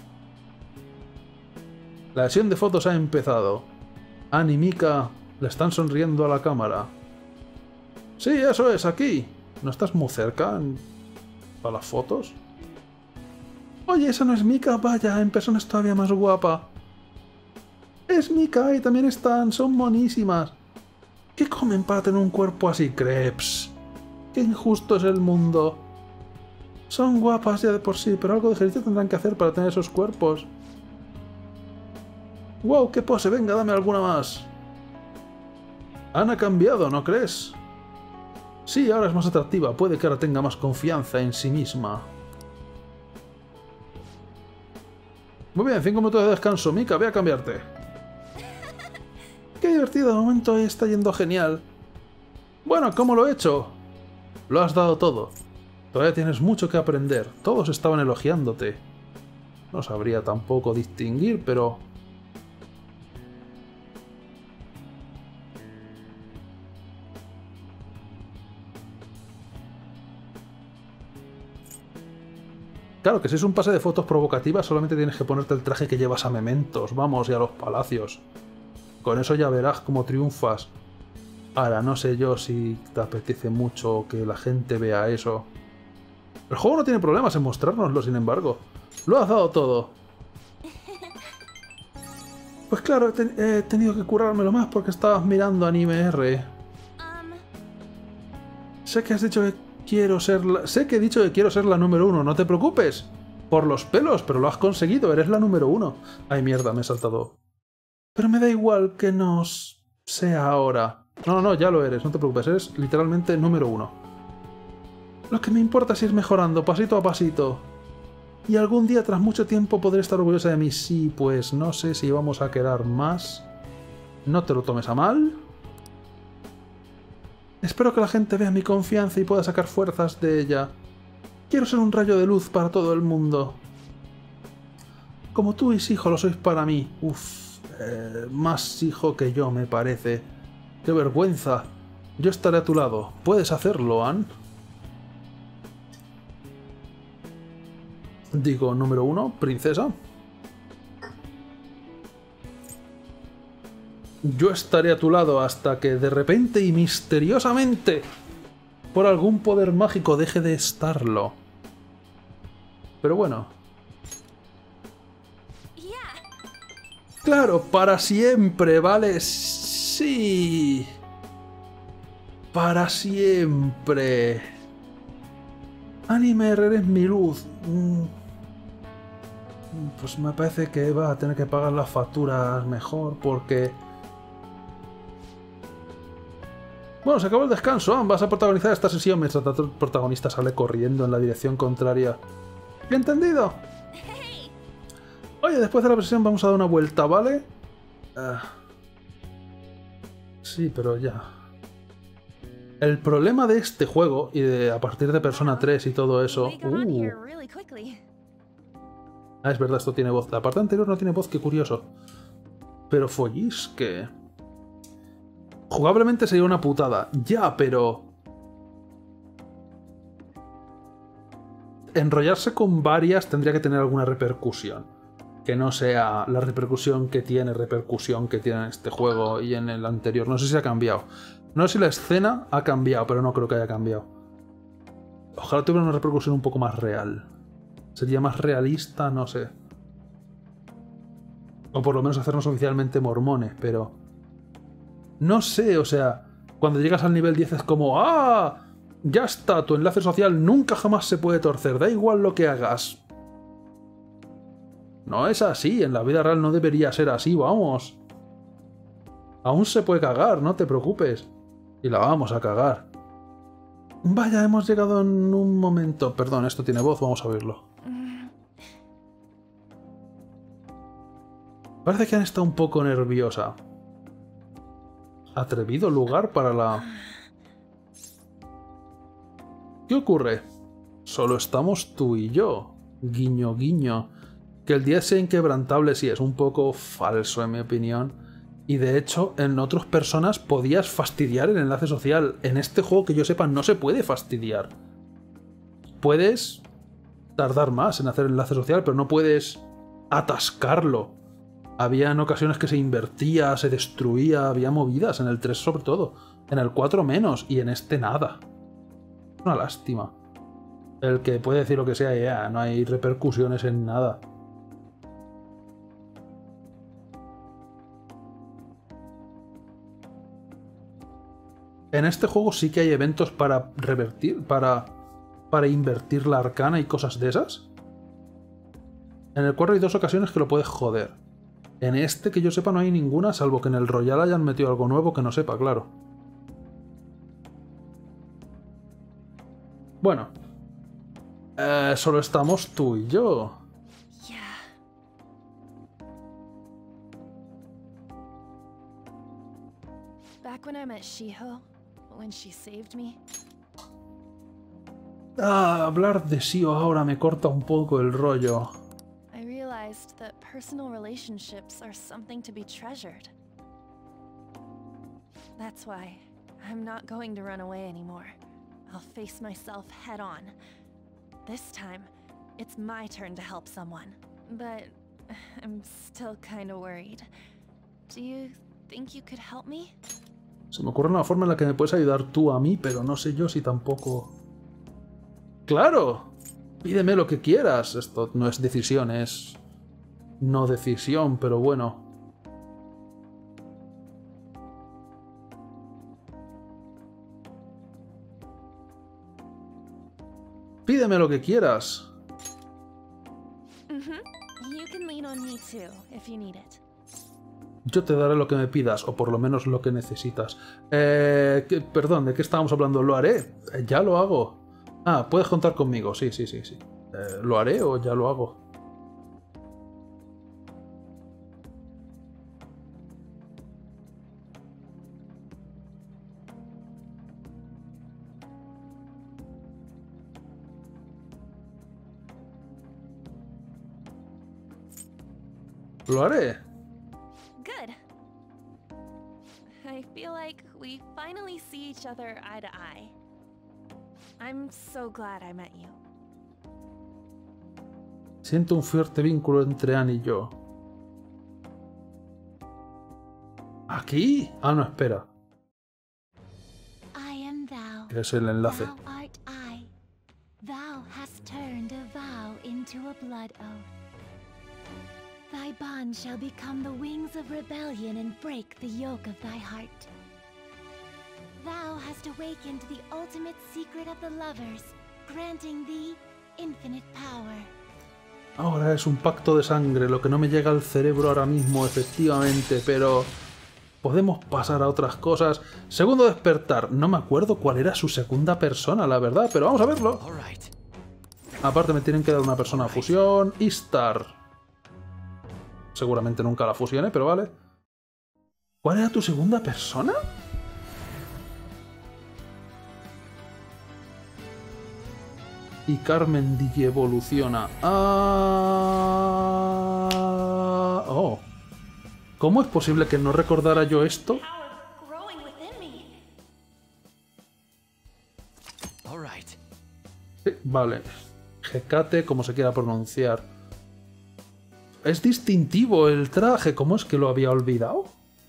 La sesión de fotos ha empezado. Anne y Mika le están sonriendo a la cámara. Sí, eso es, aquí. ¿No estás muy cerca para las fotos? Oye, esa no es Mika, vaya, en persona es todavía más guapa. Es Mika y también están, son monísimas. ¿Qué comen para tener un cuerpo así? Crepes. Qué injusto es el mundo. Son guapas ya de por sí, pero algo de ejercicio tendrán que hacer para tener esos cuerpos. ¡Wow! ¡Qué pose! Venga, dame alguna más. Anne ha cambiado, ¿no crees? Sí, ahora es más atractiva. Puede que ahora tenga más confianza en sí misma. Muy bien, 5 minutos de descanso. Mika, ve a cambiarte. ¡Qué divertido! De momento está yendo genial. Bueno, ¿cómo lo he hecho? Lo has dado todo. Todavía tienes mucho que aprender. Todos estaban elogiándote. No sabría tampoco distinguir, pero... Claro, que si es un pase de fotos provocativas solamente tienes que ponerte el traje que llevas a Mementos, vamos, y a los palacios. Con eso ya verás cómo triunfas. Ahora, no sé yo si te apetece mucho que la gente vea eso. El juego no tiene problemas en mostrárnoslo, sin embargo. Lo has dado todo. Pues claro, he tenido que curármelo más porque estabas mirando anime R. Sé que has dicho que quiero ser la... Sé que he dicho que quiero ser la número 1, no te preocupes. Por los pelos, pero lo has conseguido, eres la número 1. Ay, mierda, me he saltado. Pero me da igual que no sea ahora. No, ya lo eres, no te preocupes, eres literalmente número 1. Lo que me importa es ir mejorando, pasito a pasito. Y algún día, tras mucho tiempo, podré estar orgullosa de mí. Sí, pues no sé si vamos a quedar más. No te lo tomes a mal. Espero que la gente vea mi confianza y pueda sacar fuerzas de ella. Quiero ser un rayo de luz para todo el mundo. Como tú y hijo lo sois para mí. Más hijo que yo, me parece. ¡Qué vergüenza! Yo estaré a tu lado. ¿Puedes hacerlo, Ann? Digo, número 1, princesa. Yo estaré a tu lado hasta que de repente y misteriosamente, por algún poder mágico, deje de estarlo. Pero bueno. Claro, para siempre, ¿vale? Sí. Para siempre. Anime, eres mi luz. Pues me parece que va a tener que pagar las facturas mejor porque... Bueno, se acabó el descanso. Vas a protagonizar esta sesión mientras el protagonista sale corriendo en la dirección contraria. ¿Entendido? Oye, después de la sesión vamos a dar una vuelta, ¿vale? Sí, pero ya... El problema de este juego, y de a partir de Persona 3 y todo eso... Ah, es verdad, esto tiene voz. La parte anterior no tiene voz, qué curioso. Pero follisque... Jugablemente sería una putada. Ya, pero... Enrollarse con varias tendría que tener alguna repercusión. Que no sea la repercusión que tiene en este juego y en el anterior. No sé si ha cambiado. No sé si la escena ha cambiado, pero no creo que haya cambiado. Ojalá tuviera una repercusión un poco más real. Sería más realista, no sé. O por lo menos hacernos oficialmente mormones, pero... No sé, o sea... Cuando llegas al nivel 10 es como... ¡Ah! Ya está, tu enlace social nunca jamás se puede torcer. Da igual lo que hagas. No es así, en la vida real no debería ser así, vamos. Aún se puede cagar, no te preocupes. Y la vamos a cagar. Vaya, hemos llegado en un momento... Perdón, esto tiene voz, vamos a oírlo. Parece que han estado un poco nerviosa. Atrevido lugar para la... ¿Qué ocurre? Solo estamos tú y yo. Guiño, guiño. Que el 10 sea inquebrantable sí es un poco falso en mi opinión. Y de hecho, en otras personas podías fastidiar el enlace social. En este juego, que yo sepa, no se puede fastidiar. Puedes tardar más en hacer el enlace social, pero no puedes atascarlo. Habían ocasiones que se invertía, se destruía, había movidas, en el 3 sobre todo. En el 4 menos, y en este nada. Una lástima. El que puede decir lo que sea, ya, no hay repercusiones en nada. En este juego sí que hay eventos para revertir, para invertir la arcana y cosas de esas. En el 4 hay 2 ocasiones que lo puedes joder. En este, que yo sepa, no hay ninguna, salvo que en el Royal hayan metido algo nuevo que no sepa, claro. Bueno. Solo estamos tú y yo. Back when I met Shiho, when she saved me. Hablar de Shio ahora me corta un poco el rollo. personal relationships are something to be treasured. That's why I'm not going to run away anymore. I'll face myself head on. This time, it's my turn to help someone. But I'm still kind of worried. Do you think you could help me? Se me ocurre una forma en la que me puedes ayudar tú a mí, pero no sé yo si tampoco... ¡Claro! Pídeme lo que quieras. Esto no es decisión, es... no decisión, pero bueno. Pídeme lo que quieras. You can lean on me too, if you need it. Yo te daré lo que me pidas, o por lo menos lo que necesitas. Perdón, ¿de qué estábamos hablando? Lo haré. Ya lo hago. Ah, puedes contar conmigo. Sí. ¿Lo haré o ya lo hago? Lo haré. Good. I feel like we finally see each other eye to eye. I'm so glad I met you. Siento un fuerte vínculo entre Anne y yo. ¿Aquí? Ah, no, espera. I am thou. Es el enlace. Thou art I. Thou hast turned a vow into a blood oath. Thy bond shall become the wings of rebellion and break the yoke of thy heart. Thou hast awakened the ultimate secret of the lovers, granting thee infinite power. Ahora es un pacto de sangre, lo que no me llega al cerebro ahora mismo, efectivamente, pero... podemos pasar a otras cosas. Segundo despertar. No me acuerdo cuál era su segunda persona, la verdad, pero vamos a verlo. Aparte me tienen que dar una persona a fusión. Istar. Seguramente nunca la fusione, pero vale. ¿Cuál era tu segunda persona? Y Carmen Digi evoluciona. Oh. ¿Cómo es posible que no recordara yo esto? Sí, vale. Hecate, como se quiera pronunciar. Es distintivo el traje. ¿Cómo es que lo había olvidado?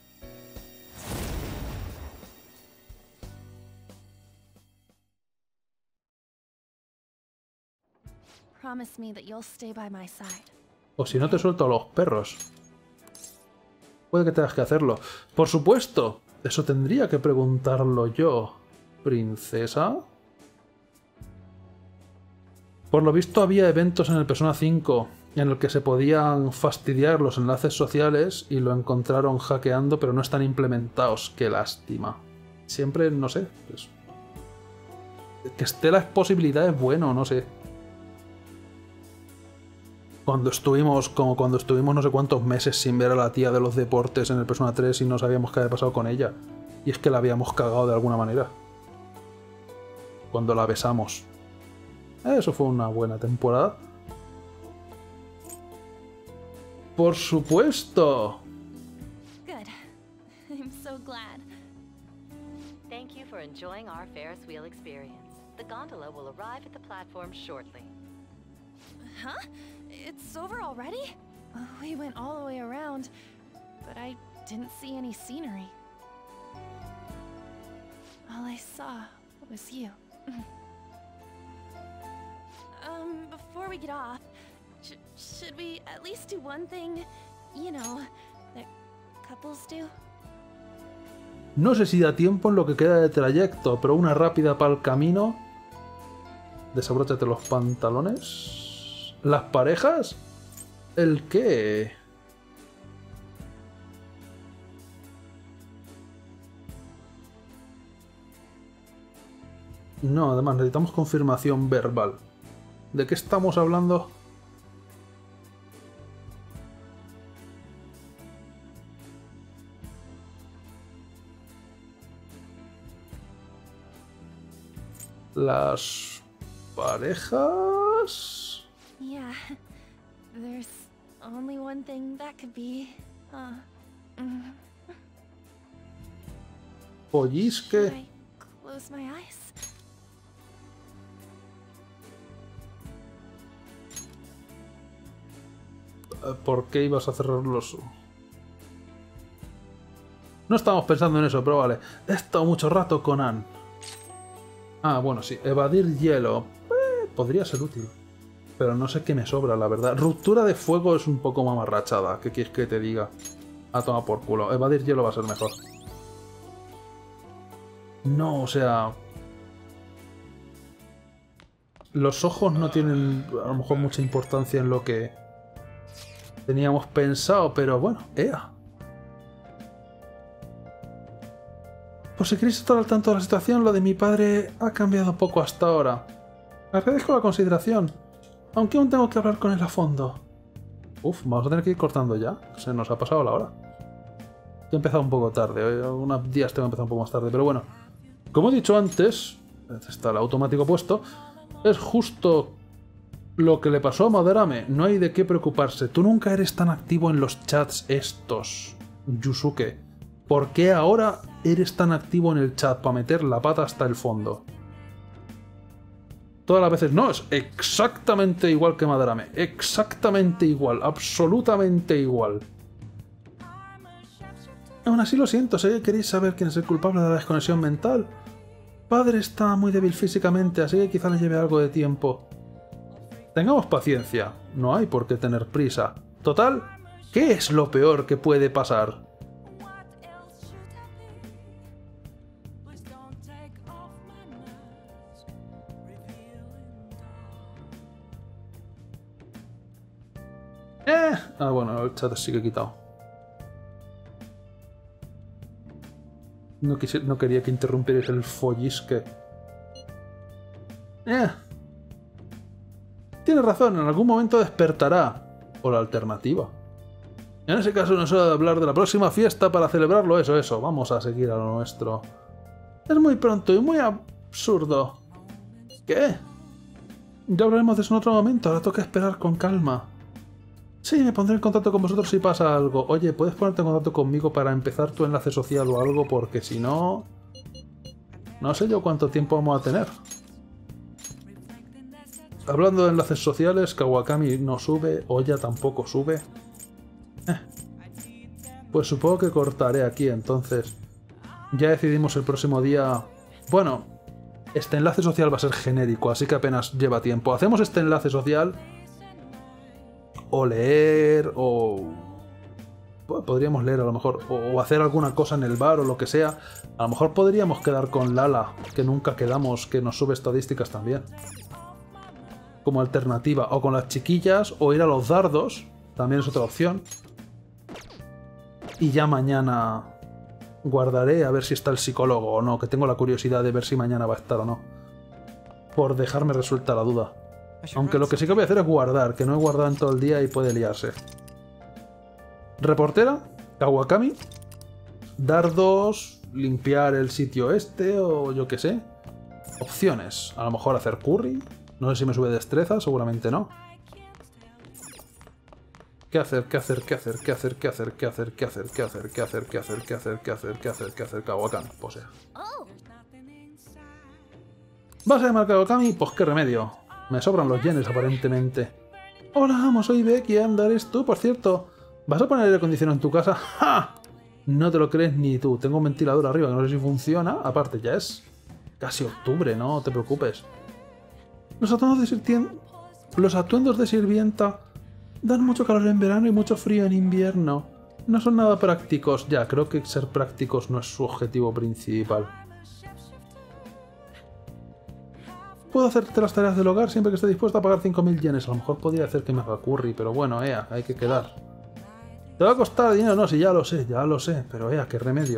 Promise me that you'll stay by my side. O si no te suelto a los perros. Puede que tengas que hacerlo. ¡Por supuesto! Eso tendría que preguntarlo yo. ¿Princesa? Por lo visto había eventos en el Persona 5 en el que se podían fastidiar los enlaces sociales y lo encontraron hackeando, pero no están implementados. ¡Qué lástima! Siempre, no sé, pues, que esté la posibilidad es bueno, no sé. Cuando estuvimos no sé cuántos meses sin ver a la tía de los deportes en el Persona 3 y no sabíamos qué había pasado con ella. Y es que la habíamos cagado de alguna manera. Cuando la besamos. Eso fue una buena temporada. ¡Por supuesto! Good. I'm so glad. Thank you for enjoying our Ferris wheel experience. The gondola will arrive at the platform shortly. Huh? It's over already? We went all the way around, but I didn't see any scenery. All I saw was you. Before we get off, should we at least do one thing, you know, that couples do? No sé si da tiempo en lo que queda de trayecto, pero una rápida para el camino. Desabróchate los pantalones. ¿Las parejas? ¿El qué? No, además necesitamos confirmación verbal. ¿De qué estamos hablando? Las parejas... Yeah, there's only one thing that could be. Follisque. Should I close my eyes? ¿Por qué ibas a cerrarlos? No estábamos pensando en eso, pero vale. He estado mucho rato con Anne. Ah, bueno, sí. Evadir hielo. Podría ser útil. Pero no sé qué me sobra, la verdad. Ruptura de fuego es un poco mamarrachada. ¿Qué quieres que te diga? A tomar por culo. Evadir hielo va a ser mejor. No, o sea... Los ojos no tienen a lo mejor mucha importancia en lo que teníamos pensado, pero bueno, ea. Por si queréis estar al tanto de la situación, lo de mi padre ha cambiado poco hasta ahora. Agradezco la consideración, aunque aún tengo que hablar con él a fondo. Uf, vamos a tener que ir cortando ya. Se nos ha pasado la hora. He empezado un poco tarde, unos días tengo que empezar un poco más tarde, pero bueno. Como he dicho antes, está el automático puesto, es justo lo que le pasó a Madarame. No hay de qué preocuparse. Tú nunca eres tan activo en los chats estos, Yusuke. ¿Por qué ahora eres tan activo en el chat para meter la pata hasta el fondo? Todas las veces no, es exactamente igual que Madarame. Exactamente igual, absolutamente igual. Aún así lo siento, sé que queréis saber quién es el culpable de la desconexión mental. Padre está muy débil físicamente, así que quizá le lleve algo de tiempo. Tengamos paciencia, no hay por qué tener prisa. Total, ¿qué es lo peor que puede pasar? Ah, bueno, el chat sigue quitado. No quería que interrumpierais el follisque. Tienes razón, en algún momento despertará. O la alternativa. En ese caso no es hora de hablar de la próxima fiesta para celebrarlo, eso. Vamos a seguir a lo nuestro. Es muy pronto y muy absurdo. ¿Qué? Ya hablaremos de eso en otro momento, ahora toca esperar con calma. Sí, me pondré en contacto con vosotros si pasa algo. Oye, ¿puedes ponerte en contacto conmigo para empezar tu enlace social o algo? Porque si no... No sé yo cuánto tiempo vamos a tener. Hablando de enlaces sociales, Kawakami no sube, Oya tampoco sube. Pues supongo que cortaré aquí, entonces. Ya decidimos el próximo día... Bueno, este enlace social va a ser genérico, así que apenas lleva tiempo. Hacemos este enlace social... O leer, o... Bueno, podríamos leer a lo mejor, o hacer alguna cosa en el bar o lo que sea. A lo mejor podríamos quedar con Lala, que nunca quedamos, que nos sube estadísticas también. Como alternativa, o con las chiquillas, o ir a los dardos, también es otra opción. Y ya mañana guardaré a ver si está el psicólogo o no, que tengo la curiosidad de ver si mañana va a estar o no. Por dejarme resuelta la duda. Aunque lo que sí que voy a hacer es guardar, que no he guardado en todo el día y puede liarse. Reportera, Kawakami, dardos, limpiar el sitio este o yo qué sé. Opciones, a lo mejor hacer curry, no sé si me sube destreza, seguramente no. ¿Qué hacer? Kawakami? Pues sea. ¿Vas a llamar Kawakami? Pues qué remedio. Me sobran los yenes, aparentemente. Hola, amo, soy Becky, anda, ¿eres tú? Por cierto, ¿vas a poner aire acondicionado en tu casa? ¡Ja! No te lo crees ni tú. Tengo un ventilador arriba que no sé si funciona. Aparte, ya es casi octubre, no te preocupes. Los atuendos de sirvienta dan mucho calor en verano y mucho frío en invierno. No son nada prácticos. Ya, creo que ser prácticos no es su objetivo principal. Puedo hacerte las tareas del hogar siempre que esté dispuesta a pagar 5.000 yenes. A lo mejor podría hacer que me haga curry, pero bueno, hay que quedar. ¿Te va a costar dinero? No, sí, ya lo sé, pero qué remedio.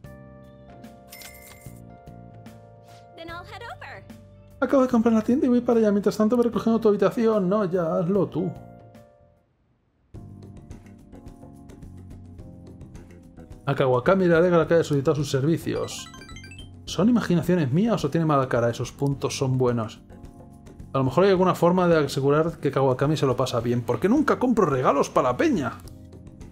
Acabo de comprar la tienda y voy para allá. Mientras tanto, voy recogiendo tu habitación. No, ya, hazlo tú. A Kawakami le alegra que haya solicitado sus servicios. ¿Son imaginaciones mías o tiene mala cara? Esos puntos son buenos. A lo mejor hay alguna forma de asegurar que Kawakami se lo pasa bien. ¿Por qué nunca compro regalos para la peña?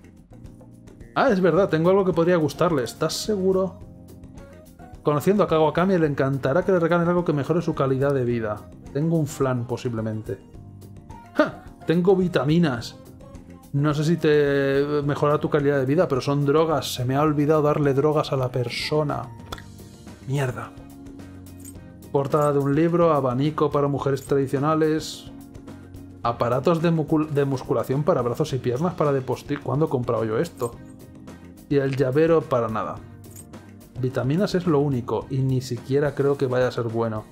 Ah, es verdad, tengo algo que podría gustarle. ¿Estás seguro? Conociendo a Kawakami, le encantará que le regalen algo que mejore su calidad de vida. Tengo un flan, posiblemente. ¡Ja! Tengo vitaminas. No sé si te mejora tu calidad de vida, pero son drogas. Se me ha olvidado darle drogas a la persona. Mierda. Portada de un libro, abanico para mujeres tradicionales... Aparatos de musculación para brazos y piernas para depostar. ¿Cuándo he comprado yo esto? Y el llavero para nada. Vitaminas es lo único, y ni siquiera creo que vaya a ser bueno.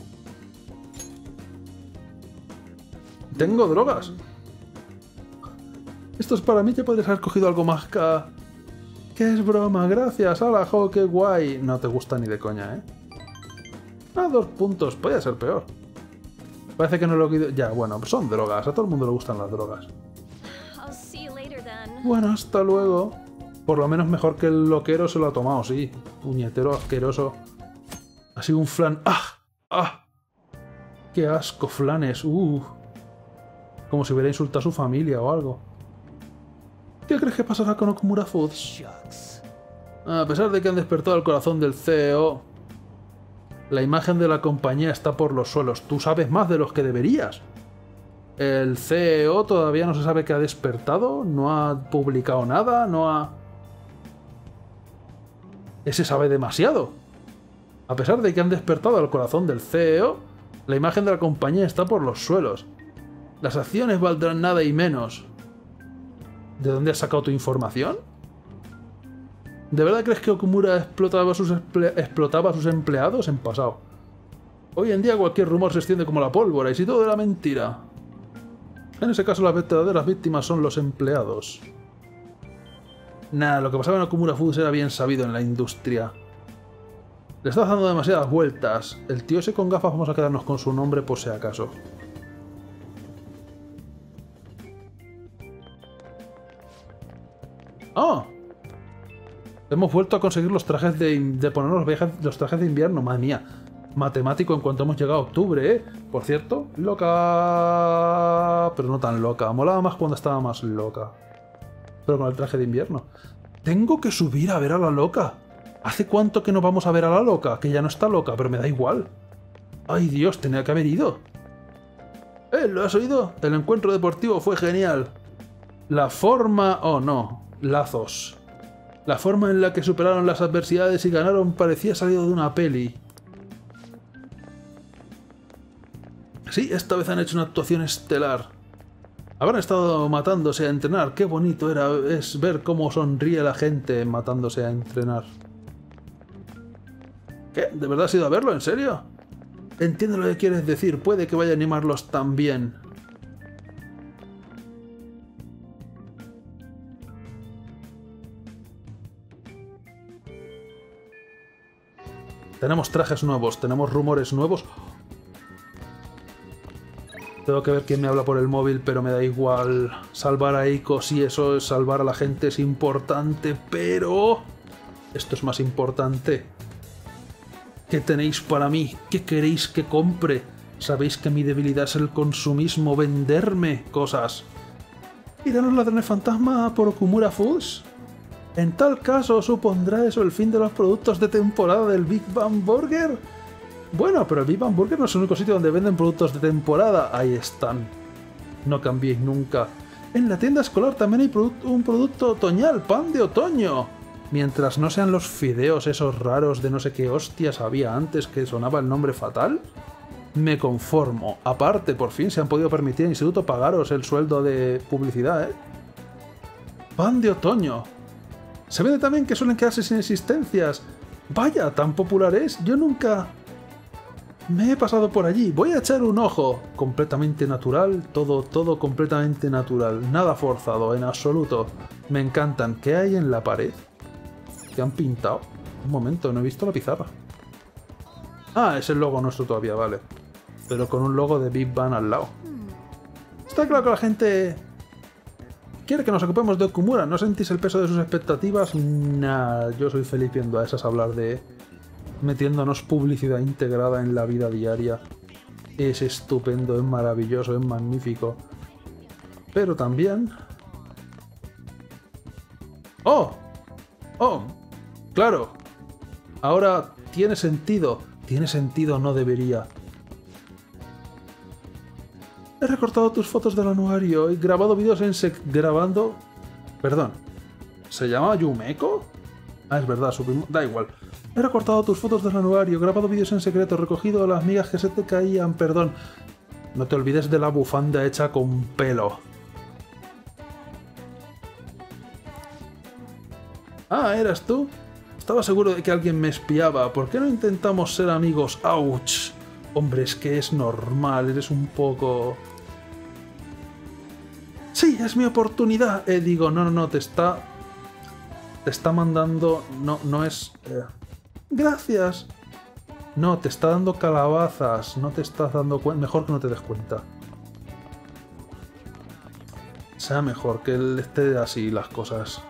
¡Tengo drogas! Esto es para mí, que podrías haber cogido algo más que... ¿Qué es broma? Gracias, ¡hala, jo, qué guay! No te gusta ni de coña, ¿eh? Ah, 2 puntos, podría ser peor. Parece que no lo he oído... Ya, bueno, son drogas, a todo el mundo le gustan las drogas. Bueno, hasta luego. Por lo menos mejor que el loquero se lo ha tomado, sí. Puñetero asqueroso. Ha sido un flan... ¡Ah! ¡Ah! ¡Qué asco, flanes! Como si hubiera insultado a su familia o algo. ¿Qué crees que pasará con Okumura Foods? A pesar de que han despertado el corazón del CEO, la imagen de la compañía está por los suelos. Tú sabes más de los que deberías. El CEO todavía no se sabe que ha despertado, no ha publicado nada, no ha... Ese sabe demasiado. A pesar de que han despertado el corazón del CEO, la imagen de la compañía está por los suelos. Las acciones valdrán nada y menos. ¿De dónde has sacado tu información? ¿De verdad crees que Okumura explotaba a sus empleados en pasado? Hoy en día cualquier rumor se extiende como la pólvora, y si todo era mentira. En ese caso las verdaderas víctimas son los empleados. Nada, lo que pasaba en Okumura Foods era bien sabido en la industria. Le estás dando demasiadas vueltas. El tío ese con gafas, vamos a quedarnos con su nombre por si acaso. ¡Oh! Hemos vuelto a conseguir los trajes de ponernos los trajes de invierno. Madre mía. Matemático en cuanto hemos llegado a octubre, ¿eh? Por cierto, loca... Pero no tan loca. Molaba más cuando estaba más loca. Pero con el traje de invierno. Tengo que subir a ver a la loca. ¿Hace cuánto que no vamos a ver a la loca? Que ya no está loca, pero me da igual. ¡Ay, Dios! Tenía que haber ido. ¿Lo has oído? El encuentro deportivo fue genial. La forma... Oh, no. Lazos. La forma en la que superaron las adversidades y ganaron parecía salido de una peli. Sí, esta vez han hecho una actuación estelar. Habrán estado matándose a entrenar. Qué bonito es ver cómo sonríe la gente matándose a entrenar. ¿Qué? ¿De verdad has ido a verlo? ¿En serio? Entiendo lo que quieres decir. Puede que vaya a animarlos también. Tenemos trajes nuevos, tenemos rumores nuevos. Tengo que ver quién me habla por el móvil, pero me da igual. Salvar a Eiko, sí, eso es salvar a la gente, es importante, pero... Esto es más importante. ¿Qué tenéis para mí? ¿Qué queréis que compre? ¿Sabéis que mi debilidad es el consumismo? ¿Venderme cosas? ¿Irán los ladrones fantasma por Okumura Foods? En tal caso, ¿supondrá eso el fin de los productos de temporada del Big Bang Burger? Bueno, pero el Big Bang Burger no es el único sitio donde venden productos de temporada. Ahí están. No cambiéis nunca. En la tienda escolar también hay un producto otoñal, pan de otoño. Mientras no sean los fideos esos raros de no sé qué hostias había antes que sonaba el nombre fatal, me conformo. Aparte, por fin se han podido permitir al instituto pagaros el sueldo de publicidad, ¿eh? Pan de otoño. Se vende también que suelen quedarse sin existencias. Vaya, tan popular es. Yo nunca... Me he pasado por allí. Voy a echar un ojo. Completamente natural. Todo completamente natural. Nada forzado, en absoluto. Me encantan. ¿Qué hay en la pared? ¿Qué han pintado? Un momento, no he visto la pizarra. Ah, es el logo nuestro todavía, vale. Pero con un logo de Big Bang al lado. Está claro que la gente... ¿Quiere que nos ocupemos de Okumura? ¿No sentís el peso de sus expectativas? Nah, yo soy feliz viendo a esas hablar de... metiéndonos publicidad integrada en la vida diaria. Es estupendo, es maravilloso, es magnífico. Pero también... ¡Oh! ¡Oh! ¡Claro! Ahora tiene sentido. Tiene sentido, no debería. He recortado tus fotos del anuario y grabado vídeos en grabando... Perdón. ¿Se llama Yumeko? Ah, es verdad, su primo... Da igual. He recortado tus fotos del anuario, grabado vídeos en secreto, recogido las migas que se te caían, perdón. No te olvides de la bufanda hecha con pelo. Ah, ¿eras tú? Estaba seguro de que alguien me espiaba. ¿Por qué no intentamos ser amigos? ¡Auch! Hombre, es que es normal, eres un poco... ¡Sí, es mi oportunidad! Digo, no, te está mandando... No es... ¡Gracias! No, te está dando calabazas. No te estás dando cuenta. Mejor que no te des cuenta. Sea mejor que él esté así las cosas.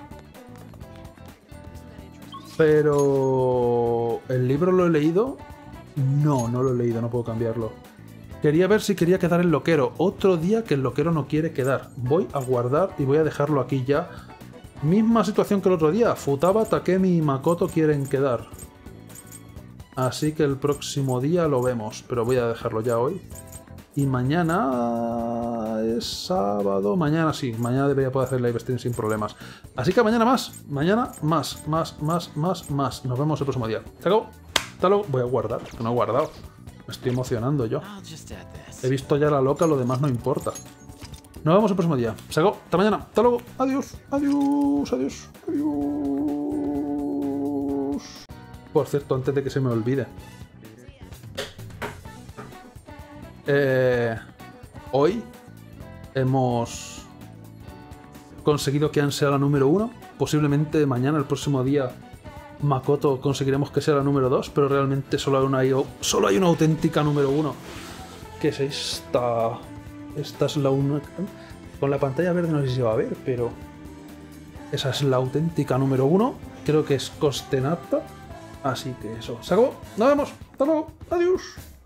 Pero... ¿el libro lo he leído? No, no lo he leído, no puedo cambiarlo. Quería ver si quería quedar el loquero. Otro día que el loquero no quiere quedar. Voy a guardar y voy a dejarlo aquí ya. Misma situación que el otro día. Futaba, Takemi y Makoto quieren quedar. Así que el próximo día lo vemos. Pero voy a dejarlo ya hoy. Y mañana... es sábado. Mañana sí. Mañana debería poder hacer live stream sin problemas. Así que mañana más. Mañana más. Nos vemos el próximo día. Se acabó. Hasta luego. Voy a guardar. Que no he guardado. Me estoy emocionando yo. He visto ya la loca. Lo demás no importa. Nos vemos el próximo día. Se acabó. Hasta mañana. Hasta luego. Adiós. Adiós. Adiós. Adiós. Por cierto, antes de que se me olvide. Hoy hemos conseguido que Anne sea la número 1. Posiblemente mañana, el próximo día, Makoto conseguiremos que sea la número 2, pero realmente solo hay una auténtica número 1. Que es esta. Esta es la única. Con la pantalla verde no sé si se va a ver, pero esa es la auténtica número 1. Creo que es Kostenata. Así que eso. Se acabó. Nos vemos. Hasta luego. Adiós.